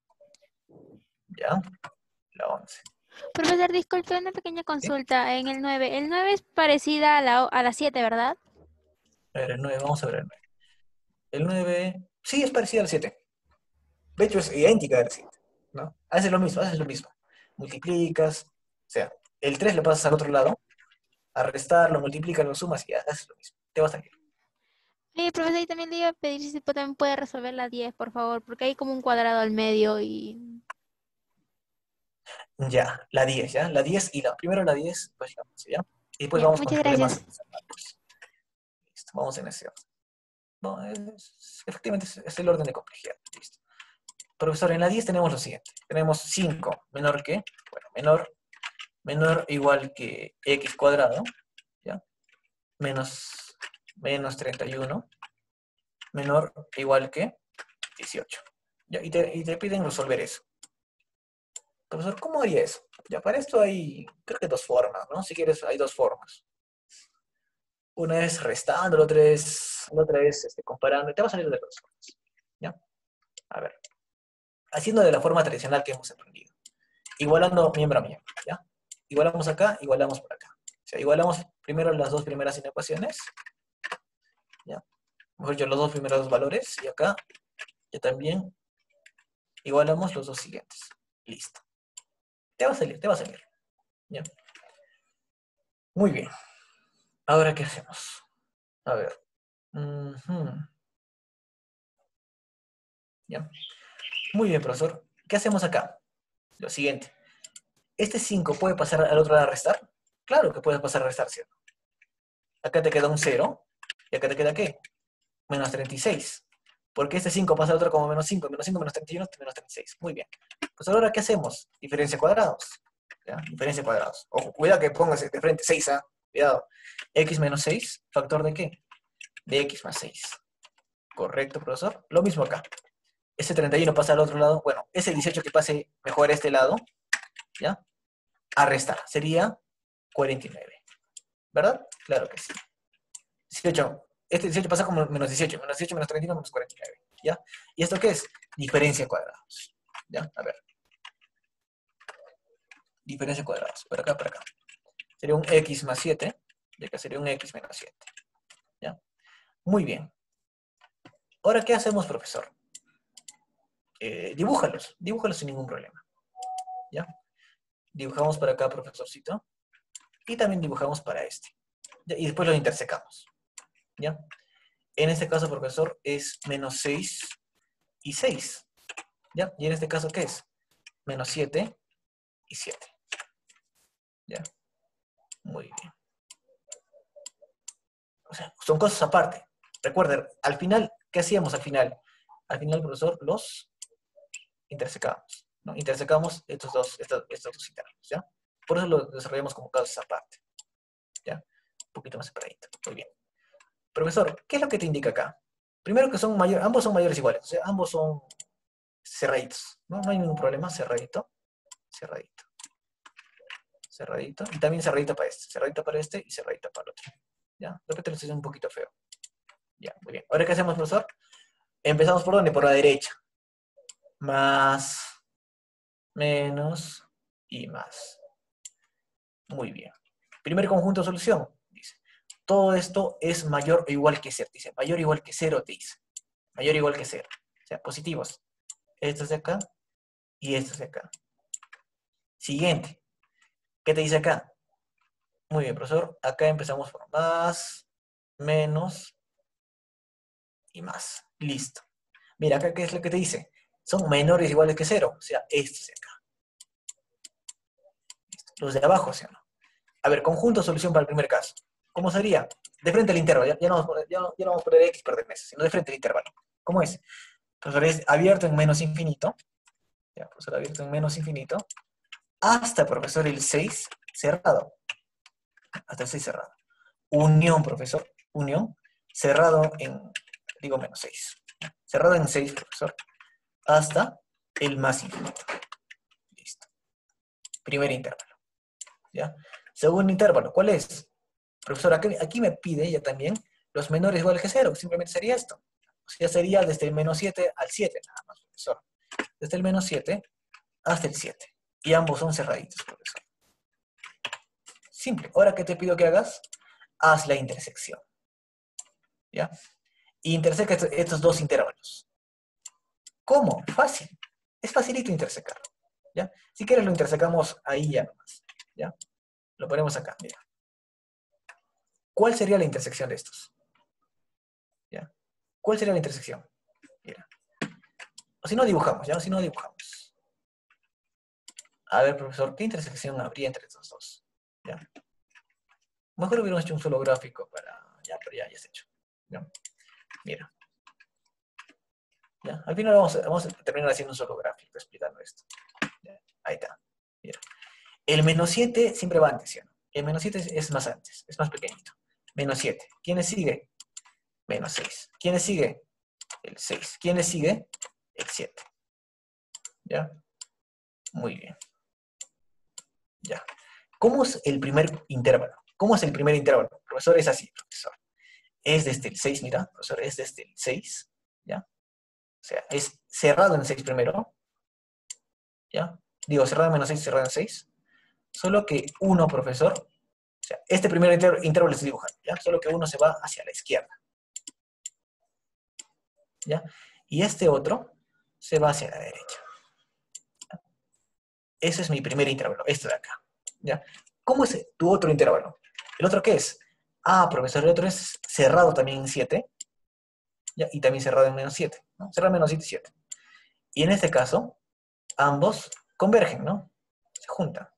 ¿Ya? La 11. profesor, disculpe una pequeña ¿Sí? consulta en el 9. El 9 es parecida a la 7, ¿verdad? A ver, el 9, vamos a ver el 9. El 9, sí, es parecido al 7. De hecho, es idéntica al 7, ¿no? Haces lo mismo. Multiplicas, o sea, el 3 lo pasas al otro lado, a restarlo, multiplicas, lo sumas y haces lo mismo. Te va a salir. Profesor, y también le iba a pedir si también puede resolver la 10, por favor, porque hay como un cuadrado al medio y... Ya, la 10, ¿ya? La 10 y primero la 10, pues la 11, ¿ya? Y después Ya, vamos con muchas problemas. gracias. Listo, vamos en ese orden. No, efectivamente es el orden de complejidad. Listo. Profesor, en la 10 tenemos lo siguiente. Tenemos 5 menor que, bueno, menor o igual que x cuadrado, ¿ya? Menos 31, menor o igual que 18. ¿Ya? Y te piden resolver eso. Profesor, ¿cómo haría eso? Ya, para esto hay, creo que dos formas, ¿no? Si quieres, hay dos formas. Una es restando, la otra es comparando, y te va a salir de dos formas. ¿Ya? A ver. Haciendo de la forma tradicional que hemos aprendido. Igualando miembro a miembro, ¿ya? Igualamos acá, igualamos por acá. O sea, igualamos primero las dos primeras inecuaciones, ¿ya? Mejor dicho, los dos primeros valores, y acá ya también igualamos los dos siguientes. Listo. Te va a salir, ¿ya? Muy bien. Ahora, ¿qué hacemos? A ver. ¿Ya? Muy bien, profesor. ¿Qué hacemos acá? Lo siguiente. ¿Este 5 puede pasar al otro lado a restar? Claro que puede pasar a restar, ¿cierto? Acá te queda un 0. ¿Y acá te queda qué? Menos 36. Porque este 5 pasa al otro como menos 5, menos 5, menos 31, menos 36. Muy bien. Pues ahora, ¿qué hacemos? Diferencia cuadrados. ¿Ya? Diferencia cuadrados. Ojo, cuidado que pongas de frente 6, ¿ah? Cuidado. X menos 6, ¿factor de qué? De X más 6. ¿Correcto, profesor? Lo mismo acá. Ese 31 pasa al otro lado. Bueno, ese 18 que pase mejor a este lado, ¿ya? A restar. Sería 49. ¿Verdad? Claro que sí. 18. Este 18 pasa como menos 18. Menos 18 menos 31 menos 49. ¿Ya? ¿Y esto qué es? Diferencia cuadrados. ¿Ya? A ver. Diferencia cuadrados. Por acá, por acá. Sería un X más 7. Y acá sería un X menos 7. ¿Ya? Muy bien. Ahora, ¿qué hacemos, profesor? Dibújalos sin ningún problema. ¿Ya? Dibujamos para acá, profesorcito. Y también dibujamos para este. ¿Ya? Y después lo intersecamos. ¿Ya? En este caso, profesor, es menos 6 y 6. ¿Ya? Y en este caso, ¿qué es? Menos 7 y 7. ¿Ya? Muy bien. O sea, son cosas aparte. Recuerden, al final, ¿qué hacíamos al final? Al final, profesor, los intersecamos. ¿No? Intersecamos estos dos intervalos, ¿ya? Por eso lo desarrollamos como casos aparte. ¿Ya? Un poquito más separadito. Muy bien. Profesor, ¿qué es lo que te indica acá? Primero que ambos son mayores iguales, o sea, ambos son cerraditos. ¿No? No hay ningún problema, cerradito, cerradito. Cerradito, y también cerradito para este y cerradito para el otro. ¿Ya? De repente lo estoy haciendo un poquito feo. Ya, muy bien. Ahora, ¿qué hacemos, profesor? Empezamos por dónde? Por la derecha. Más, menos y más. Muy bien. Primer conjunto de solución. Dice, todo esto es mayor o igual que 0. Dice, mayor o igual que 0, te dice. Mayor o igual que 0. O sea, positivos. Estos de acá y estos de acá. Siguiente. ¿Qué te dice acá? Muy bien, profesor. Acá empezamos por más, menos y más. Listo. Mira, acá, ¿qué es lo que te dice? Son menores o iguales que 0. O sea, estos de acá. Listo. Los de abajo, ¿sí o no? A ver, conjunto de solución para el primer caso. ¿Cómo sería? De frente al intervalo. Ya no vamos a poner X pertenece, sino de frente al intervalo. ¿Cómo es? Profesor, es abierto en menos infinito. Ya, profesor, abierto en menos infinito. Hasta, profesor, el 6 cerrado. Hasta el 6 cerrado. Unión, profesor. Unión. Cerrado en, digo, menos 6. Cerrado en 6, profesor. Hasta el más infinito. Listo. Primer intervalo. ¿Ya? Segundo intervalo. ¿Cuál es? Profesor, aquí me pide ya también los menores iguales que 0. Simplemente sería esto. O sea, sería desde el menos 7 al 7, nada más, profesor. Desde el menos 7 hasta el 7. Y ambos son cerraditos, profesor. Simple. Ahora, ¿qué te pido que hagas? Haz la intersección. ¿Ya? Y interseca estos dos intervalos. ¿Cómo? Fácil. Es facilito intersecar. ¿Ya? Si quieres lo intersecamos ahí ya nomás. ¿Ya? Lo ponemos acá, mira. ¿Cuál sería la intersección de estos? ¿Ya? ¿Cuál sería la intersección? Mira. O si no dibujamos, ¿ya? O si no dibujamos. A ver, profesor, ¿qué intersección habría entre estos dos? ¿Ya? Mejor hubiéramos hecho un solo gráfico para... Ya, pero ya se ha hecho. ¿Ya? Mira. ¿Ya? Al final vamos a terminar haciendo un solo gráfico explicando esto. ¿Ya? Ahí está. Mira. El menos 7 siempre va antes, ¿sí o no? El menos 7 es más antes, es más pequeñito. Menos 7. ¿Quién le sigue? Menos 6. ¿Quién le sigue? El 6. ¿Quién le sigue? El 7. ¿Ya? Muy bien. Ya. ¿Cómo es el primer intervalo? ¿Cómo es el primer intervalo? Profesor, es así, profesor. Es desde el 6, mira, profesor, es desde el 6, ¿ya? O sea, es cerrado en 6 primero, ¿ya? Digo, cerrado en menos 6, cerrado en 6. Solo que 1, profesor, o sea, este primer intervalo lo estoy dibujando, ¿ya? Solo que 1 se va hacia la izquierda, ¿ya? Y este otro se va hacia la derecha. ¿Ya? Ese es mi primer intervalo, este de acá, ¿ya? ¿Cómo es tu otro intervalo? ¿El otro qué es? Ah, profesor, el otro es cerrado también en 7, ¿ya? Y también cerrado en menos 7, ¿no? Cerrado en menos 7 y 7. Y en este caso, ambos convergen, ¿no? Se juntan.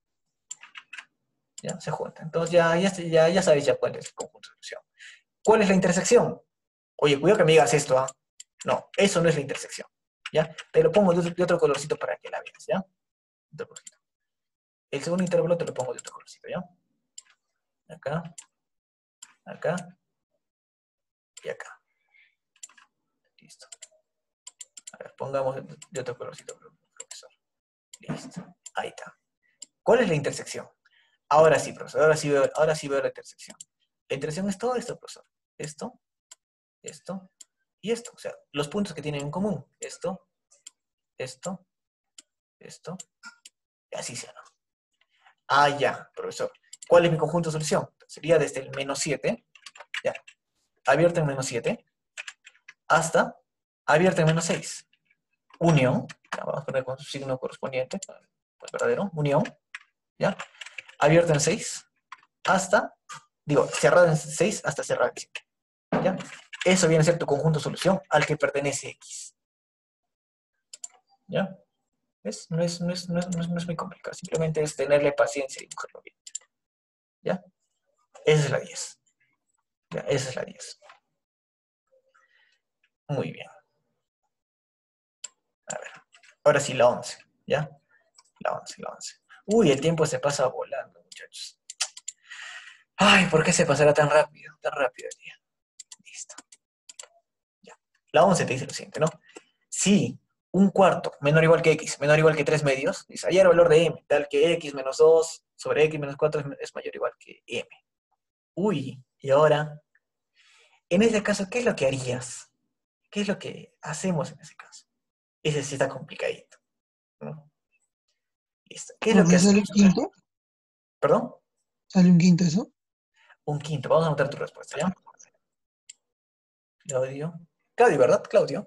¿Ya? Se juntan. Entonces ya sabéis ya cuál es el conjunto de solución. ¿Cuál es la intersección? Oye, cuidado que me digas esto, ¿ah? No, eso no es la intersección, ¿ya? Te lo pongo de otro colorcito para que la veas, ¿ya? Otro colorcito. El segundo intervalo te lo pongo de otro colorcito, ¿ya? Acá, acá y acá. Listo. A ver, pongamos de otro colorcito, profesor. Listo. Ahí está. ¿Cuál es la intersección? Ahora sí, profesor. Ahora sí veo la intersección. La intersección es todo esto, profesor. Esto, esto y esto. O sea, los puntos que tienen en común. Esto, esto, esto. Y así se llama. Ah, ya, profesor. ¿Cuál es mi conjunto de solución? Sería desde el menos 7, ya, abierto en menos 7, hasta abierto en menos 6. Unión, ya, vamos a poner con su signo correspondiente, pues verdadero, unión, ya, abierto en 6, hasta, digo, cerrado en 6 hasta cerrado en 7, ya. Eso viene a ser tu conjunto de solución al que pertenece X. ¿Ya? ¿Ves? No es muy complicado, simplemente es tenerle paciencia y dibujarlo bien. ¿Ya? Esa es la 10. ¿Ya? Esa es la 10. Muy bien. A ver. Ahora sí, la 11. ¿Ya? La 11. Uy, el tiempo se pasa volando, muchachos. Ay, ¿por qué se pasará tan rápido? Tan rápido el día. Listo. Ya. La 11 te dice lo siguiente, ¿no? Si un cuarto menor o igual que x, menor o igual que 3 medios, dice, hallar el valor de m, tal que x menos 2 sobre x menos 4 es mayor o igual que m. Uy, y ahora, en ese caso, ¿qué es lo que harías? ¿Qué es lo que hacemos en ese caso? Ese sí está complicadito, ¿no? Listo. ¿Qué es lo que ¿Sale un hacemos? quinto? ¿Perdón? ¿Sale un quinto eso? Un quinto. Vamos a anotar tu respuesta, ¿ya? Claudio. Claudio, ¿verdad? Claudio.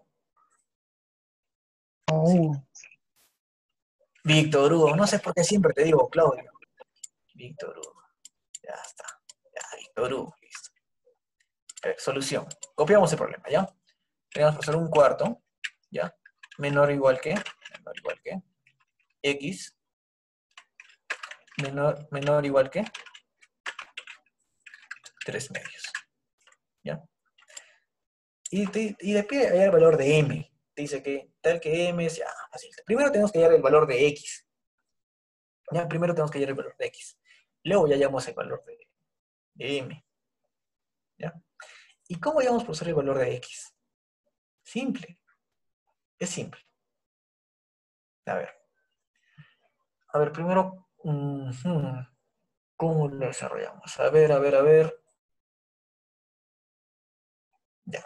Oh. Víctor Hugo. No sé por qué siempre te digo Claudio. Víctor Hugo. Ya está. Ya, Víctor Hugo. Listo. A ver, solución. Copiamos el problema, ¿ya? Tenemos que hacer un cuarto, ¿ya? Menor o igual que x menor o igual que 3 medios, ¿ya? Y le pide hallar el valor de m. Te dice que tal que m es ya fácil. Primero tenemos que hallar el valor de x. Ya, primero tenemos que hallar el valor de x. Luego ya hallamos el valor de m. ¿Ya? ¿Y cómo hallamos, profesor, el valor de x? Simple. Es simple. A ver, primero, ¿cómo lo desarrollamos? A ver. Ya.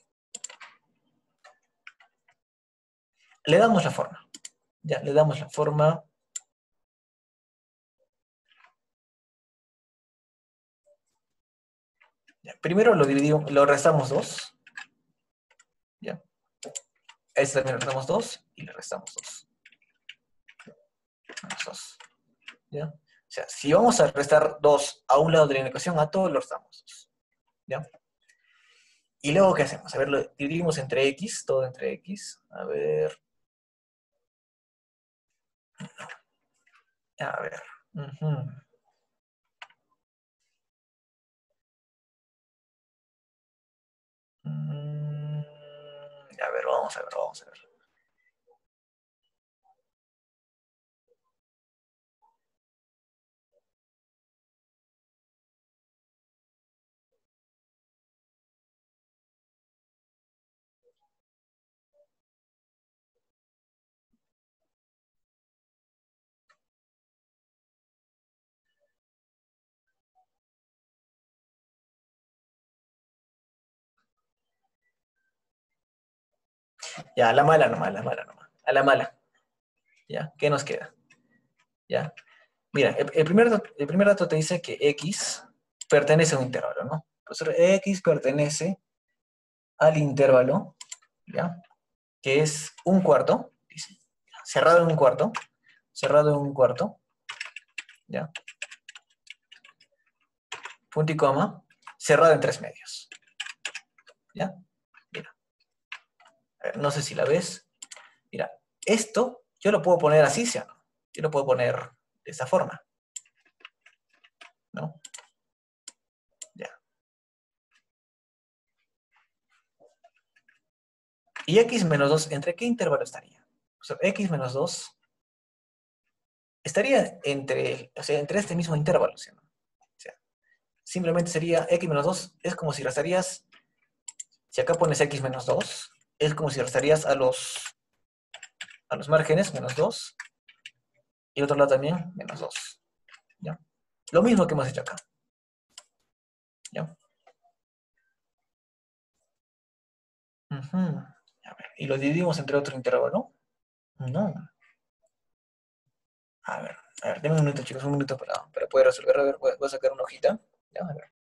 Le damos la forma. Ya, le damos la forma. Ya, primero lo dividimos, lo restamos 2. Ya. A este también le restamos 2 y le restamos 2. Menos 2. ¿Ya? O sea, si vamos a restar 2 a un lado de la ecuación, a todos los restamos 2. ¿Ya? ¿Y luego qué hacemos? A ver, lo dividimos entre X, todo entre X. A ver. A ver. Ujú. Mm, a ver, vamos a ver, vamos a ver. Ya, a la mala nomás, a la mala nomás. A la mala. ¿Ya? ¿Qué nos queda? ¿Ya? Mira, el primer dato te dice que X pertenece a un intervalo, ¿no? Pues X pertenece al intervalo, ¿ya? Que es un cuarto, dice, cerrado en un cuarto, cerrado en un cuarto, ¿ya? Punto y coma, cerrado en 3 medios, ¿ya? Mira, a ver, no sé si la ves. Mira, esto yo lo puedo poner así, ¿sí o no? Yo lo puedo poner de esta forma, ¿no? Ya. Y X menos 2, ¿entre qué intervalo estaría? O sea, X menos 2 estaría entre, o sea, entre este mismo intervalo, ¿sí o no? O sea, simplemente sería X menos 2, es como si restarías, si acá pones X menos 2, es como si restarías a los márgenes menos 2, y el otro lado también menos 2, ¿ya? Lo mismo que hemos hecho acá, ¿ya? Ujú. A ver, y lo dividimos entre otro intervalo, ¿no? No. A ver, denme un minuto, chicos, un minuto para poder resolver. A ver, voy a sacar una hojita. ¿Ya? A ver.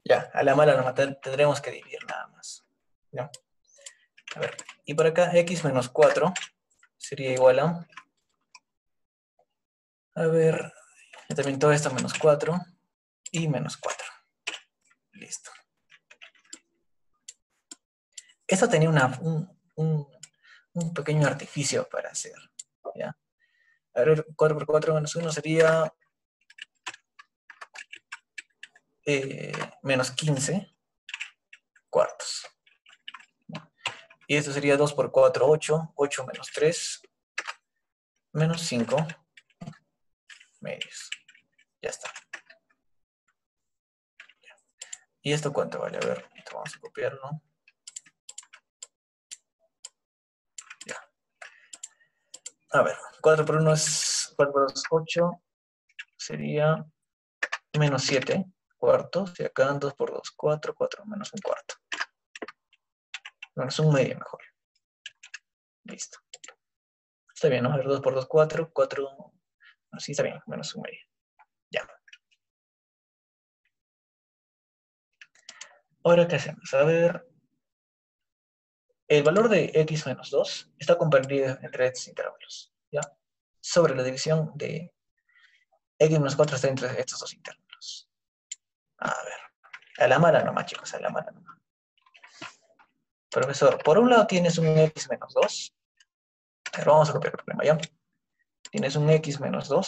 Ya, a la mala nomás tendremos que dividir nada más. ¿Ya? A ver, y por acá x menos 4 sería igual a ver, también todo esto menos 4 y menos 4. Listo. Esto tenía un pequeño artificio para hacer. ¿Ya? A ver, 4 por 4 menos 1 sería menos 15 cuartos. Y esto sería 2 por 4, 8. 8 menos 3, menos 5 medios. Ya está. ¿Y esto cuánto vale? A ver, esto vamos a copiarlo. Ya. A ver, 4 por 1 es 4 por 2, 8. Sería menos 7 cuartos. Y acá 2 por 2, 4, 4 menos un cuarto. Menos un medio mejor. Listo. Está bien, ¿no? A ver, 2 por 2, 4, 4. Así está bien, menos un medio. Ya. Ahora, ¿qué hacemos? A ver, el valor de x menos 2 está comprendido entre estos intervalos, ¿ya? Sobre la división de x menos 4 está entre estos dos intervalos. A ver, a la mala nomás, chicos, a la mala nomás. Profesor, por un lado tienes un x menos 2. A ver, vamos a copiar el problema, ¿ya? Tienes un x menos 2.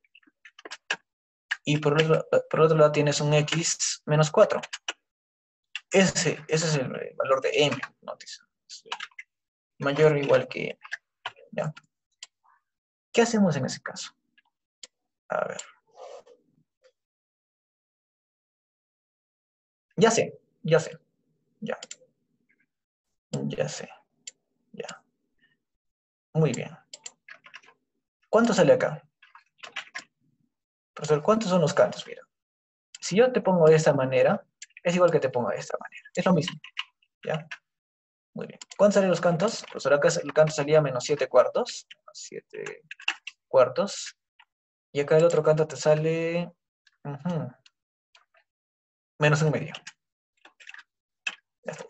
Y por otro lado tienes un x menos 4. Ese es el valor de m, ¿no? Mayor o igual que m. ¿Ya? ¿Qué hacemos en ese caso? A ver. Ya sé. Ya. Ya sé. Ya. Muy bien. ¿Cuánto sale acá? Profesor, ¿cuántos son los cantos? Mira. Si yo te pongo de esta manera, es igual que te pongo de esta manera. Es lo mismo. ¿Ya? Muy bien. ¿Cuántos salen los cantos? Profesor, acá el canto salía menos 7 cuartos. 7 cuartos. Y acá el otro canto te sale menos un medio. Ya está.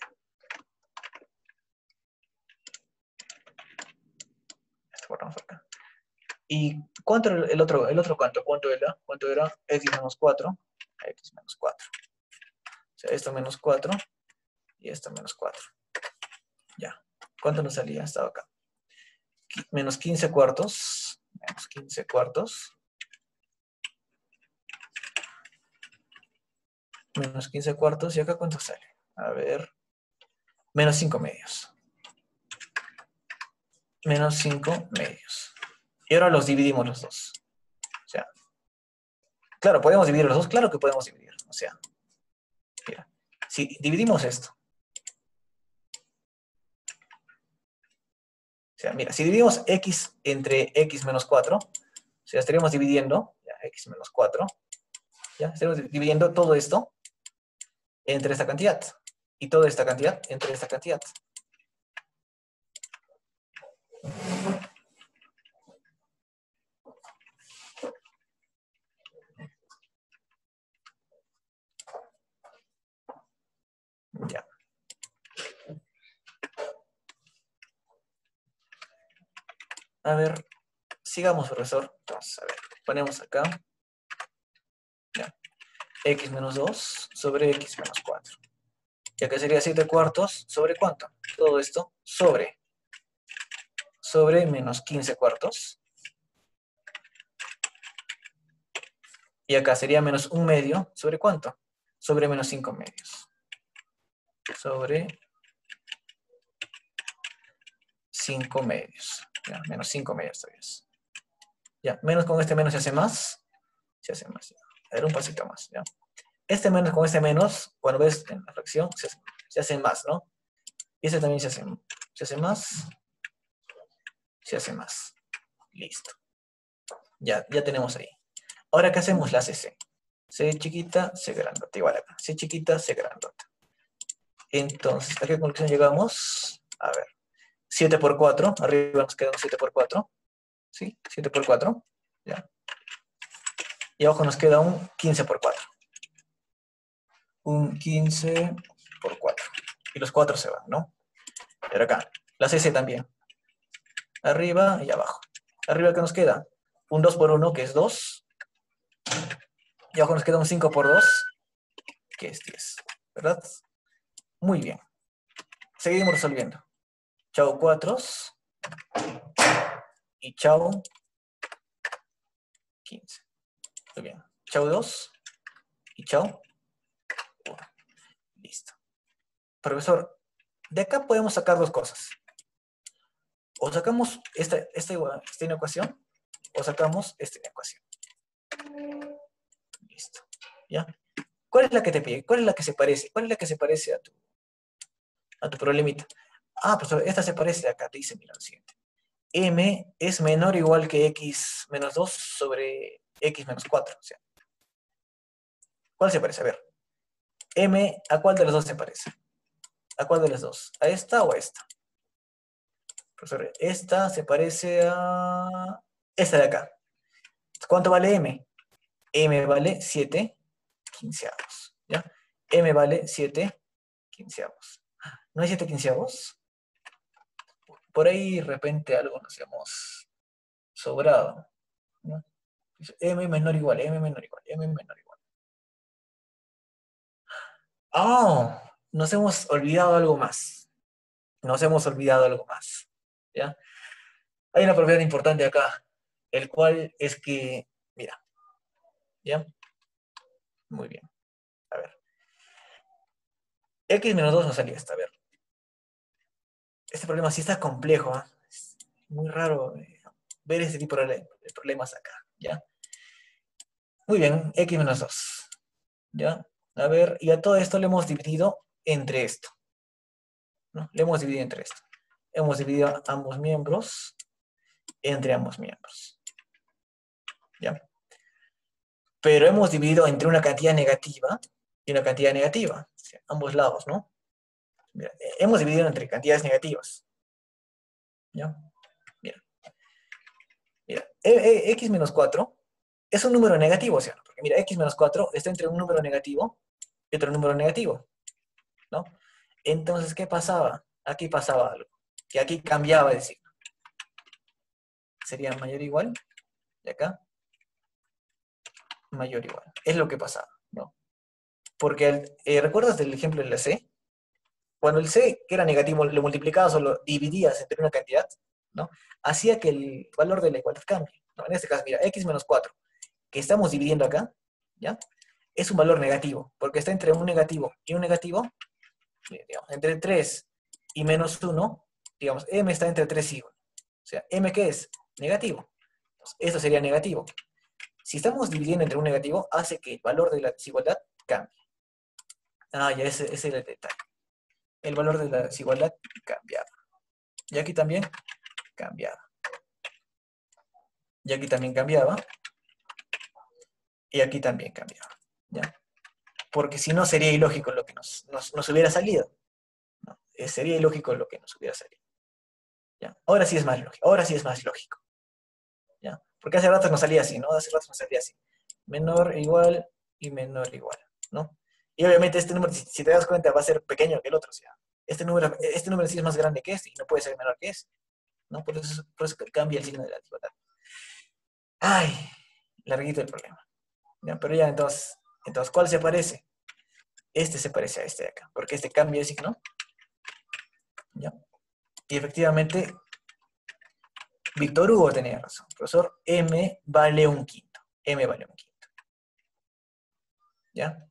Esto guardamos acá. ¿Y cuánto era el otro canto? ¿Cuánto era? ¿Cuánto era? X menos 4. X menos 4. O sea, esto menos 4 y esto menos 4. Ya. ¿Cuánto nos salía? Estaba acá. Menos 15 cuartos. Menos 15 cuartos. Menos 15 cuartos. ¿Y acá cuánto sale? A ver. Menos 5 medios. Menos 5 medios. Y ahora los dividimos los dos. O sea, claro, ¿podemos dividir los dos? Claro que podemos dividir. O sea, mira, si dividimos esto. O sea, mira, si dividimos x entre x menos 4, o sea, estaríamos dividiendo, ya, x menos 4, ya, estaríamos dividiendo todo esto entre esta cantidad. Y toda esta cantidad entre esta cantidad. Ya. A ver, sigamos, profesor. Entonces, a ver, ponemos acá. Ya. X menos 2 sobre x menos 4. Y acá sería 7 cuartos, ¿sobre cuánto? Todo esto sobre menos 15 cuartos. Y acá sería menos un medio, ¿sobre cuánto? Sobre menos 5 medios. Sobre 5 medios. Ya, menos 5 medios todavía. Ya, menos con este menos se hace más. Se hace más. Ya. A ver, un pasito más. ¿Ya? Este menos con este menos, cuando ves en la fracción, se hace más, ¿no? Y este también se hace más. Se hace más. Listo. Ya tenemos ahí. Ahora, ¿qué hacemos? La CC. C chiquita, C grandota. Igual acá. C chiquita, C grandota. Entonces, ¿a qué conclusión llegamos? A ver. 7 por 4. Arriba nos queda un 7 por 4. ¿Sí? 7 por 4. Ya. Y abajo nos queda un 15 por 4. un 15 por 4. Y los 4 se van, ¿no? Pero acá, la CC también. Arriba y abajo. Arriba, ¿qué nos queda? Un 2 por 1, que es 2. Y abajo nos queda un 5 por 2, que es 10. ¿Verdad? Muy bien. Seguimos resolviendo. Chao 4. Y chao 15. Muy bien. Chao 2. Y chao 1. Listo. Profesor, de acá podemos sacar dos cosas. O sacamos esta inecuación, o sacamos esta inecuación. Listo. ¿Ya? ¿Cuál es la que te pide? ¿Cuál es la que se parece? ¿Cuál es la que se parece a tu problemita? Ah, pues esta se parece acá. Te dice, mira, lo siguiente. M es menor o igual que x menos 2 sobre x menos 4. O sea, ¿cuál se parece? A ver. M, ¿a cuál de las dos se parece? ¿A cuál de las dos? ¿A esta o a esta? Profesor, esta se parece a esta de acá. ¿Cuánto vale M? M vale 7 quinceavos. ¿Ya? M vale 7 quinceavos. ¿No hay 7 quinceavos? Por ahí de repente algo nos hemos sobrado, ¿no? M menor o igual, M menor o igual, M menor o igual. ¡Ah! Nos hemos olvidado algo más. Nos hemos olvidado algo más. ¿Ya? Hay una propiedad importante acá, el cual es que, mira, ¿ya? Muy bien. A ver. X menos 2 nos salía esta, a ver. Este problema sí está complejo, ¿eh? Es muy raro ver este tipo de problemas acá, ¿ya? Muy bien, X menos 2, ¿ya? A ver, y a todo esto le hemos dividido entre esto, ¿no? Le hemos dividido entre esto. Hemos dividido ambos miembros entre ambos miembros, ¿ya? Pero hemos dividido entre una cantidad negativa y una cantidad negativa, o sea, ambos lados, ¿no? Mira, hemos dividido entre cantidades negativas, ¿ya? Mira, x menos 4 es un número negativo, o sea, porque mira, x menos 4 está entre un número negativo y otro número negativo, ¿no? Entonces, ¿qué pasaba? Aquí pasaba algo, que aquí cambiaba de signo. Sería mayor o igual, y acá, mayor o igual. Es lo que pasaba, ¿no? Porque, ¿recuerdas del ejemplo de la C? Cuando el C, que era negativo, lo multiplicabas o lo dividías entre una cantidad, ¿no? Hacía que el valor de la igualdad cambie, ¿no? En este caso, mira, x menos 4, que estamos dividiendo acá, ¿ya? Es un valor negativo, porque está entre un negativo y un negativo, digamos, entre 3 y menos 1, digamos, m está entre 3 y 1. O sea, m, ¿qué es? Negativo. Entonces, esto sería negativo. Si estamos dividiendo entre un negativo, hace que el valor de la desigualdad cambie. Ah, ya ese es el detalle. El valor de la desigualdad cambiaba. Y aquí también cambiaba. Y aquí también cambiaba. Y aquí también cambiaba. ¿Ya? Porque si no, sería ilógico lo que nos hubiera salido, ¿no? Sería ilógico lo que nos hubiera salido. ¿Ya? Ahora sí es más lógico. Ahora sí es más lógico. ¿Ya? Porque hace rato nos salía así, ¿no? Hace rato nos salía así. Menor igual y menor igual, ¿no? Y obviamente este número, si te das cuenta, va a ser pequeño que el otro. O sea, este número sí es más grande que este y no puede ser menor que este, ¿no? Por eso cambia el signo de la desigualdad. ¡Ay! Larguito el problema. ¿Ya? Pero ya, entonces, ¿cuál se parece? Este se parece a este de acá, porque este cambia de signo. ¿Ya? Y efectivamente, Víctor Hugo tenía razón. Profesor, M vale un quinto. M vale un quinto. ¿Ya?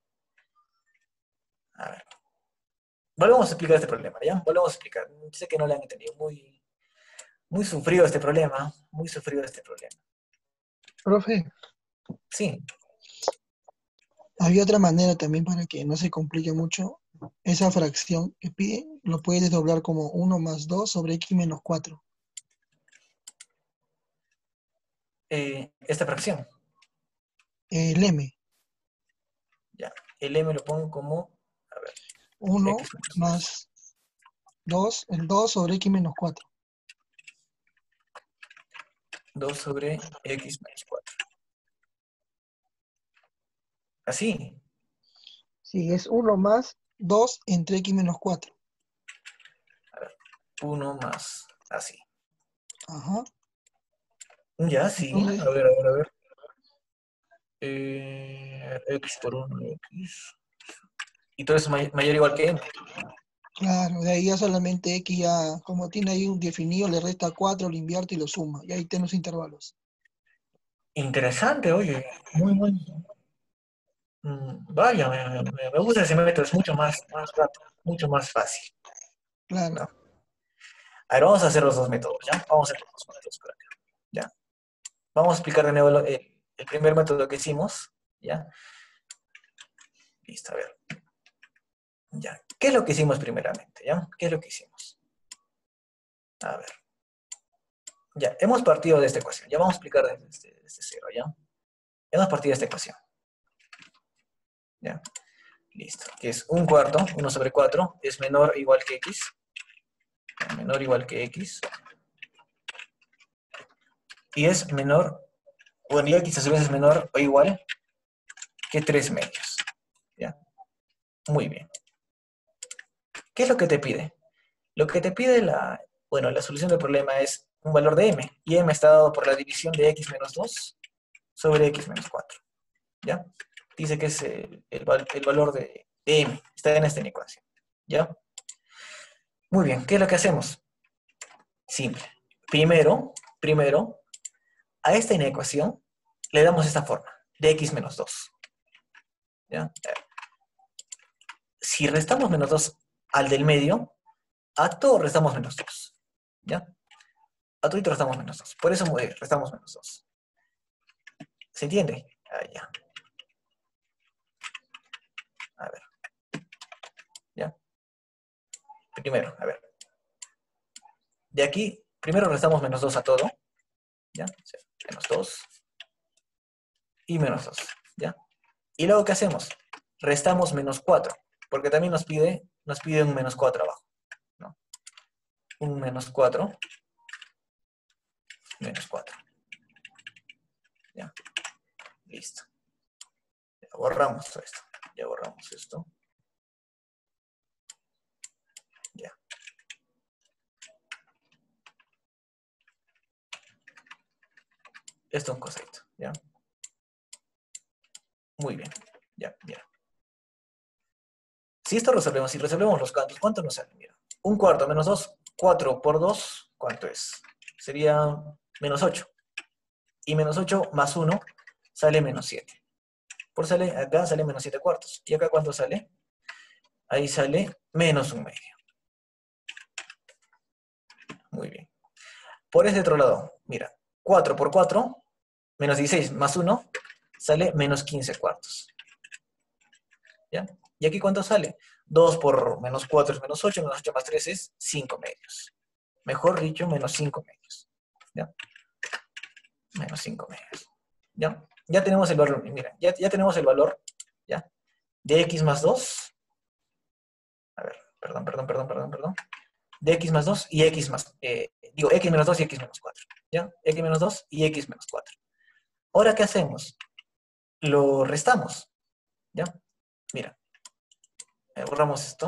A ver. Volvemos a explicar este problema, ¿ya? Volvemos a explicar. Sé que no le han entendido. Muy sufrido este problema. Muy sufrido este problema. Profe, Sí. había otra manera también para que no se complique mucho. Esa fracción que pide, lo puedes doblar como 1 más 2 sobre x menos 4. Esta fracción. El m. Ya. El M lo pongo como, a ver, 1 X menos 2. más 2, el 2 sobre x menos 4. 2 sobre X menos 4. Así. Sí, es 1 más 2 entre x menos 4. 1 más, así. Ajá. Ya, sí. Entonces, A ver, a ver, a ver. X por 1, X. Y todo es mayor o igual que M. claro, de ahí ya solamente x ya, como tiene ahí un definido, le resta 4, lo invierte y lo suma. Y ahí tiene los intervalos. Interesante, oye. Muy, muy. Vaya, me gusta ese método. Es mucho más rápido, mucho más fácil. Claro. ¿No? A ver, vamos a hacer los dos métodos, ¿ya? Vamos a hacer los dos métodos por acá, ¿ya? Vamos a explicar de nuevo el primer método que hicimos, ¿ya? Listo, a ver. Ya. ¿Qué es lo que hicimos primeramente, ya? ¿Qué es lo que hicimos? A ver. Ya, hemos partido de esta ecuación. Ya vamos a explicar desde cero, ¿ya? Hemos partido de esta ecuación. ¿Ya? Listo. Que es 1/4, 1 sobre 4, es menor o igual que x. Menor o igual que x. Y es menor, bueno, y x a su vez es menor o igual que 3 medios. ¿Ya? Muy bien. ¿Qué es lo que te pide? Lo que te pide la solución del problema es un valor de m. Y m está dado por la división de x menos 2 sobre x menos 4. ¿Ya? Dice que es el valor de m. Está en esta ecuación. ¿Ya? Muy bien. ¿Qué es lo que hacemos? Simple. Primero, a esta inecuación le damos esta forma, de x menos 2. ¿Ya? Si restamos menos 2 al del medio, a todo restamos menos 2. ¿Ya? A todo restamos menos 2. Por eso restamos menos 2. ¿Se entiende? Ah, ya. A ver. ¿Ya? Primero, a ver. De aquí, primero restamos menos 2 a todo. ¿Ya? O sea, menos 2 y menos 2. ¿Ya? Y luego, ¿qué hacemos? Restamos menos 4, porque también nos pide un menos 4 abajo. ¿No? Un menos 4. Menos 4. ¿Ya? Listo. Ya borramos esto. Ya borramos esto. Ya. Esto es un cosito. ¿Ya? Muy bien. Ya, mira. Si resolvemos los cantos, ¿cuánto nos sale? Mira. 1/4 menos 2, 4 por 2, ¿cuánto es? Sería menos 8. Y menos 8 más 1 sale menos 7. Acá sale menos 7/4. ¿Y acá cuánto sale? Ahí sale menos 1/2. Muy bien. Por este otro lado, mira. 4 por 4, menos 16 más 1, sale menos 15/4. ¿Ya? ¿Y aquí cuánto sale? 2 por menos 4 es menos 8, menos 8 más 3 es 5 medios. Mejor dicho, menos 5 medios. ¿Ya? Menos 5 medios. ¿Ya? Ya tenemos el valor, mira, ya tenemos el valor, ¿ya? De x más 2. A ver, perdón. De x más 2 y x más, x menos 2 y x menos 4. ¿Ya? X menos 2 y x menos 4. Ahora, ¿qué hacemos? Lo restamos. ¿Ya? Mira. Borramos esto.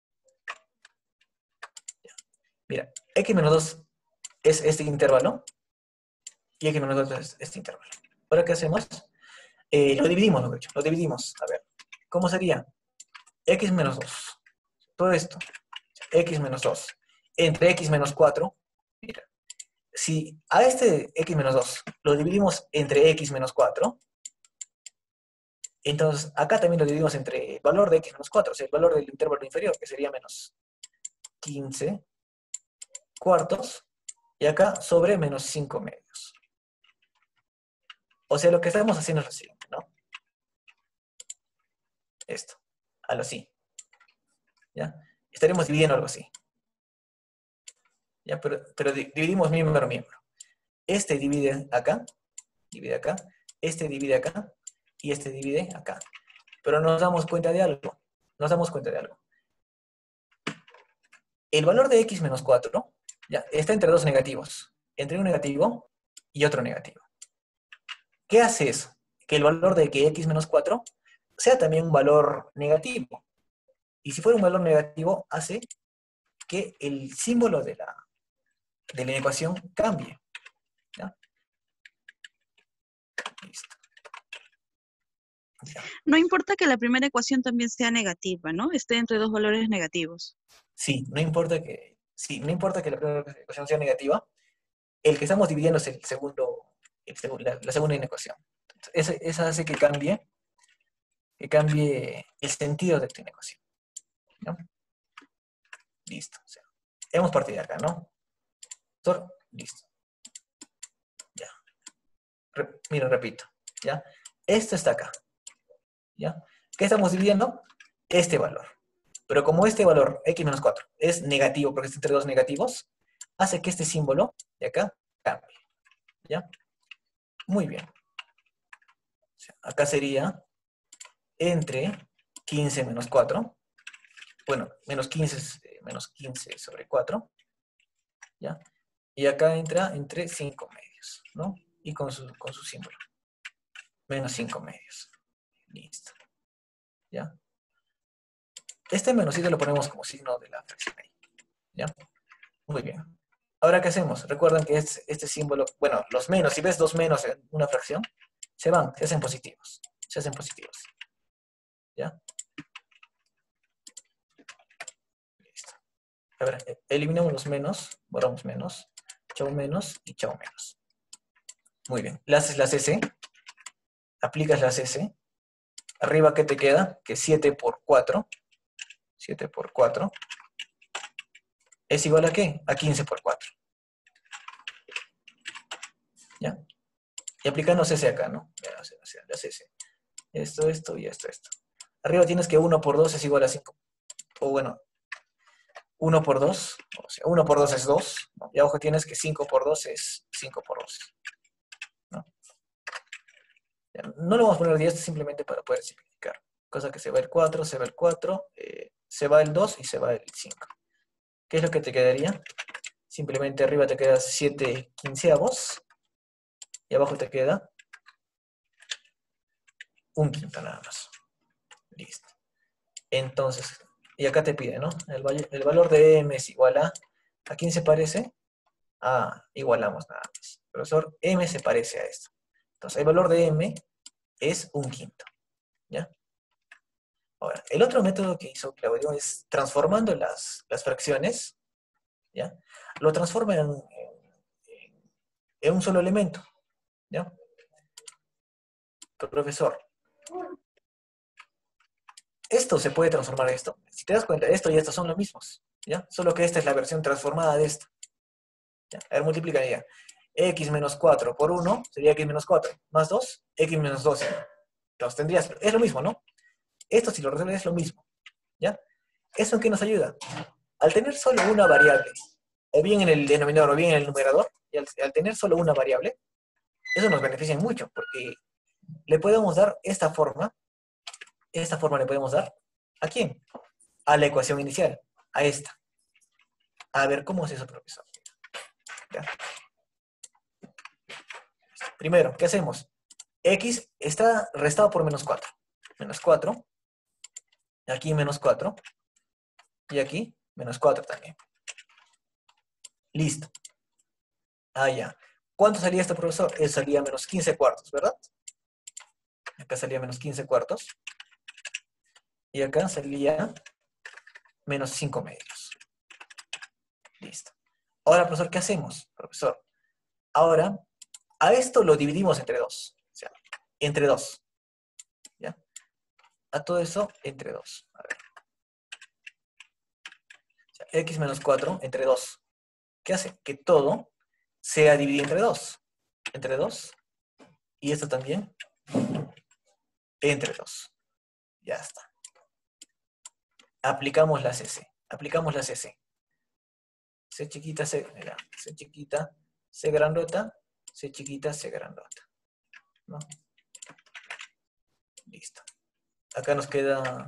Ya. Mira, x menos 2 es este intervalo y x menos 2 es este intervalo. Ahora, ¿qué hacemos? Lo dividimos, lo dicho. Lo dividimos. A ver, ¿cómo sería? X menos 2. Todo esto. X menos 2. Entre x menos 4. Mira. Si a este x menos 2 lo dividimos entre x menos 4, entonces acá también lo dividimos entre el valor de x menos 4, o sea, el valor del intervalo inferior, que sería menos 15 cuartos, y acá sobre menos 5 medios. O sea, lo que estamos haciendo es lo siguiente, ¿no? Esto, algo así. ¿Ya? Estaremos dividiendo algo así. ¿Ya? Pero dividimos miembro a miembro. Este divide acá, este divide acá, y este divide acá. Pero nos damos cuenta de algo. El valor de x menos 4 ¿ya? Está entre dos negativos. Entre un negativo y otro negativo. ¿Qué hace eso? Que el valor de que x menos 4 sea también un valor negativo. Y si fuera un valor negativo, hace que el símbolo de la ecuación cambie. ¿Ya? Listo. Ya. No importa que la primera ecuación también sea negativa, ¿no? Esté entre dos valores negativos. Sí, no importa que la primera ecuación sea negativa, el que estamos dividiendo es el segundo, la segunda inecuación. Esa hace que cambie el sentido de esta inecuación. ¿No? Listo. O sea, hemos partido de acá, ¿no? Listo. Ya. Miren, repito. ¿Ya? Esto está acá. ¿Ya? ¿Qué estamos dividiendo? Este valor. Pero como este valor, x menos 4, es negativo porque está entre dos negativos, hace que este símbolo de acá cambie. ¿Ya? Muy bien. O sea, acá sería entre 15 menos 4. Bueno, menos 15 sobre 4. ¿Ya? Y acá entra entre 5 medios, ¿no? Y con su símbolo. Menos 5 medios. Listo. ¿Ya? Este menosito lo ponemos como signo de la fracción ahí. ¿Ya? Muy bien. Ahora, ¿qué hacemos? Recuerden que este símbolo, bueno, los menos, si ves dos menos en una fracción, se hacen positivos. Se hacen positivos. ¿Ya? Listo. A ver, eliminamos los menos, borramos menos, chau menos y chau menos. Muy bien. Le haces la CC, aplicas la CC. Arriba, ¿qué te queda? Que 7 por 4. 7 por 4. ¿Es igual a qué? A 15 por 4. ¿Ya? Y aplicando CC acá, ¿no? La CC. Esto y esto. Arriba tienes que 1 por 2 es igual a 5. O bueno, 1 por 2. O sea, 1 por 2 es 2. ¿No? Y abajo tienes que 5 por 2 es 5 por 2. ¿No? No le vamos a poner 10 simplemente para poder simplificar. Cosa que se va el 4, se va el 4, se va el 2 y se va el 5. ¿Qué es lo que te quedaría? Simplemente arriba te queda 7 quinceavos y abajo te queda un quinto nada más. Listo. Entonces, y acá te pide, ¿no? El valor de m es igual a quién se parece? Igualamos nada más. Profesor, m se parece a esto. Entonces, el valor de m es un quinto. ¿Ya? Ahora, el otro método que hizo Claudio es transformando las fracciones, ¿ya? Lo transforma en un solo elemento, ¿ya? Profesor, esto se puede transformar en esto. Si te das cuenta, esto y esto son los mismos, ¿ya? Solo que esta es la versión transformada de esto. ¿Ya? A ver, multiplicaría. X menos 4 por 1 sería x menos 4, más 2, x menos 12. Entonces tendrías, es lo mismo, ¿no? Esto si lo resuelves es lo mismo, ¿ya? ¿Eso en qué nos ayuda? Al tener solo una variable, o bien en el denominador o bien en el numerador, y al tener solo una variable, eso nos beneficia mucho, porque le podemos dar esta forma le podemos dar, ¿a quién? A la ecuación inicial, a esta. A ver, ¿cómo es eso, profesor? ¿Ya? Primero, ¿qué hacemos? X está restado por menos 4. Menos 4. Aquí menos 4. Y aquí menos 4 también. Listo. Ya. ¿Cuánto salía este profesor? Salía menos 15 cuartos, ¿verdad? Acá salía menos 15 cuartos. Y acá salía menos 5 medios. Listo. Ahora, profesor, ¿qué hacemos? Profesor, ahora, a esto lo dividimos entre 2. O sea, entre 2. ¿Ya? A todo eso, entre 2. A ver. O sea, x menos 4 entre 2. ¿Qué hace? Que todo sea dividido entre 2. Entre 2. Y esto también entre 2. Ya está. Aplicamos la CC. Aplicamos la CC. C chiquita, C chiquita, C grandota, C chiquita, C grandota. ¿No? Listo. Acá nos queda...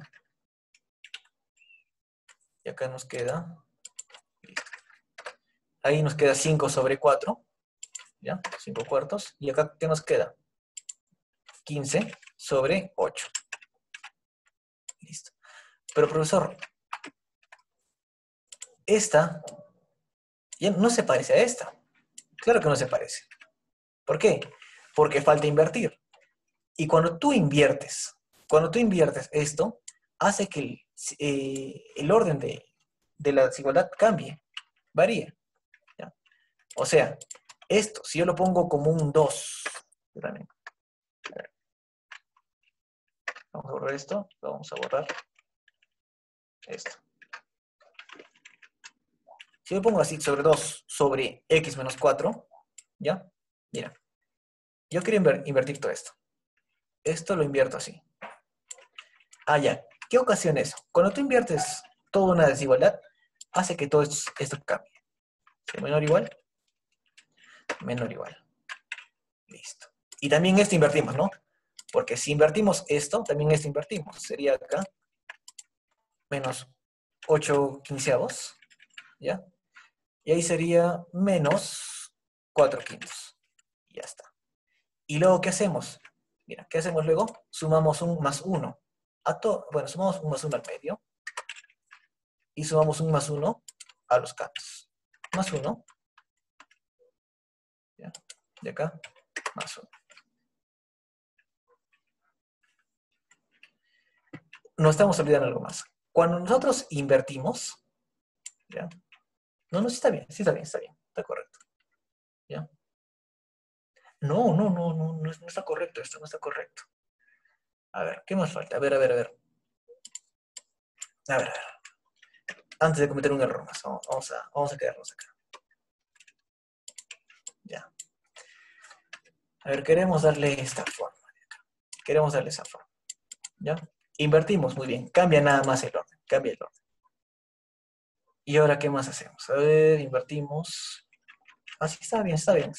Y acá nos queda... Listo. Ahí nos queda 5 sobre 4. ¿Ya? 5 cuartos. Y acá, ¿qué nos queda? 15 sobre 8. Listo. Pero profesor, esta ya no se parece a esta. Claro que no se parece. ¿Por qué? Porque falta invertir. Y cuando tú inviertes esto, hace que el orden de la desigualdad cambie, varíe. ¿Ya? O sea, esto, si yo lo pongo como un 2, espérame. A ver. Vamos a borrar esto, vamos a borrar esto. Si yo pongo así sobre 2 sobre x menos 4, ¿ya? Mira, yo quiero invertir todo esto. Esto lo invierto así. Ah, ya. ¿Qué ocasiona eso? Cuando tú inviertes toda una desigualdad, hace que todo esto cambie. ¿Sí? Menor igual. Menor igual. Listo. Y también esto invertimos, ¿no? Porque si invertimos esto, también esto invertimos. Sería acá menos 8 quinceavos. ¿Ya? Y ahí sería menos 4 quintos. Y ya está. Y luego, ¿qué hacemos? Mira, ¿qué hacemos luego? Sumamos un más 1. Bueno, sumamos un más 1 al medio. Y sumamos un más 1 a los cantos. Más 1. ¿Ya? De acá, más 1. Nos estamos olvidando algo más. Cuando nosotros invertimos, ¿ya? No, sí está bien, está correcto. ¿Ya? No está correcto esto, no está correcto. A ver, ¿qué más falta? A ver. Antes de cometer un error más, vamos a quedarnos acá. Ya. A ver, queremos darle esta forma. Queremos darle esa forma. ¿Ya? Invertimos, muy bien. Cambia nada más el orden. Cambia el orden. ¿Y ahora qué más hacemos? A ver, invertimos. Así está bien.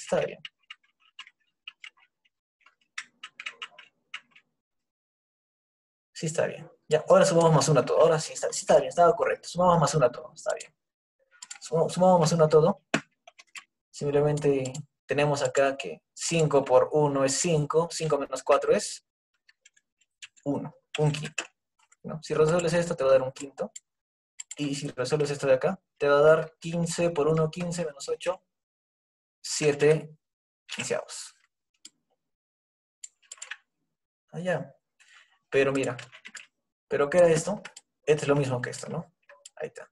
Sí está bien. Ya, ahora sumamos más 1 a todo. Ahora sí está bien, estaba correcto. Sumamos más 1 a todo, está bien. Sumamos más 1 a todo. Simplemente tenemos acá que 5 por 1 es 5. 5 menos 4 es 1. Un quinto. ¿No? Si resuelves esto, te va a dar un quinto. Y si resuelves esto de acá, te va a dar 15 por 1, 15 menos 8, 7 quinceavos. Allá. Pero mira, ¿pero qué era esto? Esto es lo mismo que esto, ¿no? Ahí está.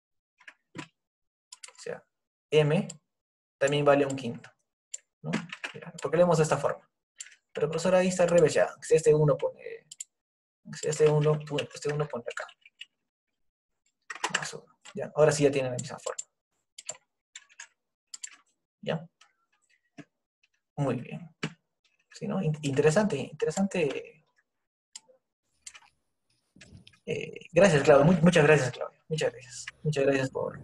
O sea, m también vale un quinto, ¿no? Mira, porque leemos de esta forma. Pero profesor, ahí está al revés ya. Si este 1 pone... Si este 1 pone acá. Más 1. ¿Ya? Ahora sí ya tienen la misma forma. ¿Ya? Muy bien. ¿Sí, no? Interesante. Gracias, Claudio. Muchas gracias, Claudio. Muchas gracias por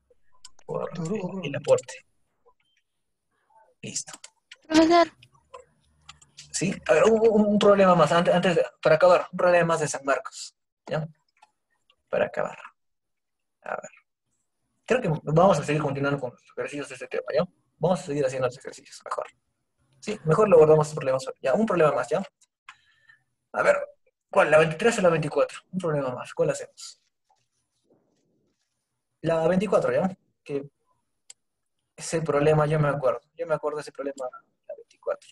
el aporte. Listo. Profesor, ¿Sí? A ver, un problema más. Para acabar, un problema más de San Marcos. ¿Ya? Para acabar. A ver. Creo que vamos a seguir continuando con los ejercicios de este tema, ¿ya? Vamos a seguir haciendo los ejercicios, mejor. Sí, mejor lo abordamos estos problemas. Ya, un problema más, ¿ya? A ver, ¿cuál? ¿La 23 o la 24? Un problema más. ¿Cuál hacemos? La 24, ¿ya? Que ese problema, yo me acuerdo. Yo me acuerdo de ese problema, la 24.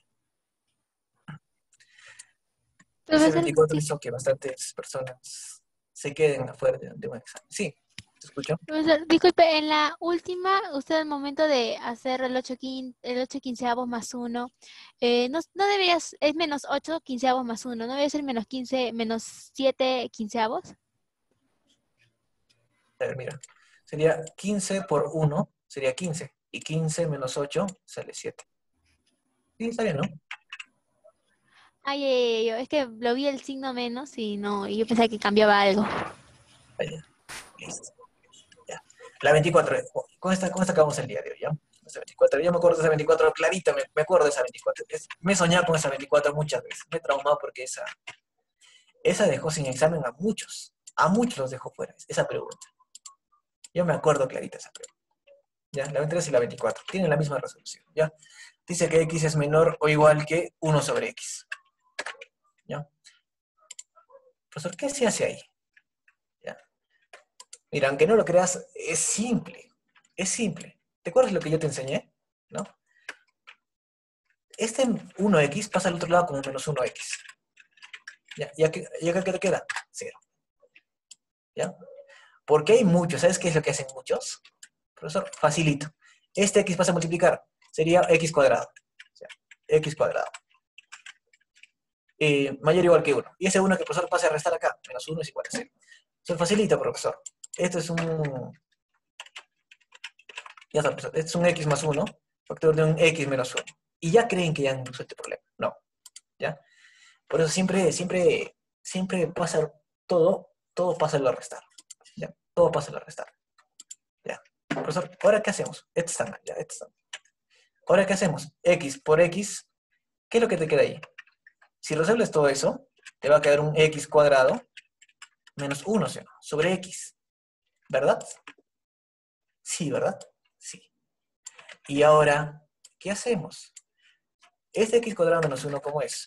Ese profesor, 24 hizo que bastantes personas se queden afuera de un examen. Sí, ¿te escucho? profesor, disculpe, en la última, usted al momento de hacer el 8 quinceavos más 1, no debería, es menos 8 quinceavos más 1, ¿no debería ser menos 7 quinceavos? A ver, mira. Sería 15 por 1, sería 15. Y 15 menos 8 sale 7. Sí, está bien, ¿no? Ay, es que lo vi el signo menos y yo pensaba que cambiaba algo. Ahí, listo. Ya. La 24. Con esta acabamos el día de hoy, ¿ya? Esa 24. Yo me acuerdo de esa 24 clarita, me acuerdo de esa 24. Me he soñado con esa 24 muchas veces. Me he traumado porque esa dejó sin examen a muchos. A muchos los dejó fuera, esa pregunta. Yo me acuerdo clarita esa pregunta. ¿Ya? La 23 y la 24. Tienen la misma resolución, ¿ya? Dice que x es menor o igual que 1 sobre x. ¿Ya? Profesor, ¿qué se hace ahí? Mira, aunque no lo creas, es simple. Es simple. ¿Te acuerdas lo que yo te enseñé? ¿No? Este 1x pasa al otro lado como menos 1x. ¿Ya? ¿Y acá qué te queda? 0. ¿Ya? Porque hay muchos. ¿Sabes qué es lo que hacen muchos? Profesor, facilito. Este x pasa a multiplicar. Sería x cuadrado. O sea, x cuadrado. Mayor o igual que 1. Y ese 1 que el profesor pase a restar acá. Menos 1 es igual a 0. Eso facilita, profesor. Esto es un... Ya está, profesor. Este es un x más 1. Factor de un x menos 1. Y ya creen que ya han resuelto este problema. No. ¿Ya? Por eso siempre pasa todo pasa a la restar. ¿Ya? Todo pasa a la restar. ¿Ya? Profesor, ¿ahora qué hacemos? Este está mal, ya, este está mal. ¿Ahora qué hacemos? X por X, ¿qué es lo que te queda ahí? Si resuelves todo eso, te va a quedar un X cuadrado menos 1, ¿sí? Sobre X. ¿Verdad? Sí, ¿verdad? Sí. Y ahora, ¿qué hacemos? Este X cuadrado menos 1, ¿cómo es?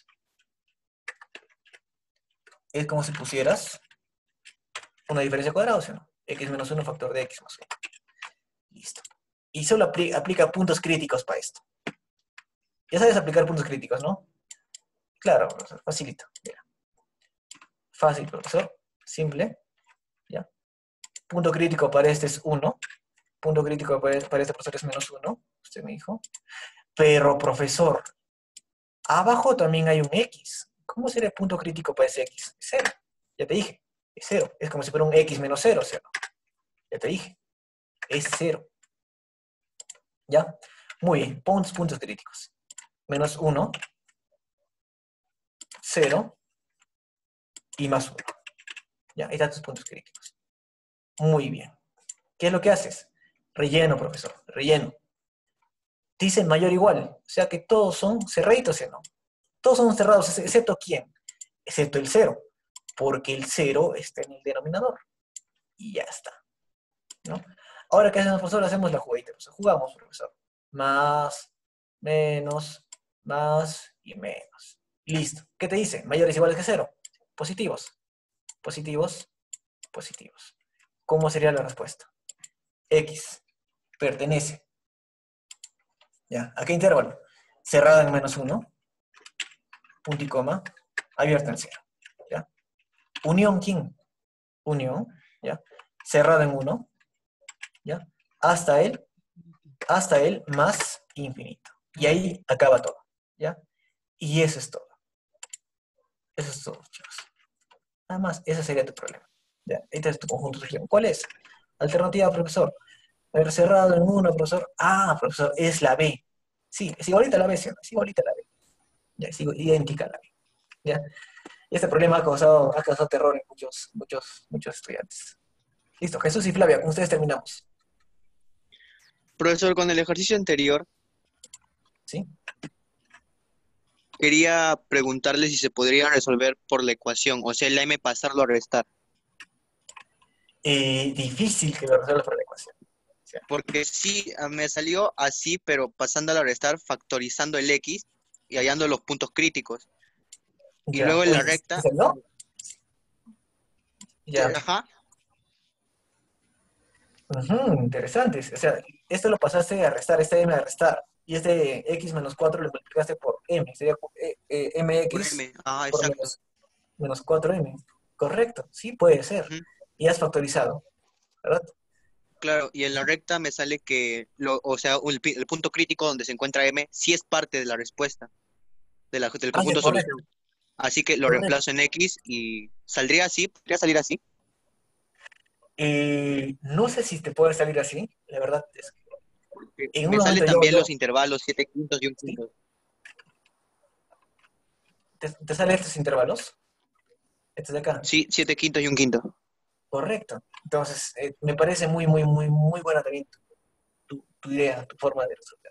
Es como si pusieras una diferencia cuadrada, ¿sí? X menos 1 factor de X más 1. Listo. Y solo aplica puntos críticos para esto. Ya sabes aplicar puntos críticos, ¿no? Claro, profesor, facilito. Mira. Fácil, profesor. Simple. ¿Ya? Punto crítico para este es 1. Punto crítico para este profesor es menos 1. Usted me dijo. Pero, profesor, abajo también hay un X. ¿Cómo sería el punto crítico para ese X? 0. Ya te dije. Es 0. Es como si fuera un X menos 0, ¿cierto? Ya te dije. Es 0. ¿Ya? Muy bien. Puntos críticos. Menos 1, 0 y más 1. Ya, ahí están tus puntos críticos. Muy bien. ¿Qué es lo que haces? Relleno, profesor. Relleno. Dicen mayor o igual. O sea que todos son cerraditos, ¿sí o no? Todos son cerrados, excepto ¿quién? Excepto el 0. Porque el 0 está en el denominador. Y ya está. ¿No? Ahora, ¿qué hacemos, profesor? Hacemos la jugadita. O sea, jugamos, profesor. Más, menos, más y menos. Listo. ¿Qué te dice? Mayores o iguales que 0. Positivos. Positivos. Positivos. ¿Cómo sería la respuesta? X pertenece. ¿Ya? ¿A qué intervalo? Cerrado en menos 1. Punto y coma. Abierto en 0. ¿Ya? Unión, ¿quién? Unión. ¿Ya? Cerrado en 1. ¿Ya? Hasta el más infinito. Y ahí acaba todo. ¿Ya? Y eso es todo. Eso es todo, chicos. Nada más, ese sería tu problema. ¿Ya? Este es tu conjunto de región. ¿Cuál es? Alternativa, profesor. A ver, cerrado en 1, profesor. Ah, profesor, es la B. Sí, es igualita a la B, ¿sí? Es igualita a la B. Ya, es idéntica a la B. ¿Ya? Y este problema ha causado terror en muchos estudiantes. Listo, Jesús y Flavia, con ustedes terminamos. Profesor, con el ejercicio anterior, ¿Sí? quería preguntarle si se podría resolver por la ecuación, o sea, el m pasarlo a restar. Difícil que lo resuelvas por la ecuación. ¿Sí? Porque sí, me salió así, pero pasándolo a restar, factorizando el x y hallando los puntos críticos. Y Ya, luego en la pues, recta, ¿te salió? Ya. ajá, Ujú, interesante. O sea, esto lo pasaste a restar, este m a restar. Y este x menos 4 lo multiplicaste por m. Sería por mx m, ajá, por exacto. menos 4m. Correcto, sí puede ser. Ujú. Y has factorizado, ¿verdad? Claro, y en la recta me sale que, o sea, el punto crítico donde se encuentra m sí es parte de la respuesta, del Ah, ya, conjunto correcto, solución. Así que lo correcto. reemplazo en x y saldría así, podría salir así. No sé si te puede salir así, la verdad es que en un Me sale momento también los intervalos 7 quintos y un ¿sí? quinto. ¿Te salen estos intervalos? Estos de acá. Sí, 7 quintos y un quinto. Correcto. Entonces, me parece muy buena también tu idea, tu forma de resolver.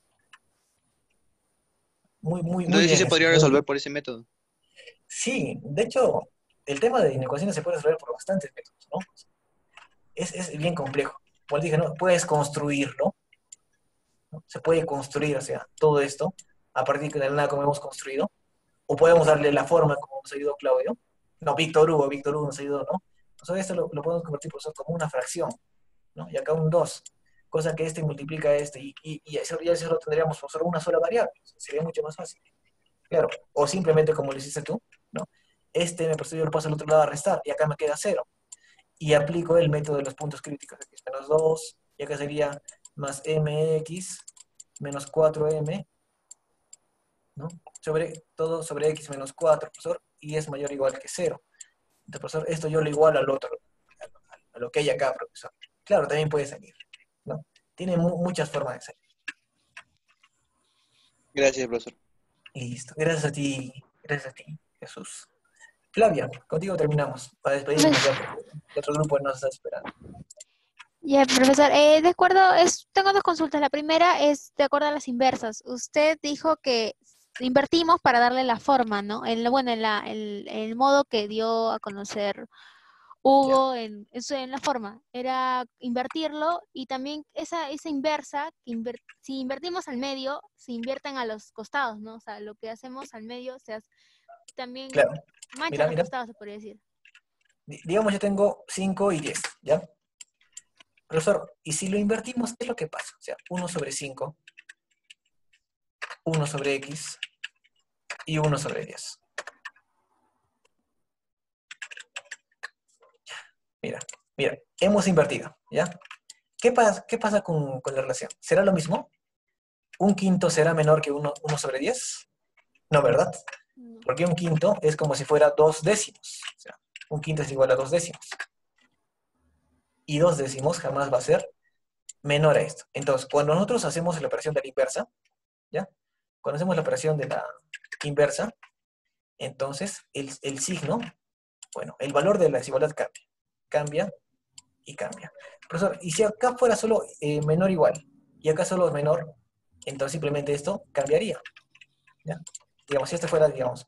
Muy Entonces sí bien, se Jesús. podría Muy resolver bien. por ese método. Sí, de hecho, el tema de inecuaciones se puede resolver por bastantes métodos, ¿no? Es bien complejo. Como dije, ¿no? Puedes construirlo, ¿no? Se puede construir, o sea, todo esto a partir de la nada como hemos construido, o podemos darle la forma como nos ayudó Claudio. No, Víctor Hugo nos ayudó, ¿no? Entonces esto lo podemos convertir, profesor, como una fracción, ¿no? Y acá un 2, cosa que este multiplica a este, y eso ya solo tendríamos, profesor, una sola variable. Sería mucho más fácil. Claro, o simplemente como lo hiciste tú, ¿no? Profesor, yo lo paso al otro lado a restar, y acá me queda 0. Y aplico el método de los puntos críticos, x menos 2, y acá sería más mx menos 4m, ¿no? Todo sobre x menos 4, profesor, y es mayor o igual que 0. Entonces, profesor, esto yo lo igualo al otro, a lo que hay acá, profesor. Claro, también puede salir, ¿no? Tiene muchas formas de salir. Gracias, profesor. Listo. Gracias a ti, Jesús. Flavia, contigo terminamos. Para despedirnos ya, porque el otro grupo nos está esperando. Ya, profesor, de acuerdo, tengo dos consultas. La primera es de acuerdo a las inversas. Usted dijo que invertimos para darle la forma, ¿no? El modo que dio a conocer Hugo en la forma. Era invertirlo y también esa inversa, si invertimos al medio, se invierten a los costados, ¿no? O sea, lo que hacemos al medio también Claro. mancha los Mira. costados, se podría decir. Digamos, yo tengo 5 y 10, ¿ya? Profesor, y si lo invertimos, ¿qué es lo que pasa? O sea, 1 sobre 5, 1 sobre x y 1 sobre 10. Mira, hemos invertido, ¿ya? ¿Qué pasa con la relación? ¿Será lo mismo? ¿Un quinto será menor que 1 sobre 10? No, ¿verdad? No. Porque un quinto es como si fuera 2 décimos. O sea, un quinto es igual a 2 décimos. Y 2 décimos jamás va a ser menor a esto. Entonces, cuando nosotros hacemos la operación de la inversa, ¿ya? Cuando hacemos la operación de la inversa, entonces el signo, bueno, el valor de la desigualdad cambia y cambia. Profesor, y si acá fuera solo menor igual, y acá solo menor, entonces simplemente esto cambiaría, ¿ya? Digamos, si este fuera, digamos,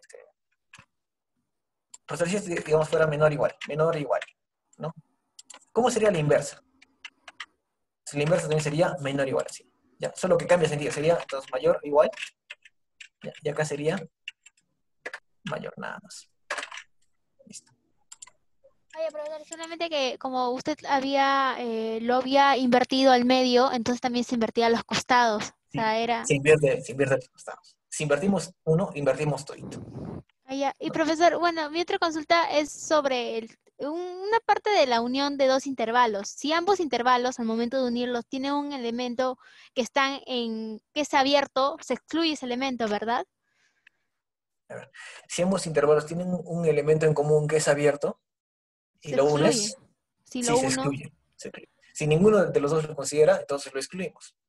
profesor, si este, digamos, fuera menor igual, ¿no? ¿Cómo sería la inversa? Si la inversa también sería menor igual, así, ¿ya? Solo que cambia sentido, sería entonces mayor igual, ¿ya? Y acá sería mayor, nada más. Listo. Oye, profesor, solamente que como usted lo había invertido al medio, entonces también se invertía a los costados. O sea, era... Se invierte a los costados. Si invertimos uno, invertimos todito. Y profesor, bueno, mi otra consulta es sobre una parte de la unión de dos intervalos. Si ambos intervalos, al momento de unirlos, tienen un elemento que es abierto, se excluye ese elemento, ¿verdad? A ver, si ambos intervalos tienen un elemento en común que es abierto, y Se lo excluye. unes, Si sí, lo se uno, excluye. Si ninguno de los dos lo considera, entonces lo excluimos.